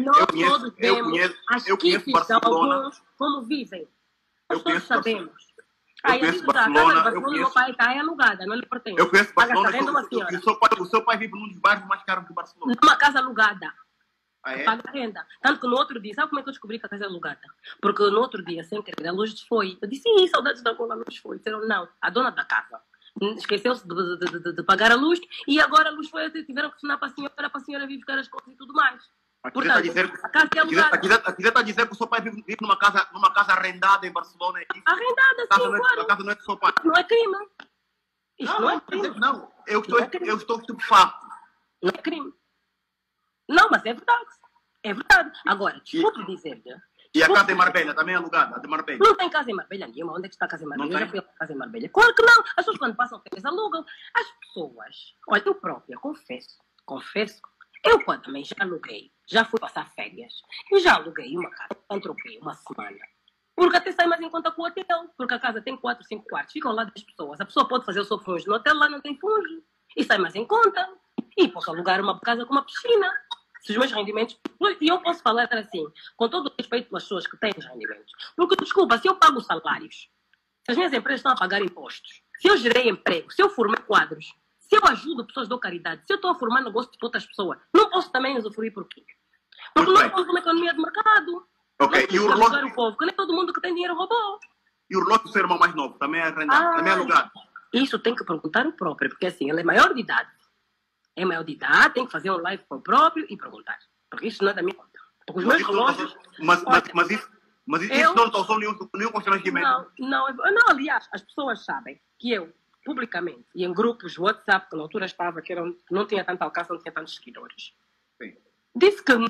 [SPEAKER 1] as equipes de alguns como vivem. Nós todos sabemos.
[SPEAKER 3] Eu conheço Barcelona,
[SPEAKER 1] o meu pai está alugada, não lhe pertence.
[SPEAKER 3] Eu conheço Barcelona,
[SPEAKER 1] o
[SPEAKER 3] seu pai vive num dos bairros mais caros de Barcelona.
[SPEAKER 1] Numa casa alugada.
[SPEAKER 3] É?
[SPEAKER 1] Paga renda. Tanto que no outro dia, sabe como é que eu descobri que a casa é alugada? Porque no outro dia, sem querer, a luz desfoi. Eu disse, saudades da Angola, a luz desfoi. Disseram, não, a dona da casa esqueceu-se de pagar a luz e agora a luz foi, tiveram que assinar para a senhora vir buscar as coisas e tudo mais. Portanto, a casa é alugada.
[SPEAKER 3] Aqui está a dizer que o seu pai vive numa casa arrendada em Barcelona.
[SPEAKER 1] Arrendada, sim, claro.
[SPEAKER 3] A casa não é do seu pai.
[SPEAKER 1] Não é crime. Isto não é crime.
[SPEAKER 3] Não, eu estou estupefacto.
[SPEAKER 1] Não é crime. Não, mas é verdade. É verdade. Agora, desculpe dizer-lhe.
[SPEAKER 3] E a casa em Marbella também é alugada? A de Marbella?
[SPEAKER 1] Não tem casa em Marbella nenhuma. Onde é que está a casa em Marbella? Eu já fui a casa em Marbella. Claro que não. As pessoas quando passam férias alugam. As pessoas... Olha, eu própria, confesso. Eu quando também já aluguei, já fui passar férias. Eu já aluguei uma casa, troquei uma semana. Porque até sai mais em conta com o hotel. Porque a casa tem 4, 5 quartos. Ficam lá 10 pessoas. A pessoa pode fazer o seu fungo no hotel, lá não tem fungo. E sai mais em conta. E posso alugar uma casa com uma piscina. Se os meus rendimentos... E eu posso falar assim, com todo o respeito pelas pessoas que têm os rendimentos. Porque, desculpa, se eu pago salários, se as minhas empresas estão a pagar impostos, se eu gerei emprego, se eu formei quadros, se eu ajudo pessoas, dou caridade, se eu estou a formar negócio de outras pessoas, não posso também usufruir por quê? Porque nós temos uma economia de mercado.
[SPEAKER 3] Ok, e o relógio...
[SPEAKER 1] o povo, que nem todo mundo que tem dinheiro roubou.
[SPEAKER 3] E o relógio do seu irmão mais novo também é arrendado, também é alugado?
[SPEAKER 1] Isso tem que perguntar o próprio, porque assim, ele é maior de idade. É maior de idade, tem que fazer um live para o próprio e perguntar. Porque isso não é da minha conta. Porque os meus relógios...
[SPEAKER 3] Mas isso não causou nenhum constrangimento?
[SPEAKER 1] Não, aliás, as pessoas sabem que eu, publicamente, e em grupos WhatsApp, que na altura estava, que não tinha tanto alcance, não tinha tantos seguidores,
[SPEAKER 3] sim,
[SPEAKER 1] disse que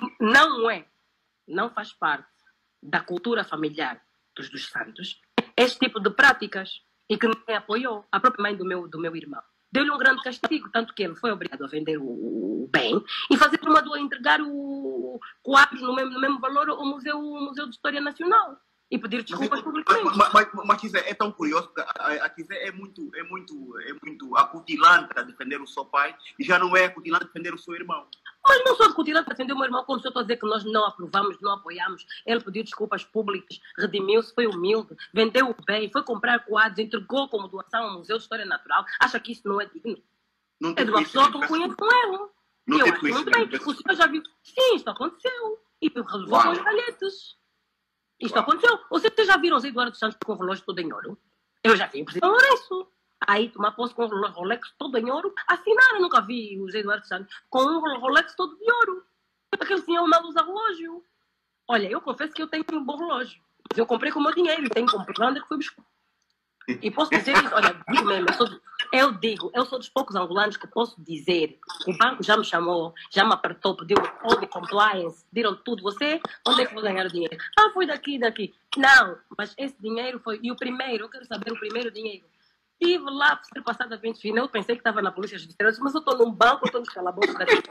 [SPEAKER 1] não faz parte da cultura familiar dos Santos este tipo de práticas e que ninguém apoiou. A própria mãe do meu irmão deu-lhe um grande castigo, tanto que ele foi obrigado a vender o bem e fazer entregar o quadro no mesmo valor ao Museu de História Nacional e pedir desculpas publicamente.
[SPEAKER 3] Mas Kizé, é tão curioso, porque a Kizé é muito acutilante a defender o seu pai e já não é acutilante a defender o seu irmão.
[SPEAKER 1] Mas não sou acutilante a defender o meu irmão, como se eu estou a dizer que nós não aprovamos, não apoiamos. Ele pediu desculpas públicas, redimiu-se, foi humilde, vendeu o bem, foi comprar quadros, entregou como doação ao Museu de História Natural. Acha que isso não é digno?
[SPEAKER 3] Não
[SPEAKER 1] é de uma pessoa que eu conheço com ele.
[SPEAKER 3] Não
[SPEAKER 1] eu acho muito bem. O senhor já viu? Sim, isto aconteceu. E relevou com os galhetes. Isto aconteceu. Vocês já viram o Zé Eduardo Santos com o relógio todo em ouro? Eu já vi o presidente Lourenço. Aí tomar posse com o Rolex todo em ouro. Assinar, eu nunca vi o Zé Eduardo Santos com um Rolex todo de ouro. Porque ele tinha mal usar relógio. Olha, eu confesso que eu tenho um bom relógio. Mas eu comprei com o meu dinheiro e tenho comprado onde é que fui buscar. E posso dizer isso, olha, digo mesmo, eu sou dos poucos angolanos que posso dizer, o banco já me chamou, já me apertou, pediu all the compliance, pediram tudo, você, onde é que vou ganhar o dinheiro? Foi daqui. Não, mas esse dinheiro foi, e o primeiro, eu quero saber o primeiro dinheiro. Estive lá para ser passado a 20 final, eu pensei que estava na polícia judiciária, mas eu estou num banco, eu estou nos calabouços daqui.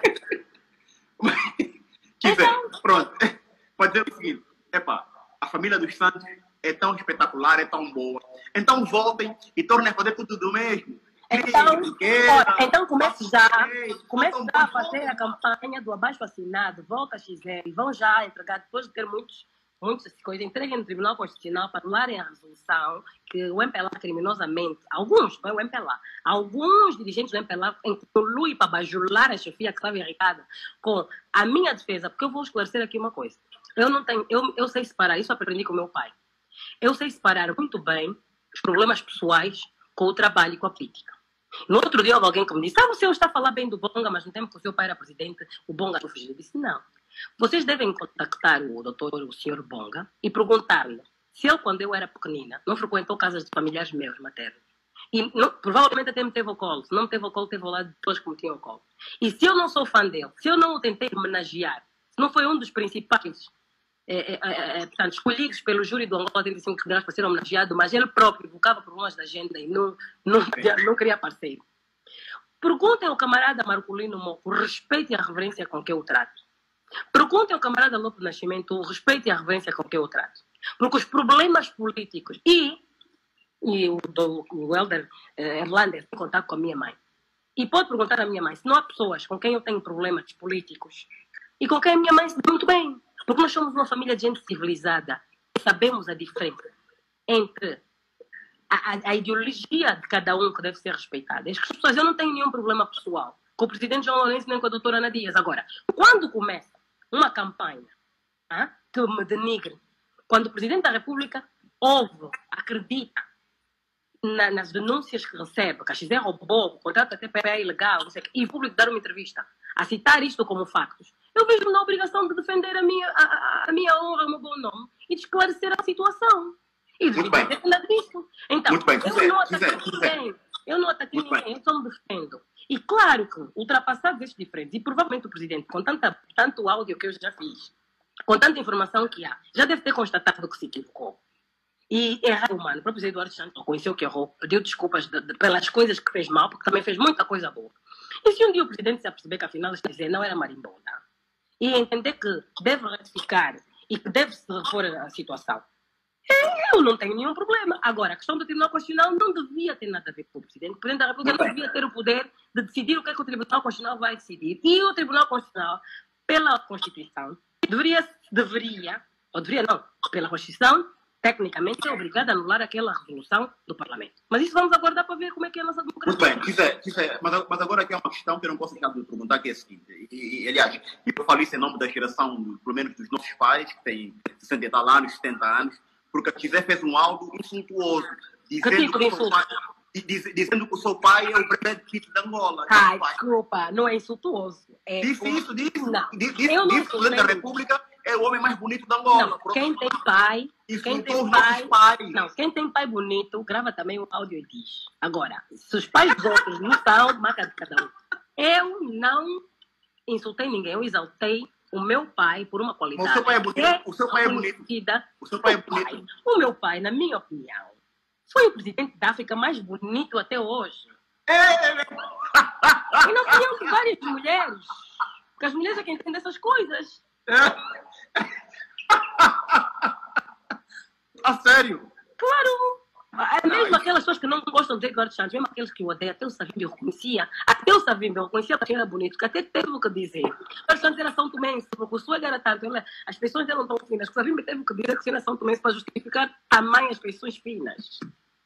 [SPEAKER 3] Pronto, pode dizer o seguinte, a família dos Santos é tão espetacular, é tão boa. Então voltem e tornem a fazer tudo do mesmo.
[SPEAKER 1] Então comece já a fazer a campanha do abaixo assinado, volta a XR, e vão já entregar, depois de ter muitas coisas, entreguem no Tribunal Constitucional para anularem a resolução que o MPLA criminosamente, alguns dirigentes do MPLA incluem para bajular a chefia que estava irritada com a minha defesa, porque eu vou esclarecer aqui uma coisa. Eu sei separar, isso aprendi com o meu pai. Eu sei separar muito bem os problemas pessoais com o trabalho e com a política. No outro dia houve alguém que me disse, você está a falar bem do Bonga, mas no tempo que o seu pai era presidente, o Bonga não fugiu. Eu disse, não. Vocês devem contactar o senhor Bonga e perguntar-lhe se ele, quando eu era pequenina, não frequentou casas de familiares meus maternos. E provavelmente até me teve ao colo. Se não me teve ao colo, teve ao lado de pessoas que me tinham ao colo. E se eu não sou fã dele, se eu não o tentei homenagear, se não foi um dos principais portanto, escolhidos pelo júri do Angola 35 graus para ser homenageado, mas ele próprio evocava problemas da agenda e não queria parceiro. Perguntem ao camarada Marcolino Moco o respeito e a reverência com que eu o trato. Pergunte ao camarada Lopo Nascimento o respeito e a reverência com que eu o trato. Porque os problemas políticos o Helder Erlander tem contato com a minha mãe. E pode perguntar à minha mãe se não há pessoas com quem eu tenho problemas políticos e com quem a minha mãe se dá muito bem. Porque nós somos uma família de gente civilizada e sabemos a diferença entre a ideologia de cada um que deve ser respeitada. As pessoas, eu não tenho nenhum problema pessoal com o presidente João Lourenço nem com a doutora Ana Dias. Agora, quando começa uma campanha que me denigre, quando o presidente da República acredita nas denúncias que recebe, que a XR roubou, o contrato da TPE é ilegal, não sei, e o público dar uma entrevista a citar isto como factos, eu vejo-me na obrigação de defender a minha honra, o meu bom nome e de esclarecer a situação. E de dizer nada disso. Então, eu não ataquei ninguém, eu só me defendo. E claro que, ultrapassados estes diferentes, e provavelmente o presidente, com tanto áudio que eu já fiz, com tanta informação que há, já deve ter constatado que se equivocou. E errar humano. O próprio Eduardo Santos reconheceu que errou, pediu desculpas pelas coisas que fez mal, porque também fez muita coisa boa. E se um dia o presidente se aperceber que afinal está dizer não era marimbonda, e entender que deve ratificar e que deve se repor a situação, eu não tenho nenhum problema. Agora, a questão do Tribunal Constitucional não devia ter nada a ver com o presidente. O presidente da República não devia ter o poder de decidir o que é que o Tribunal Constitucional vai decidir. E o Tribunal Constitucional, pela Constituição, pela Constituição, tecnicamente é obrigado a anular aquela resolução do Parlamento. Mas isso vamos aguardar para ver como é que é a nossa democracia.
[SPEAKER 3] Muito bem, mas agora aqui é uma questão que eu não posso deixar de perguntar, que é a seguinte, aliás, eu falo isso em nome da geração, pelo menos dos nossos pais, que têm 60 e tal anos, 70 anos, porque a Kizé fez um áudio insultuoso, dizendo que o seu pai é o presidente Pitt de Angola.
[SPEAKER 1] Ai, desculpa, não é insultuoso.
[SPEAKER 3] Disse isso. Disse que o presidente da República é o homem mais bonito de Angola.
[SPEAKER 1] Não, quem tem pai bonito, grava também o áudio e diz. Agora, se os pais dos outros não são, marca de cada um. Eu não insultei ninguém, eu exaltei o meu pai por uma qualidade.
[SPEAKER 3] O seu pai é bonito. O seu pai é bonito.
[SPEAKER 1] O seu pai é bonito. O meu pai, na minha opinião, foi o presidente da África mais bonito até hoje. E na opinião de várias mulheres. Porque as mulheres é que entendem essas coisas.
[SPEAKER 3] A sério?
[SPEAKER 1] Claro. Mesmo aquelas pessoas que não gostam de Eduardo Santos, mesmo aqueles que o odeiam, até o Savimbi reconhecia. Até o Savimbi reconhecia porque era bonito, que até teve o que dizer. Eduardo Santos era São Tomense, porque o suego era tanto. As feições eram tão finas que o Savimbi teve o que dizer que era São Tomense para justificar tamanho as feições finas.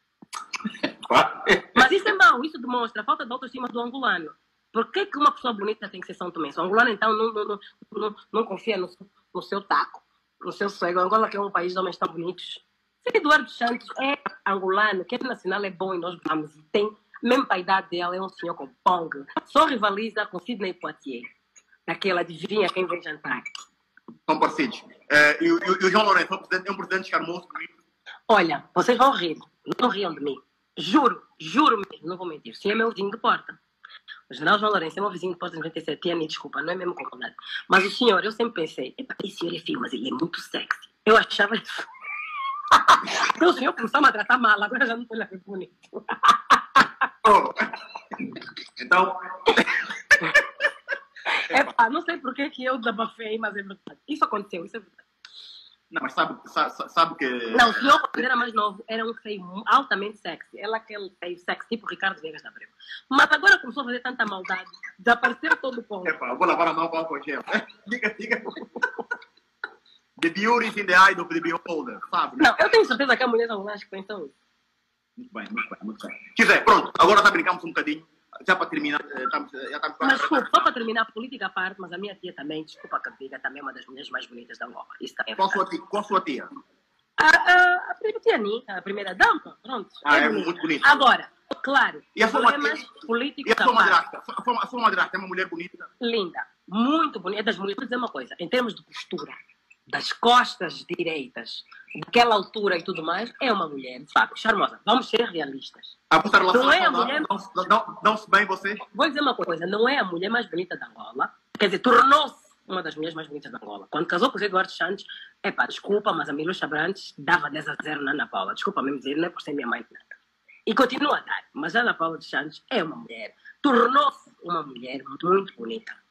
[SPEAKER 1] Mas isso é mau, isso demonstra a falta de autoestima do angolano. Por que uma pessoa bonita tem que ser São Tomense? O angolano, então, não confia no seu taco, no seu suego. O Angola que é um país de homens tão bonitos. Se Eduardo Santos é angolano, que é nacional, é bom e nós vamos. E tem, mesmo para a idade dela, é um senhor com pong. Só rivaliza com Sidney Poitier. Daquela adivinha quem vem jantar.
[SPEAKER 3] São parecidos. E o João Lourenço é um presidente charmoso.
[SPEAKER 1] Olha, vocês vão rir. Não riam de mim. Juro mesmo, não vou mentir. Sim, é meu vizinho de porta. O general João Lourenço é meu vizinho de porta de 97 anos, e desculpa, não é mesmo concordado. Mas o senhor, eu sempre pensei, esse senhor é feio, mas ele é muito sexy. Eu achava isso. Então o senhor começou a tratar mal, agora já não estou lá bonito.
[SPEAKER 3] Então...
[SPEAKER 1] não sei por que eu desabafei, mas é verdade. Isso aconteceu, isso é verdade.
[SPEAKER 3] Não, mas sabe que...
[SPEAKER 1] Não, o senhor, quando era mais novo, era um feio altamente sexy. Ela aquele feio sexy, tipo Ricardo Viegas da Abreu. Mas agora começou a fazer tanta maldade, desapareceu todo o povo.
[SPEAKER 3] Vou lavar a mão com álcool gel. Diga. The beauty is in the eye of the beholder, sabe?
[SPEAKER 1] Não, eu tenho certeza que a mulher angolana que pensam isso.
[SPEAKER 3] Muito bem. Quiser, pronto, agora já brincamos um bocadinho. Já para terminar, já estamos
[SPEAKER 1] Mas desculpa, só para terminar a política à parte, mas a minha tia também, desculpa que eu diga, também é uma das mulheres mais bonitas da Angola. Isso também é
[SPEAKER 3] Qual sua tia?
[SPEAKER 1] A tia Anitta, a primeira dama, pronto.
[SPEAKER 3] É muito bonita.
[SPEAKER 1] Agora, claro,
[SPEAKER 3] e a sua
[SPEAKER 1] políticos.
[SPEAKER 3] E a sua madrasta? A sua madrasta é uma mulher bonita?
[SPEAKER 1] Linda, muito bonita. É das mulheres, vou dizer uma coisa, em termos de postura, das costas direitas, daquela altura e tudo mais, é uma mulher, de facto, charmosa. Vamos ser realistas.
[SPEAKER 3] Não é a mulher... Não-se bem vocês?
[SPEAKER 1] Vou dizer uma coisa, não é a mulher mais bonita da Angola, quer dizer, tornou-se uma das mulheres mais bonitas da Angola. Quando casou com o Eduardo Santos, desculpa, mas a Milucha Brantes dava 10-0 na Ana Paula. Desculpa mesmo dizer, não é por ser minha mãe nada. E continua a dar. Mas a Ana Paula dos Santos é uma mulher, tornou-se uma mulher muito bonita.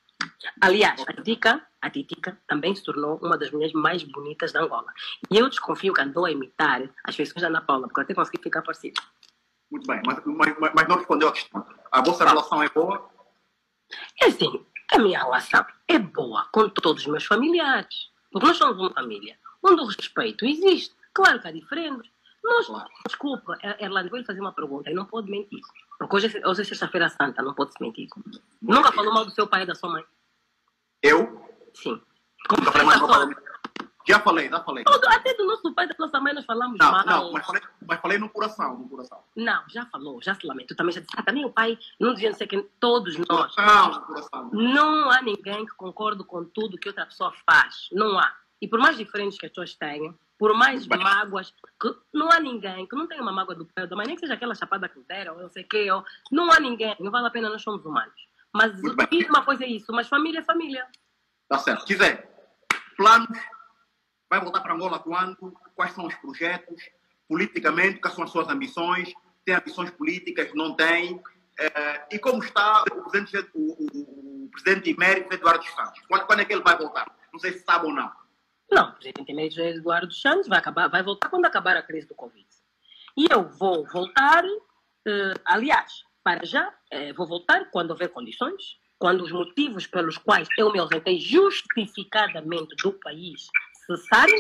[SPEAKER 1] Aliás, a Titica também se tornou uma das mulheres mais bonitas da Angola. E eu desconfio que andou a imitar as feições da Ana Paula, porque eu até consegui ficar parecida.
[SPEAKER 3] Muito bem, mas não respondeu a questão. A vossa relação é boa?
[SPEAKER 1] É assim, a minha relação é boa com todos os meus familiares. Porque nós somos uma família onde o respeito existe. Claro que há diferentes. Nós, desculpa, Erlando, vou lhe fazer uma pergunta e não pode mentir. Porque hoje é sexta-feira santa, não pode se mentir. Nunca falou mal do seu pai e da sua mãe?
[SPEAKER 3] Eu?
[SPEAKER 1] Sim.
[SPEAKER 3] Nunca falei mal do pai. Já falei.
[SPEAKER 1] Até do nosso pai e da nossa mãe nós falamos mal.
[SPEAKER 3] Não, mas falei no coração.
[SPEAKER 1] Não, já falou, já se lamenta. Tu também já disse, também o pai não devia ser quem todos nós.
[SPEAKER 3] No coração.
[SPEAKER 1] Não há ninguém que concorde com tudo que outra pessoa faz. Não há. E por mais diferentes que as pessoas tenham, por mais mágoas, que não há ninguém que não tenha uma mágoa do pai ou da mãe, nem que seja aquela chapada que deram, ou não sei o quê, ou não há ninguém, não vale a pena, nós somos humanos. Mas uma coisa é isso, mas família é família.
[SPEAKER 3] Tá certo. Quiser, planos, vai voltar para Angola quando? Quais são os projetos? Politicamente, quais são as suas ambições? Tem ambições políticas? Não tem? E como está o presidente emérito Eduardo Santos? Quando é que ele vai voltar? Não sei se sabe ou não.
[SPEAKER 1] Não, o presidente emérito Eduardo Santos vai voltar quando acabar a crise do Covid. E eu vou voltar, aliás, para já, vou voltar quando houver condições, quando os motivos pelos quais eu me ausentei justificadamente do país cessarem,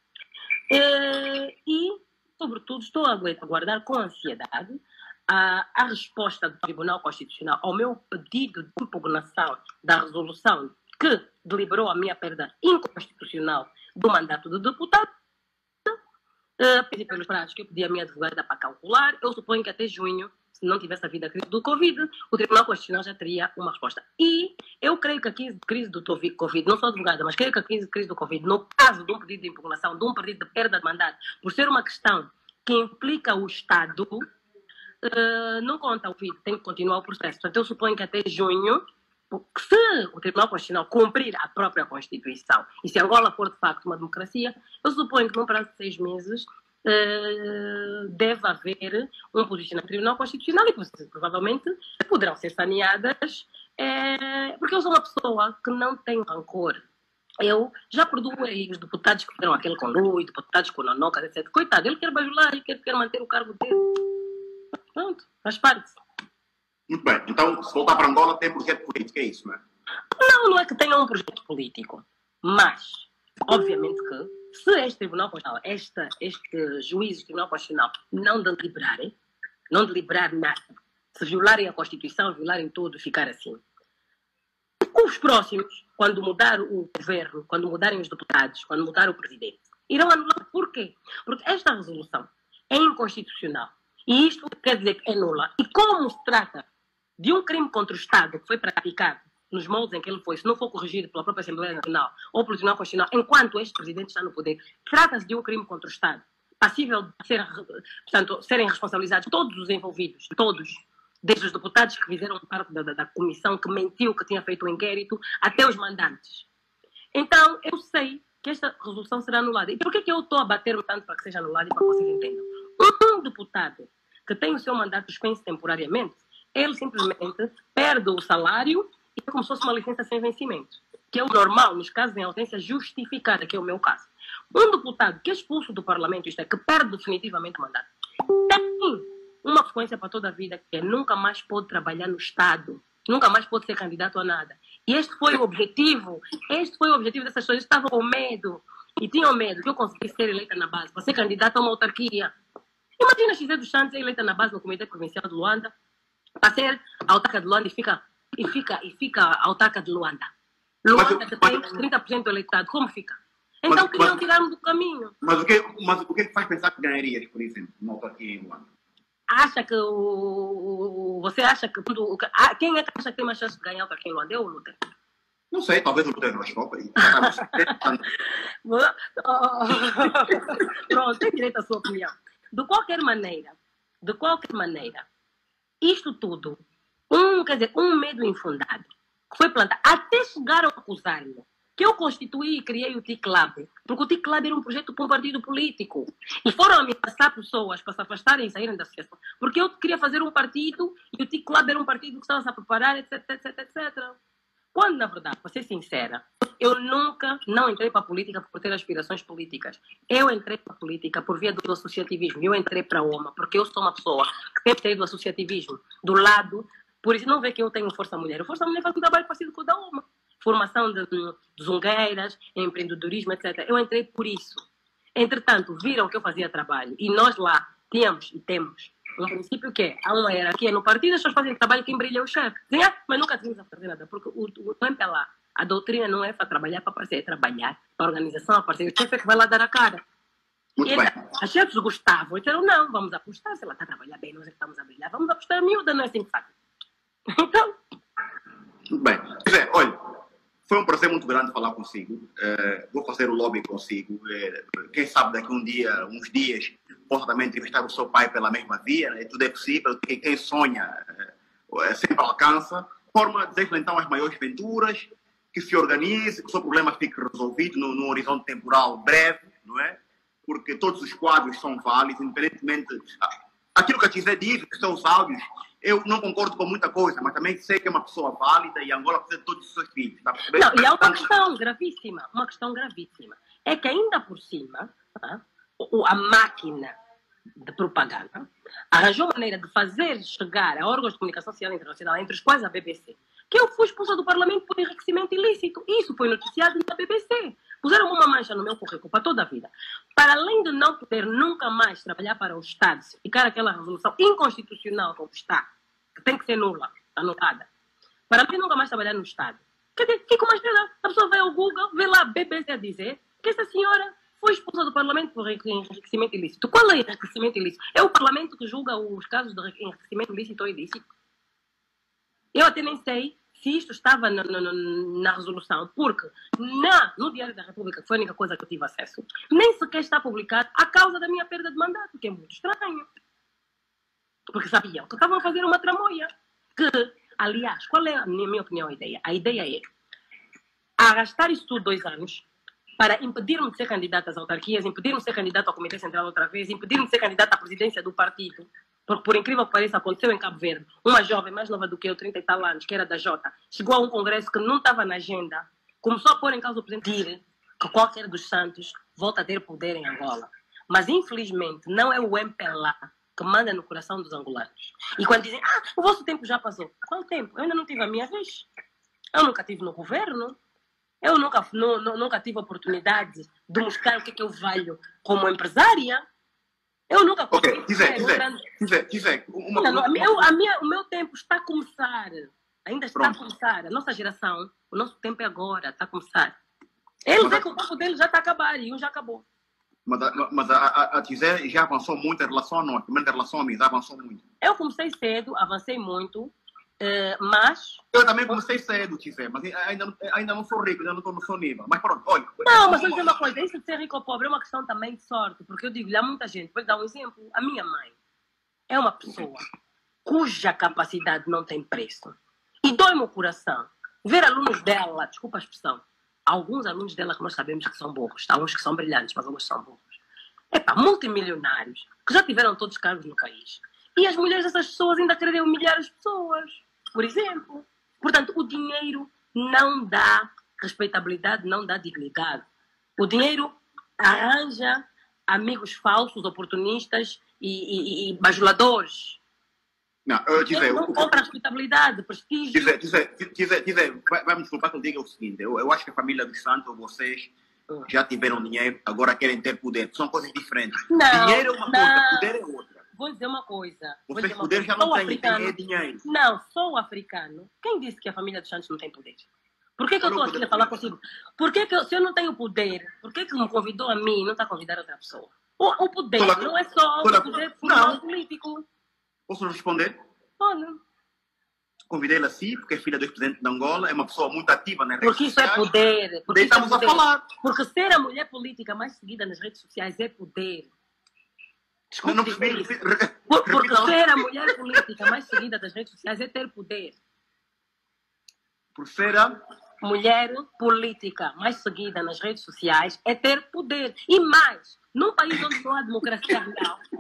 [SPEAKER 1] e, sobretudo, estou a aguardar com ansiedade a resposta do Tribunal Constitucional ao meu pedido de impugnação da resolução que deliberou a minha perda inconstitucional do mandato de deputado. Pedi pelos prazos que eu pedi à minha advogada para calcular. Eu suponho que até junho, se não tivesse havido a crise do Covid, o Tribunal Constitucional já teria uma resposta. E eu creio que a crise do Covid, não sou advogada, mas creio que a crise do Covid, no caso de um pedido de impugnação, de um pedido de perda de mandato, por ser uma questão que implica o Estado, não conta o Covid, tem que continuar o processo. Portanto, eu suponho que até junho, se o Tribunal Constitucional cumprir a própria Constituição, e se Angola for de facto uma democracia, eu suponho que num prazo de 6 meses deve haver um posicionamento do Tribunal Constitucional e provavelmente poderão ser saneadas, porque eu sou uma pessoa que não tem rancor. Eu já perdoei os deputados que fizeram aquele conluio, deputados com nonocas, etc. Coitado, ele quer bajular e quer manter o cargo dele. Pronto, faz parte.
[SPEAKER 3] Muito bem. Então, se voltar para Angola, tem projeto político, é isso, não é?
[SPEAKER 1] Não é que tenha um projeto político. Mas, obviamente que, se este Tribunal Constitucional, este juízes do Tribunal Constitucional não deliberar nada, se violarem a Constituição, violarem tudo, ficar assim. Os próximos, quando mudar o governo, quando mudarem os deputados, quando mudar o presidente, irão anular. Por quê? Porque esta resolução é inconstitucional. E isto quer dizer que é nula. E como se trata de um crime contra o Estado que foi praticado nos moldes em que ele foi, se não for corrigido pela própria Assembleia Nacional ou pelo Tribunal Constitucional, enquanto este presidente está no poder, trata-se de um crime contra o Estado, passível de serem responsabilizados todos os envolvidos, todos, desde os deputados que fizeram parte da comissão que mentiu que tinha feito o inquérito, até os mandantes. Então, eu sei que esta resolução será anulada. E por que eu estou a bater-me tanto para que seja anulada e para que vocês entendam? Um deputado que tem o seu mandato suspenso temporariamente, ele simplesmente perde o salário e é como se fosse uma licença sem vencimento, que é o normal nos casos de ausência justificada, que é o meu caso. Um deputado que é expulso do Parlamento, isto é, que perde definitivamente o mandato, tem uma consequência para toda a vida, que é nunca mais pode trabalhar no Estado, nunca mais pode ser candidato a nada. E este foi o objetivo dessas pessoas. Eles estavam com medo, e tinham medo que eu conseguisse ser eleita na base, para ser candidata a uma autarquia. Imagina José dos Santos é eleita na base no Comitê Provincial de Luanda, para ser autarca de Luanda e fica autarca de Luanda. Luanda que tem 30% do eleitorado, como fica? Então queriam tirar-me do caminho.
[SPEAKER 3] Mas o que faz pensar que ganharias, por exemplo, uma autarquia em Luanda?
[SPEAKER 1] Você acha que quem é que acha que tem mais chance de ganhar autarquia em Luanda? Eu ou o Luther?
[SPEAKER 3] Não sei, talvez o Luther não escopa.
[SPEAKER 1] Pronto, tem direito à sua opinião. De qualquer maneira, isto tudo, um medo infundado, que foi plantado, até chegaram a acusar-me, que eu constituí e criei o TIC-Lab, porque o TIC-Lab era um projeto para um partido político. E foram ameaçar pessoas para se afastarem e saírem da associação, porque eu queria fazer um partido e o TIC-Lab era um partido que estava a preparar, etc, etc, etc. Quando, na verdade, para ser sincera, eu nunca não entrei para a política por ter aspirações políticas. Eu entrei para a política por via do associativismo. Eu entrei para a OMA porque eu sou uma pessoa que sempre teve do associativismo do lado. Por isso, não vê que eu tenho Força Mulher. O Força Mulher faz um trabalho parecido com o da OMA. Formação de zungueiras, empreendedorismo, etc. Eu entrei por isso. Entretanto, viram que eu fazia trabalho. E nós lá tínhamos e temos um princípio que é, há uma hierarquia no partido, as pessoas fazem trabalho, quem brilha é o chefe. Mas nunca tínhamos a fazer nada, porque o MPLA, a doutrina não é para trabalhar para aparecer, é trabalhar para a organização, aparecer. O chefe é que vai lá dar a cara.
[SPEAKER 3] Muito bem.
[SPEAKER 1] As chefes gostavam, disseram, não, vamos apostar, se ela está a trabalhar bem, nós é que estamos a brilhar, vamos apostar a miúda, não é assim que faz. Então...
[SPEAKER 3] Muito bem. José, olha, foi um prazer muito grande falar consigo. Vou fazer o lobby consigo. Quem sabe daqui um dia, uns dias, possa também entrevistar o seu pai pela mesma via. Né? Tudo é possível. Quem sonha sempre alcança. Forma, desejo então as maiores venturas, que se organize, que o seu problema fique resolvido num horizonte temporal breve, não é? Porque todos os quadros são válidos, independentemente... Aquilo que a Tizé diz, os seus áudios, eu não concordo com muita coisa, mas também sei que é uma pessoa válida e Angola precisa de todos os seus filhos. Tá?
[SPEAKER 1] Não, e há uma questão gravíssima. É que ainda por cima, a máquina de propaganda arranjou maneira de fazer chegar a órgãos de comunicação social internacional, entre os quais a BBC, que eu fui expulsa do Parlamento por enriquecimento ilícito. Isso foi noticiado na BBC. Puseram uma mancha no meu currículo para toda a vida. Para além de não poder nunca mais trabalhar para o Estado, se ficar aquela resolução inconstitucional como está, que tem que ser nula, anulada, para mim nunca mais trabalhar no Estado. Quer dizer, fico mais nada. A pessoa vai ao Google, vê lá a BBC a dizer que essa senhora foi expulsa do Parlamento por enriquecimento ilícito. Qual é enriquecimento ilícito? É o Parlamento que julga os casos de enriquecimento ilícito ou ilícito? Eu até nem sei se isto estava na resolução, porque no Diário da República, que foi a única coisa que eu tive acesso, nem sequer está publicado a causa da minha perda de mandato, que é muito estranho. Porque sabiam que estavam a fazer uma tramoia. Que, aliás, qual é, na minha opinião, a ideia? A ideia é arrastar isso tudo 2 anos para impedir-me de ser candidato às autarquias, impedir-me de ser candidato ao Comitê Central outra vez, impedir-me de ser candidato à presidência do partido. Porque, por incrível que pareça, aconteceu em Cabo Verde. Uma jovem mais nova do que eu, 30 e tal anos, que era da Jota, chegou a um congresso que não estava na agenda, começou a pôr em causa o presidente que qualquer dos santos volta a ter poder em Angola. Mas, infelizmente, não é o MPLA que manda no coração dos angolanos. E quando dizem, o vosso tempo já passou. Qual tempo? Eu ainda não tive a minha vez. Eu nunca estive no governo. Eu nunca tive a oportunidade de mostrar o que é que eu valho como empresária. Eu nunca consegui. O meu tempo está a começar. Ainda está a começar. A nossa geração, o nosso tempo é agora, está a começar. Eles é que o tempo deles já está a acabar e um já acabou.
[SPEAKER 3] Mas a Tizé já avançou muito em relação a nós, também em relação a mim, já avançou muito.
[SPEAKER 1] Eu comecei cedo, avancei muito, mas...
[SPEAKER 3] Eu também comecei cedo, Tizé, mas ainda não sou rico, ainda não estou no seu nível. Mas pronto, olha...
[SPEAKER 1] Não, mas vou dizer uma coisa, isso de ser rico ou pobre é uma questão também de sorte, porque eu digo-lhe, há muita gente, vou dar um exemplo, a minha mãe é uma pessoa cuja capacidade não tem preço. E dói-me o coração ver alunos dela, desculpa a expressão, alguns alunos dela que nós sabemos que são burros, há uns que são brilhantes, mas alguns são burros. Multimilionários, que já tiveram todos os cargos no país. E as mulheres dessas pessoas ainda querem humilhar as pessoas, por exemplo. Portanto, o dinheiro não dá respeitabilidade, não dá dignidade. O dinheiro arranja amigos falsos, oportunistas e bajuladores.
[SPEAKER 3] Não,
[SPEAKER 1] não compra respeitabilidade, prestígio.
[SPEAKER 3] Vai me desculpar que eu diga o seguinte, eu acho que a família dos Santos, vocês já tiveram dinheiro, agora querem ter poder. São coisas diferentes.
[SPEAKER 1] Não,
[SPEAKER 3] dinheiro é uma coisa, poder é outra.
[SPEAKER 1] Vou dizer uma coisa.
[SPEAKER 3] Vocês poder já não têm dinheiro.
[SPEAKER 1] Não, sou africano. Quem disse que a família dos Santos não tem poder? Por que eu estou aqui a falar consigo? Se eu não tenho poder, por que me convidou a mim e não está a convidar outra pessoa? O poder não é só o poder político.
[SPEAKER 3] Posso responder?
[SPEAKER 1] Pode.
[SPEAKER 3] Convidei-la sim, porque é filha do ex-presidente de Angola, é uma pessoa muito ativa nas redes
[SPEAKER 1] porque
[SPEAKER 3] sociais.
[SPEAKER 1] Porque isso é poder.
[SPEAKER 3] Porque estamos a falar.
[SPEAKER 1] Porque ser a mulher política mais seguida nas redes sociais é poder. Desculpe
[SPEAKER 3] não percebi.
[SPEAKER 1] Porque ser a mulher política mais seguida das redes sociais é ter poder.
[SPEAKER 3] Por ser a
[SPEAKER 1] mulher política mais seguida nas redes sociais é ter poder. E mais, num país onde não há democracia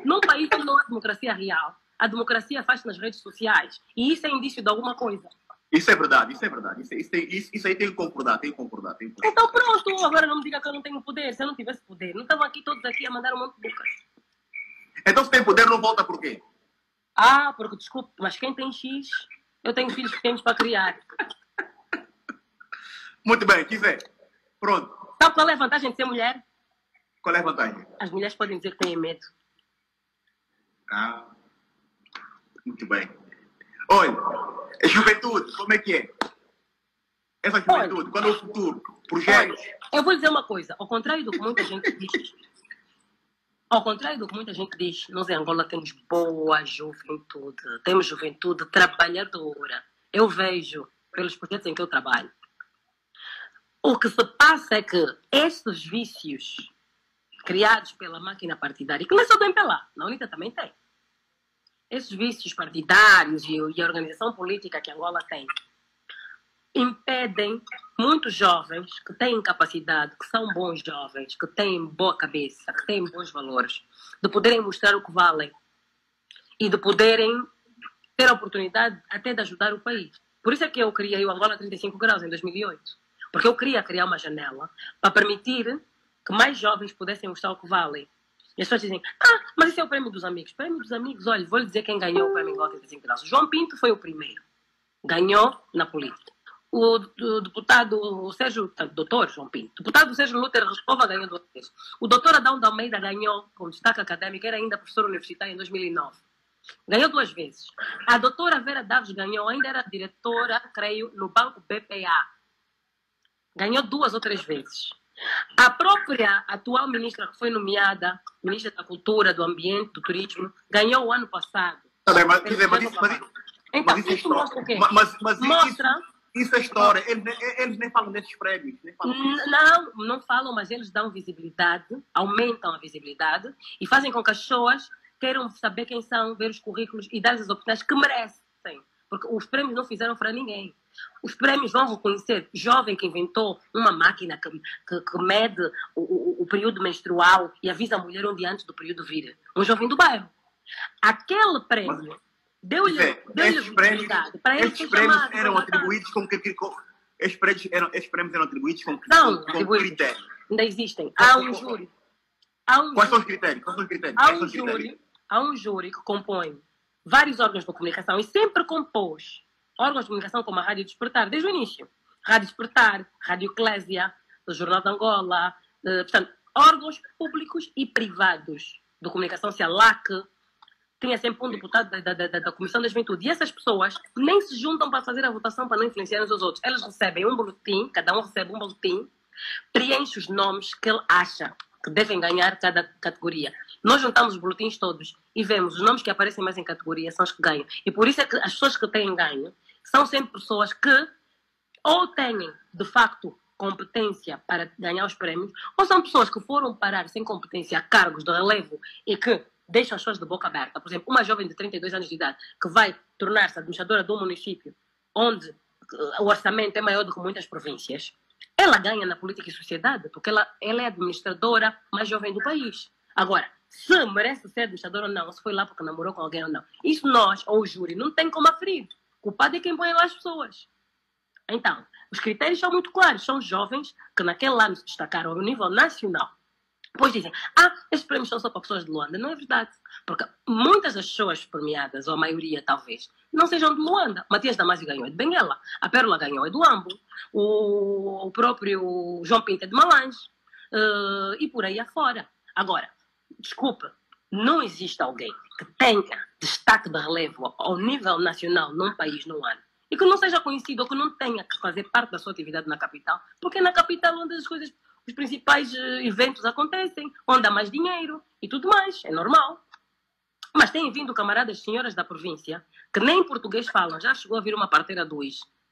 [SPEAKER 1] real, a democracia faz-se nas redes sociais. E isso é indício de alguma coisa.
[SPEAKER 3] Isso é verdade, isso é verdade. Isso aí tem que concordar, tem que concordar.
[SPEAKER 1] Então pronto, agora não me diga que eu não tenho poder. Se eu não tivesse poder, não estavam aqui todos aqui a mandar um monte de bocas.
[SPEAKER 3] Então se tem poder, não volta por quê?
[SPEAKER 1] Ah, porque desculpe, mas quem tem X, eu tenho filhos pequenos para criar.
[SPEAKER 3] Muito bem, quiser. Pronto.
[SPEAKER 1] Sabe qual é a vantagem de ser mulher?
[SPEAKER 3] Qual é a vantagem?
[SPEAKER 1] As mulheres podem dizer que têm medo.
[SPEAKER 3] Ah, muito bem. Olha, a juventude, como é que é? Essa juventude, qual é o futuro? Projetos?
[SPEAKER 1] Olha, eu vou dizer uma coisa, ao contrário do que muita gente diz, nós em Angola temos boa juventude, temos juventude trabalhadora. Eu vejo pelos projetos em que eu trabalho. O que se passa é que estes vícios criados pela máquina partidária, que não é só do MPLA, na UNITA também tem. Esses vícios partidários e a organização política que Angola tem impedem muitos jovens que têm capacidade, que são bons jovens, que têm boa cabeça, que têm bons valores, de poderem mostrar o que valem e de poderem ter a oportunidade até de ajudar o país. Por isso é que eu criei o Angola 35 Graus em 2008. Porque eu queria criar uma janela para permitir que mais jovens pudessem mostrar o que valem. E as pessoas dizem, mas esse é o prémio dos amigos. Prémio dos amigos, olha, vou lhe dizer quem ganhou o prémio Angola 35 Graus. João Pinto foi o primeiro. Ganhou na política. O deputado Sérgio, doutor João Pinto, o deputado Sérgio Lúter Rescova ganhou 2 vezes. O doutor Adão de Almeida ganhou, com destaque académico, era ainda professor universitário em 2009. Ganhou 2 vezes. A doutora Vera Daves ganhou, ainda era diretora, creio, no Banco BPA. Ganhou 2 ou 3 vezes. A própria atual ministra que foi nomeada, ministra da Cultura, do Ambiente, do Turismo, ganhou o ano passado. Então, isso mostra o quê? Mostra...
[SPEAKER 3] Isso é história. Eles nem falam desses prémios.
[SPEAKER 1] Não falam, mas eles dão visibilidade, aumentam a visibilidade e fazem com que as pessoas queiram saber quem são, ver os currículos e dar as oportunidades que merecem. Porque os prémios não fizeram para ninguém. Os prémios vão reconhecer jovem que inventou uma máquina que mede o período menstrual e avisa a mulher um dia antes do período vir. Um jovem do bairro. Aquele prémio deu-lhe visibilidade.
[SPEAKER 3] Estes prémios eram atribuídos com que... Estes prémios eram atribuídos com critérios.
[SPEAKER 1] Ainda existem. Há um júri.
[SPEAKER 3] Quais são os critérios?
[SPEAKER 1] Há um júri que compõe vários órgãos de comunicação e sempre compôs órgãos de comunicação como a Rádio Despertar, desde o início. Rádio Despertar, Rádio Eclésia, o Jornal de Angola, portanto, órgãos públicos e privados de comunicação, se a LAC, tinha sempre um deputado da Comissão da Juventude. E essas pessoas nem se juntam para fazer a votação para não influenciar uns aos outros. Elas recebem um boletim, cada um recebe um boletim, preenche os nomes que ele acha que devem ganhar cada categoria. Nós juntamos os boletins todos e vemos os nomes que aparecem mais em categoria são os que ganham. E por isso é que as pessoas que têm ganho são sempre pessoas que ou têm, de facto, competência para ganhar os prémios, ou são pessoas que foram parar sem competência a cargos de relevo e que deixam as pessoas de boca aberta. Por exemplo, uma jovem de 32 anos de idade que vai tornar-se administradora de um município onde o orçamento é maior do que muitas províncias, ela ganha na política e sociedade, porque ela é a administradora mais jovem do país. Agora, se merece ser administradora ou não, se foi lá porque namorou com alguém ou não, isso nós, ou o júri, não tem como aferir. O culpado é quem põe lá as pessoas. Então, os critérios são muito claros. São jovens que naquele ano se destacaram ao nível nacional. Depois dizem, estes prémios são só para pessoas de Luanda. Não é verdade. Porque muitas das pessoas premiadas, ou a maioria talvez, não sejam de Luanda. Matias Damasio ganhou é de Benguela. A Pérola ganhou é do Ambo. O próprio João Pinto é de Malange. E por aí afora. Agora, desculpa, não existe alguém que tenha destaque de relevo ao nível nacional num país num ano e que não seja conhecido ou que não tenha que fazer parte da sua atividade na capital, porque é na capital onde as coisas, os principais eventos acontecem, onde há mais dinheiro e tudo mais, é normal. Mas têm vindo camaradas senhoras da província que nem português falam, já chegou a vir uma parteira do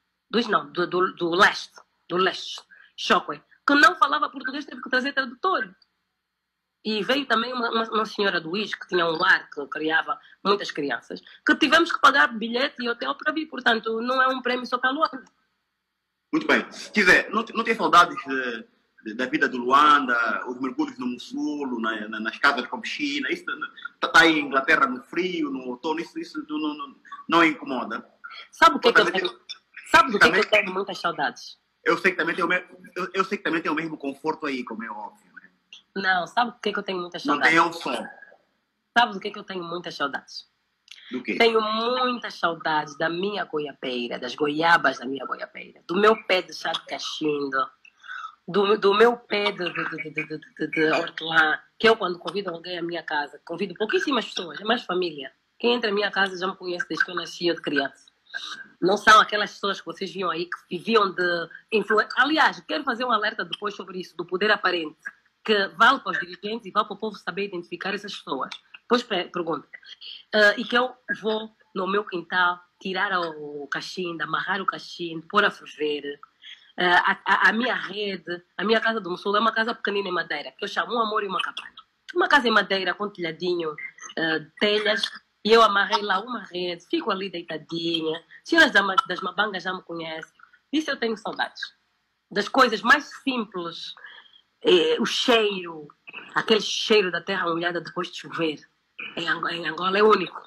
[SPEAKER 1] leste, Chocwe, que não falava português, teve que trazer tradutor. E veio também uma senhora do IS, que tinha um lar que criava muitas crianças, que tivemos que pagar bilhete e hotel para vir. Portanto, não é um prémio só para Luanda.
[SPEAKER 3] Muito bem. Se quiser, não tem saudades da vida do Luanda, os mergulhos no Mussulo, nas casas com piscina? Isso está aí em Inglaterra no frio, no outono, isso não incomoda?
[SPEAKER 1] Sabe o que é que eu tenho? Sabe do que eu tenho muitas saudades?
[SPEAKER 3] Eu sei que também tem eu sei que também tem o mesmo conforto aí, como é óbvio, né?
[SPEAKER 1] Não, sabe do que eu tenho muitas
[SPEAKER 3] Não
[SPEAKER 1] saudades?
[SPEAKER 3] tem um som.
[SPEAKER 1] Sabe do que eu tenho muitas saudades?
[SPEAKER 3] Do quê?
[SPEAKER 1] Tenho muitas saudades da minha goiabeira, das goiabas da minha goiabeira, do meu pé de chá de cachimbo, do meu pé de hortelã, que eu quando convido alguém à minha casa, convido pouquíssimas pessoas, é mais família. Quem entra à minha casa já me conhece desde que eu nasci, eu de criança. Não são aquelas pessoas que vocês viam aí que viviam de influência. Aliás, quero fazer um alerta depois sobre isso, do poder aparente, que vale para os dirigentes e vale para o povo saber identificar essas pessoas. Depois pergunta. E que eu vou no meu quintal tirar o cachimbo, amarrar o cachimbo, pôr a ferver. A minha rede, a minha casa do Sul é uma casa pequenina em madeira, que eu chamo um amor e uma cabana. Uma casa em madeira com telhadinho, telhas, e eu amarrei lá uma rede, fico ali deitadinha. Senhoras das Mabangas já me conhecem. Disso eu tenho saudades. Das coisas mais simples, o cheiro, aquele cheiro da terra molhada depois de chover. Em Angola é único.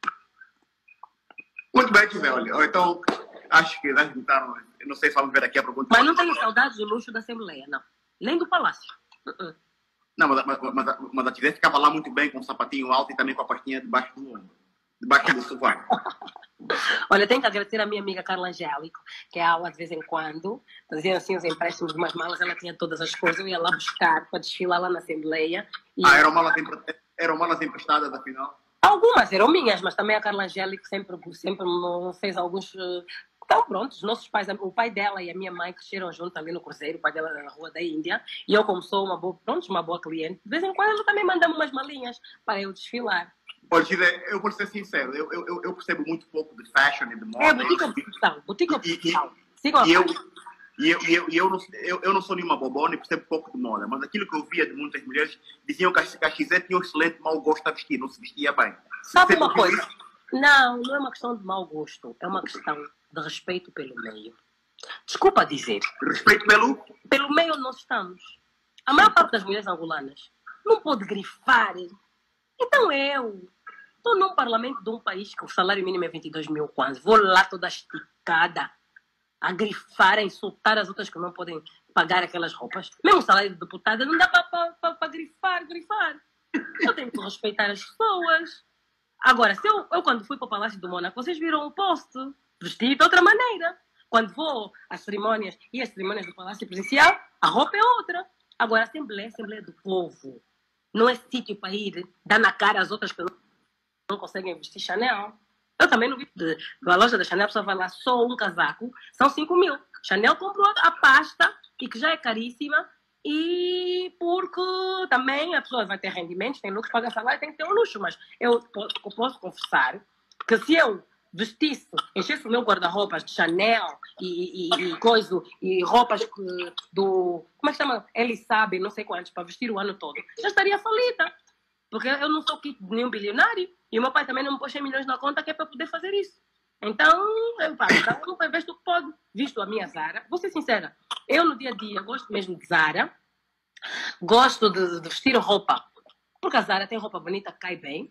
[SPEAKER 3] Muito bem, José, olha, então acho que já juntaram, eu não sei se vamos ver aqui a pergunta.
[SPEAKER 1] Mas não tenho saudades do luxo da Assembleia, não. Nem do Palácio.
[SPEAKER 3] Não, mas a Tizé ficava lá muito bem com o sapatinho alto e também com a pastinha debaixo do ombro, debaixo do sovaco.
[SPEAKER 1] Olha, tenho que agradecer a minha amiga Carla Angélico, que é aula de vez em quando, fazia assim os empréstimos de umas malas, ela tinha todas as coisas, eu ia lá buscar para desfilar lá na Assembleia. E...
[SPEAKER 3] eram malas emprestadas, afinal?
[SPEAKER 1] Algumas eram minhas, mas também a Carla Angélico sempre me fez alguns... Então, pronto, os nossos pais, o pai dela e a minha mãe cresceram juntos ali no Cruzeiro, o pai dela na Rua da Índia, e eu, como sou uma boa cliente, de vez em quando ela também manda-me umas malinhas para eu desfilar.
[SPEAKER 3] Olha, eu vou ser sincero, eu percebo muito pouco de fashion e de moda.
[SPEAKER 1] É, boutique opção.
[SPEAKER 3] E eu não sou nenhuma bobona e percebo pouco de moda, mas aquilo que eu via de muitas mulheres diziam que a Xé tinha um excelente mau gosto a vestir, não se vestia bem.
[SPEAKER 1] Sabe uma coisa? Não é uma questão de mau gosto, é uma questão de respeito pelo meio. Desculpa dizer.
[SPEAKER 3] Respeito
[SPEAKER 1] pelo meio onde nós estamos. A maior parte das mulheres angolanas não pode grifar. Então eu estou num parlamento de um país que o salário mínimo é 22 mil quase. Vou lá toda esticada a grifar, a insultar as outras que não podem pagar aquelas roupas. Mesmo o salário de deputada não dá para grifar. Eu tenho que respeitar as pessoas. Agora, se eu quando fui para o Palácio do Mônaco, vocês viram o post, vestido de outra maneira. Quando vou às cerimônias e as cerimônias do Palácio Presidencial, a roupa é outra. Agora, a Assembleia do povo. Não é sítio para ir dar na cara às outras que não conseguem vestir Chanel. Eu também não vi. Na loja da Chanel, a pessoa vai lá só um casaco, são 5 mil. Chanel comprou a pasta, e que já é caríssima, e porque também a pessoa vai ter rendimentos, tem lucros, paga salário, tem que ter um luxo. Mas eu posso confessar que se eu vestisse, enchesse o meu guarda-roupas de Chanel e roupas do... Como é que chama? Ele sabe, não sei quantos, para vestir o ano todo. Já estaria falida. Porque eu não sou kit de nenhum bilionário. E o meu pai também não me pôs 100 milhões na conta que é para poder fazer isso. Então, eu nunca vesto o que pode. Visto a minha Zara. Vou ser sincera. Eu, no dia a dia, gosto mesmo de Zara. Gosto de vestir roupa. Porque a Zara tem roupa bonita que cai bem.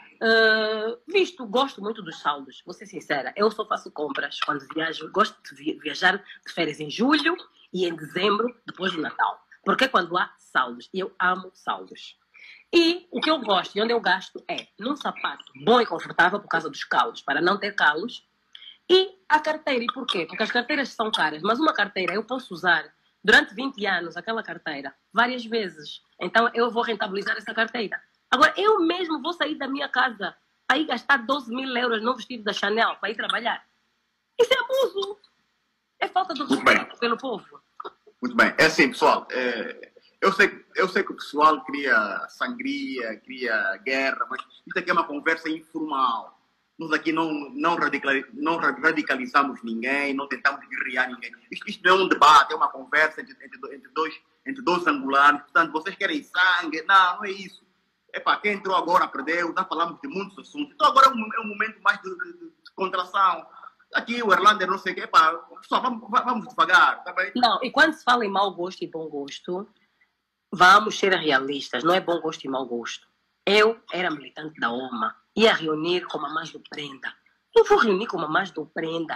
[SPEAKER 1] Gosto muito dos saldos. Vou ser sincera. Eu só faço compras quando viajo. Gosto de viajar de férias em julho e em dezembro, depois do Natal. Porque é quando há saldos. E eu amo saldos. E o que eu gosto e onde eu gasto é num sapato bom e confortável por causa dos calos, para não ter calos. E a carteira. E porquê? Porque as carteiras são caras, mas uma carteira eu posso usar durante 20 anos, aquela carteira, várias vezes. Então eu vou rentabilizar essa carteira. Agora, eu mesmo vou sair da minha casa para ir gastar 12 mil euros num vestido da Chanel para ir trabalhar. Isso é abuso. É falta de respeito pelo povo.
[SPEAKER 3] Muito bem. É assim, pessoal. Eu sei que o pessoal cria sangria, cria guerra, mas isso aqui é uma conversa informal. Nós aqui não radicalizamos ninguém, não tentamos guerrear ninguém. Isto não é um debate, é uma conversa entre dois angolanos. Portanto, vocês querem sangue? Não é isso. Quem entrou agora perdeu, já falamos de muitos assuntos. Então agora é um momento mais de contração. Aqui o Erlander não sei o que. Pessoal, vamos devagar, tá bem?
[SPEAKER 1] Não, e quando se fala em mau gosto e bom gosto... Vamos ser realistas, não é bom gosto e mau gosto. Eu era militante da OMA, ia reunir com mamães do Prenda. Eu vou reunir com mamães do Prenda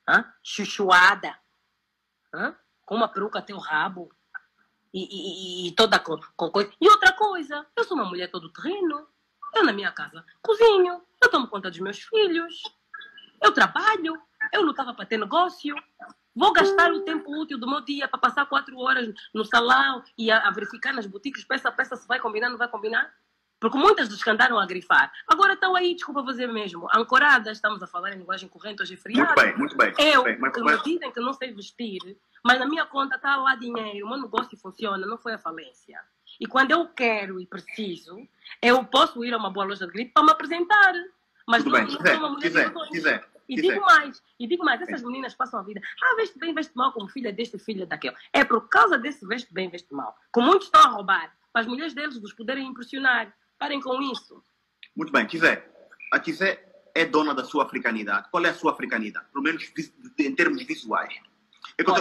[SPEAKER 1] chuchuada, com uma peruca até o rabo, e toda com coisa. E outra coisa, eu sou uma mulher todo terreno, eu na minha casa cozinho, eu tomo conta dos meus filhos, eu trabalho, eu lutava para ter negócio, vou gastar o tempo útil do meu dia para passar 4 horas no salão e a verificar nas boutiques, peça a peça, se vai combinar, não vai combinar. Porque muitas dos que andaram a grifar, agora estão aí, desculpa fazer mesmo, ancoradas, estamos a falar em linguagem corrente, hoje é feriado.
[SPEAKER 3] Muito bem.
[SPEAKER 1] Me dizem que não sei vestir, mas na minha conta está lá dinheiro, o meu negócio funciona, não foi a falência. E quando eu quero e preciso, eu posso ir a uma boa loja de grife para me apresentar. Mas não sou uma mulher
[SPEAKER 3] quiser.
[SPEAKER 1] E digo mais, essas meninas passam a vida, veste bem, veste mal, como filha deste, filha daquele. É por causa desse veste bem, veste mal, que muitos estão a roubar, para as mulheres deles vos poderem impressionar. Parem com isso.
[SPEAKER 3] Muito bem, Kizé. A Kizé é dona da sua africanidade. Qual é a sua africanidade? Pelo menos em termos visuais. Eu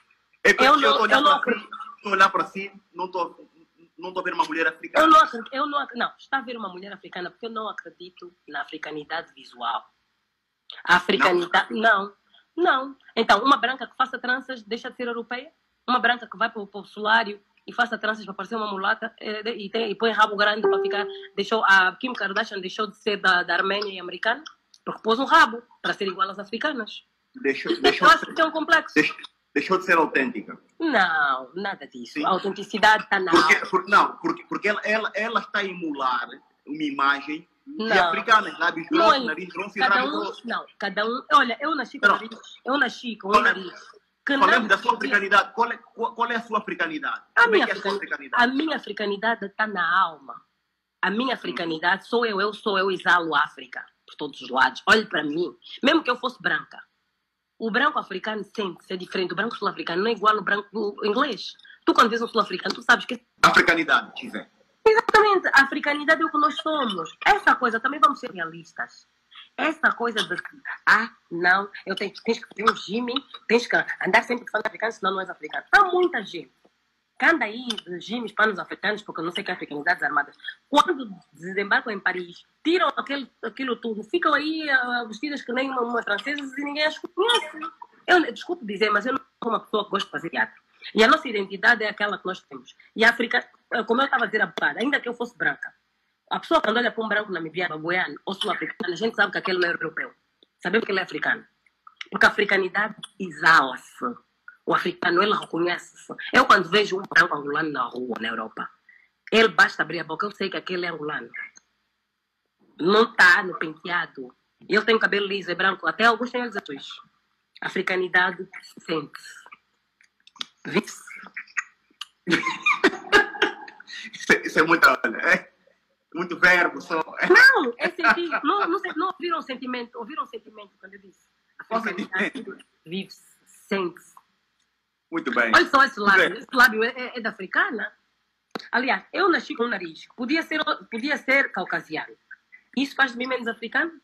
[SPEAKER 3] olhar para si, não estou a ver uma mulher africana.
[SPEAKER 1] Não, está a ver uma mulher africana porque eu não acredito na africanidade visual. A africanidade, não. Então, uma branca que faça tranças deixa de ser europeia? Uma branca que vai para o solário e faça tranças para parecer uma mulata e põe rabo grande para ficar... A Kim Kardashian deixou de ser da Arménia e americana porque pôs um rabo para ser igual às africanas. Eu acho que é um complexo.
[SPEAKER 3] Deixou de ser autêntica.
[SPEAKER 1] Não, nada disso. Sim. A autenticidade está na
[SPEAKER 3] porque ela está a emular uma imagem de africanas, lábios grossos, nariz grosso e rabo grosso.
[SPEAKER 1] Não, cada um... Olha, eu nasci com o nariz...
[SPEAKER 3] Falamos da sua africanidade. Qual é a sua africanidade?
[SPEAKER 1] A minha africanidade está na alma. A minha africanidade sou eu exalo a África por todos os lados. Olhe para mim. Mesmo que eu fosse branca. O branco africano sente-se diferente. O branco sul-africano não é igual ao branco inglês. Tu, quando vês um sul-africano, tu sabes que...
[SPEAKER 3] Africanidade, Kizé.
[SPEAKER 1] Exatamente. A africanidade é o que nós somos. Essa coisa, também vamos ser realistas. Essa coisa de não, tens que fazer um regime, tens que andar sempre falando africano, senão não és africano. Há muita gente que anda aí de regimes pan-africanos, porque eu não sei que africanidades armadas. Quando desembarcam em Paris, tiram aquilo tudo, ficam aí vestidas que nem uma francesa e ninguém as conhece. Eu desculpe dizer, mas eu não sou uma pessoa que gosta de fazer teatro. E a nossa identidade é aquela que nós temos. E a África, como eu estava a dizer há bocado, ainda que eu fosse branca, a pessoa quando olha para um branco namibiano, babuiano ou sul-africano, a gente sabe que aquele não é europeu. Sabemos que ele é africano. Porque a africanidade exala-se. O africano, ele reconhece-se. Eu quando vejo um branco angolano na rua, na Europa, ele basta abrir a boca, eu sei que aquele é angolano. Não está no penteado. Ele tem o cabelo liso, é branco, até alguns têm olhos azuis. A africanidade sente-se. Vê-se.
[SPEAKER 3] Isso é muito... Muito verbo só.
[SPEAKER 1] Não, é sentir. Não ouviram o sentimento. Ouviram o sentimento quando eu disse. A africanidade vive-se, sente-se.
[SPEAKER 3] Muito bem.
[SPEAKER 1] Olha só esse lábio. Esse lábio é da africana. Aliás, eu nasci com um nariz que podia ser caucasiano. Isso faz de mim menos africano?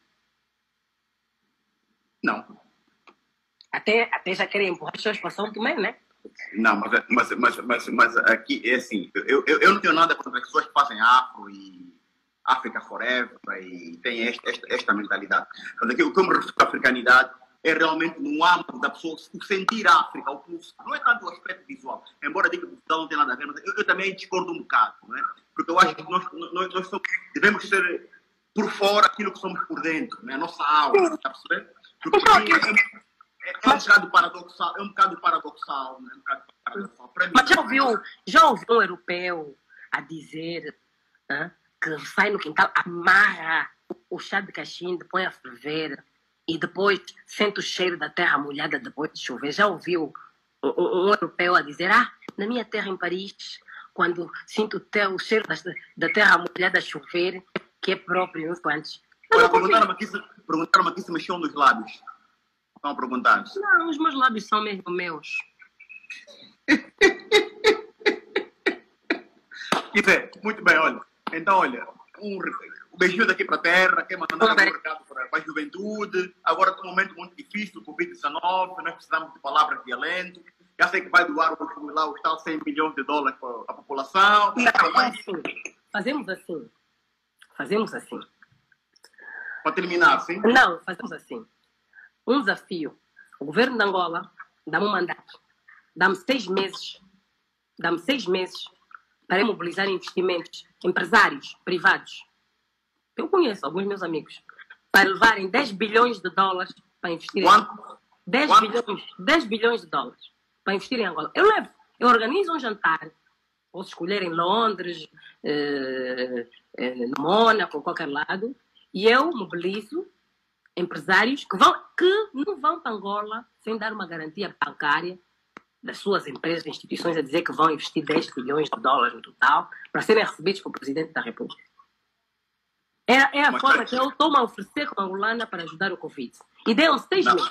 [SPEAKER 3] Não.
[SPEAKER 1] Até já querem empurrar as pessoas para São Tomé, né?
[SPEAKER 3] Não, mas aqui é assim. Eu não tenho nada contra as pessoas que fazem afro e África Forever e tem esta mentalidade. Mas aqui o que eu me refiro à africanidade é realmente no âmbito da pessoa sentir a África, o pulso. Não é tanto o aspecto visual, embora diga que o visual não tem nada a ver, mas eu também discordo um bocado, não é? Porque eu acho que nós devemos ser por fora aquilo que somos por dentro, não é? A nossa alma, está a perceber? Porque é um bocado paradoxal, não é? Para mim,
[SPEAKER 1] mas já ouviu um europeu a dizer que sai no quintal, amarra o chá de cachimbo, põe a ferver e depois sente o cheiro da terra molhada depois de chover? Já ouviu um europeu a dizer, na minha terra em Paris, quando sinto o cheiro da terra molhada a chover, que é próprio uns quantos?
[SPEAKER 3] Perguntaram-me aqui se mexeu nos lábios. Estão a perguntar?
[SPEAKER 1] Não, os meus lábios são mesmo meus.
[SPEAKER 3] Muito bem, olha. Então, olha, um beijinho daqui para a terra, quer mandar um recado para a juventude. Agora está um momento muito difícil, o Covid-19, nós precisamos de palavras de alento. Já sei que vai doar os tal 100 milhões de dólares para a população.
[SPEAKER 1] Fazemos assim.
[SPEAKER 3] Para terminar, sim?
[SPEAKER 1] Não, fazemos assim. Um desafio. o governo de Angola dá-me um mandato, dá-me 6 meses para mobilizar investimentos, empresários privados. Eu conheço alguns meus amigos, para levarem 10 bilhões de dólares para investir em Angola. 10 bilhões de dólares para investir em Angola. Eu organizo um jantar, posso escolher em Londres, no Mônaco, qualquer lado, e eu mobilizo empresários que não vão para Angola sem dar uma garantia bancária das suas empresas e instituições a dizer que vão investir 10 bilhões de dólares no total para serem recebidos pelo Presidente da República. É a forma que eu estou a oferecer como angolana para ajudar o Covid. E deu-me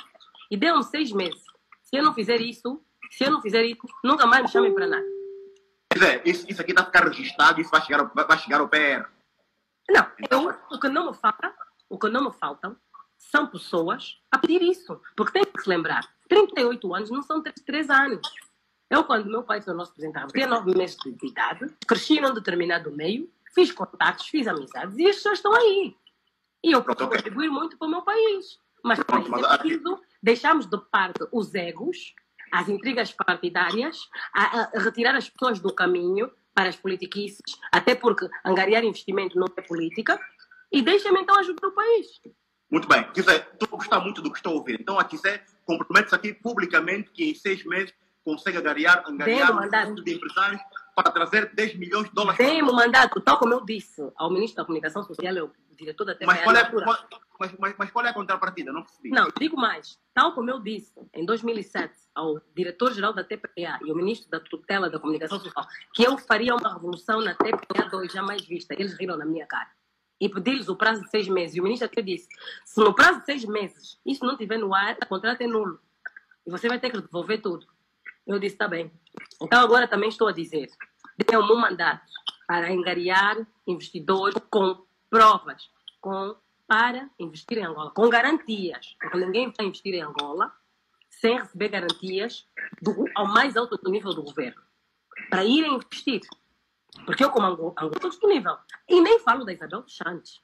[SPEAKER 1] 6 meses. Se eu não fizer isso, nunca mais me chamem para nada.
[SPEAKER 3] Quer dizer, isso aqui está a ficar registrado e isso vai chegar ao PR.
[SPEAKER 1] Não, o que não me faltam são pessoas a pedir isso. Porque tem que se lembrar, 38 anos não são 3 anos. Eu, quando meu pai foi o nosso presidente da República, tinha 9 meses de idade, cresci num determinado meio, fiz contatos, fiz amizades e as pessoas estão aí. E eu procuro contribuir muito para o meu país. Mas para isso é preciso deixarmos de parte os egos, as intrigas partidárias, a retirar as pessoas do caminho para as politiquices, até porque angariar investimento não é política, e deixem-me então ajudar o país.
[SPEAKER 3] Muito bem. Quiser, estou a gostar muito do que estou a ouvir. Então, a quiser, compromete-se aqui publicamente que em 6 meses consegue angariar um grupo de empresários para trazer 10 milhões de dólares.
[SPEAKER 1] Tem um mandato, tal como eu disse ao Ministro da Comunicação Social, o diretor da TPA.
[SPEAKER 3] Mas qual é a contrapartida? Não percebi.
[SPEAKER 1] Não, digo mais. Tal como eu disse em 2007 ao diretor-geral da TPA e ao Ministro da Tutela da Comunicação Social que eu faria uma revolução na TPA 2 jamais vista. Eles riram na minha cara. E pedi-lhes o prazo de 6 meses. E o ministro até disse, se no prazo de 6 meses isso não estiver no ar, o contrato é nulo. E você vai ter que devolver tudo. Eu disse, está bem. Então agora também estou a dizer, deu-me um mandato para angariar investidores com provas, para investir em Angola, com garantias. Porque ninguém vai investir em Angola sem receber garantias ao mais alto nível do governo. Para irem investir. Porque eu, como Angola, estou disponível. E nem falo da Isabel dos Santos.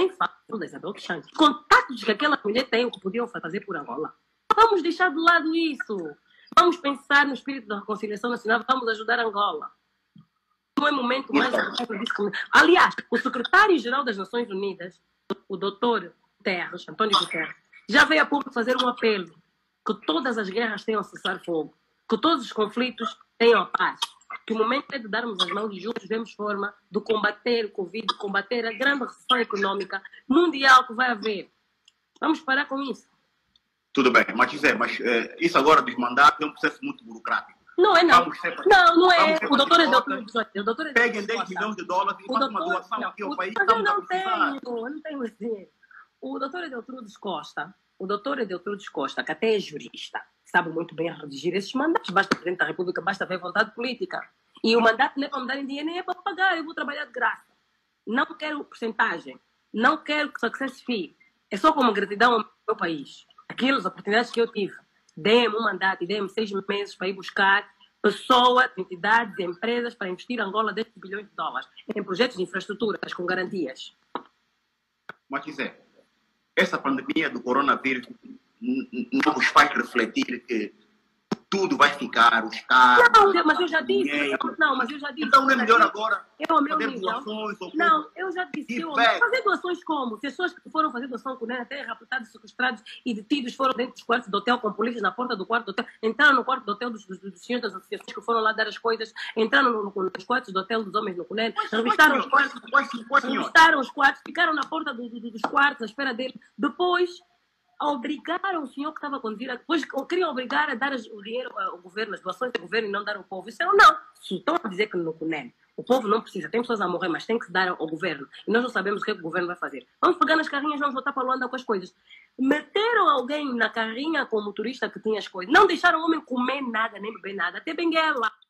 [SPEAKER 1] Contatos que aquela mulher tem, o que podiam fazer por Angola. Vamos deixar de lado isso. Vamos pensar no espírito da reconciliação nacional. Vamos ajudar Angola. Não é momento mais... Aliás, o secretário-geral das Nações Unidas, o doutor Guterres, António Guterres, já veio a público fazer um apelo que todas as guerras tenham a cessar fogo, que todos os conflitos tenham a paz, que o momento é de darmos as mãos e juntos vemos forma de combater o Covid, de combater a grande recessão econômica mundial que vai haver. Vamos parar com isso.
[SPEAKER 3] Tudo bem, mas isso agora dos mandatos é um processo muito burocrático.
[SPEAKER 1] Não é não. Não é. O doutor é doutor.
[SPEAKER 3] Peguem 10 milhões de dólares e façam uma doação aqui ao país.
[SPEAKER 1] Eu não tenho assim. O doutor Edeltrudes Costa, que até é jurista, sabe muito bem redigir esses mandatos. Basta o Presidente da República, basta ver vontade política. E o mandato não é para me darem dinheiro, nem é para pagar. Eu vou trabalhar de graça. Não quero porcentagem. Não quero success fee. É só como gratidão ao meu país. Aquelas oportunidades que eu tive. Dê-me um mandato e dê-me 6 meses para ir buscar pessoas, entidades, empresas para investir em Angola 10 bilhões de dólares em projetos de infraestruturas com garantias.
[SPEAKER 3] Mas, quiser, essa pandemia do coronavírus não vos faz refletir que tudo vai ficar, os carros...
[SPEAKER 1] Não, mas eu já disse.
[SPEAKER 3] Então não é melhor agora
[SPEAKER 1] fazer doações? Não, eu já disse. Fazer doações como? Se as pessoas que foram fazer doação com ele até raptados, sequestrados e detidos foram dentro dos quartos do hotel com polícias na porta do quarto do hotel, entraram no quarto do hotel dos senhores das associações que foram lá dar as coisas, entraram nos quartos do hotel dos homens no Cunene, revistaram os quartos, ficaram na porta dos quartos à espera dele. Depois... obrigaram o senhor que estava a conduzir, depois queriam obrigar a dar o dinheiro ao governo, as doações ao governo e não dar ao povo. Isso não. Se estão a dizer que no CUNEN o povo não precisa, tem pessoas a morrer, mas tem que se dar ao governo. E nós não sabemos o que o governo vai fazer. Vamos pegar nas carrinhas, vamos voltar para Luanda com as coisas. Meteram alguém na carrinha com o motorista que tinha as coisas. Não deixaram o homem comer nada, nem beber nada. Até benguela.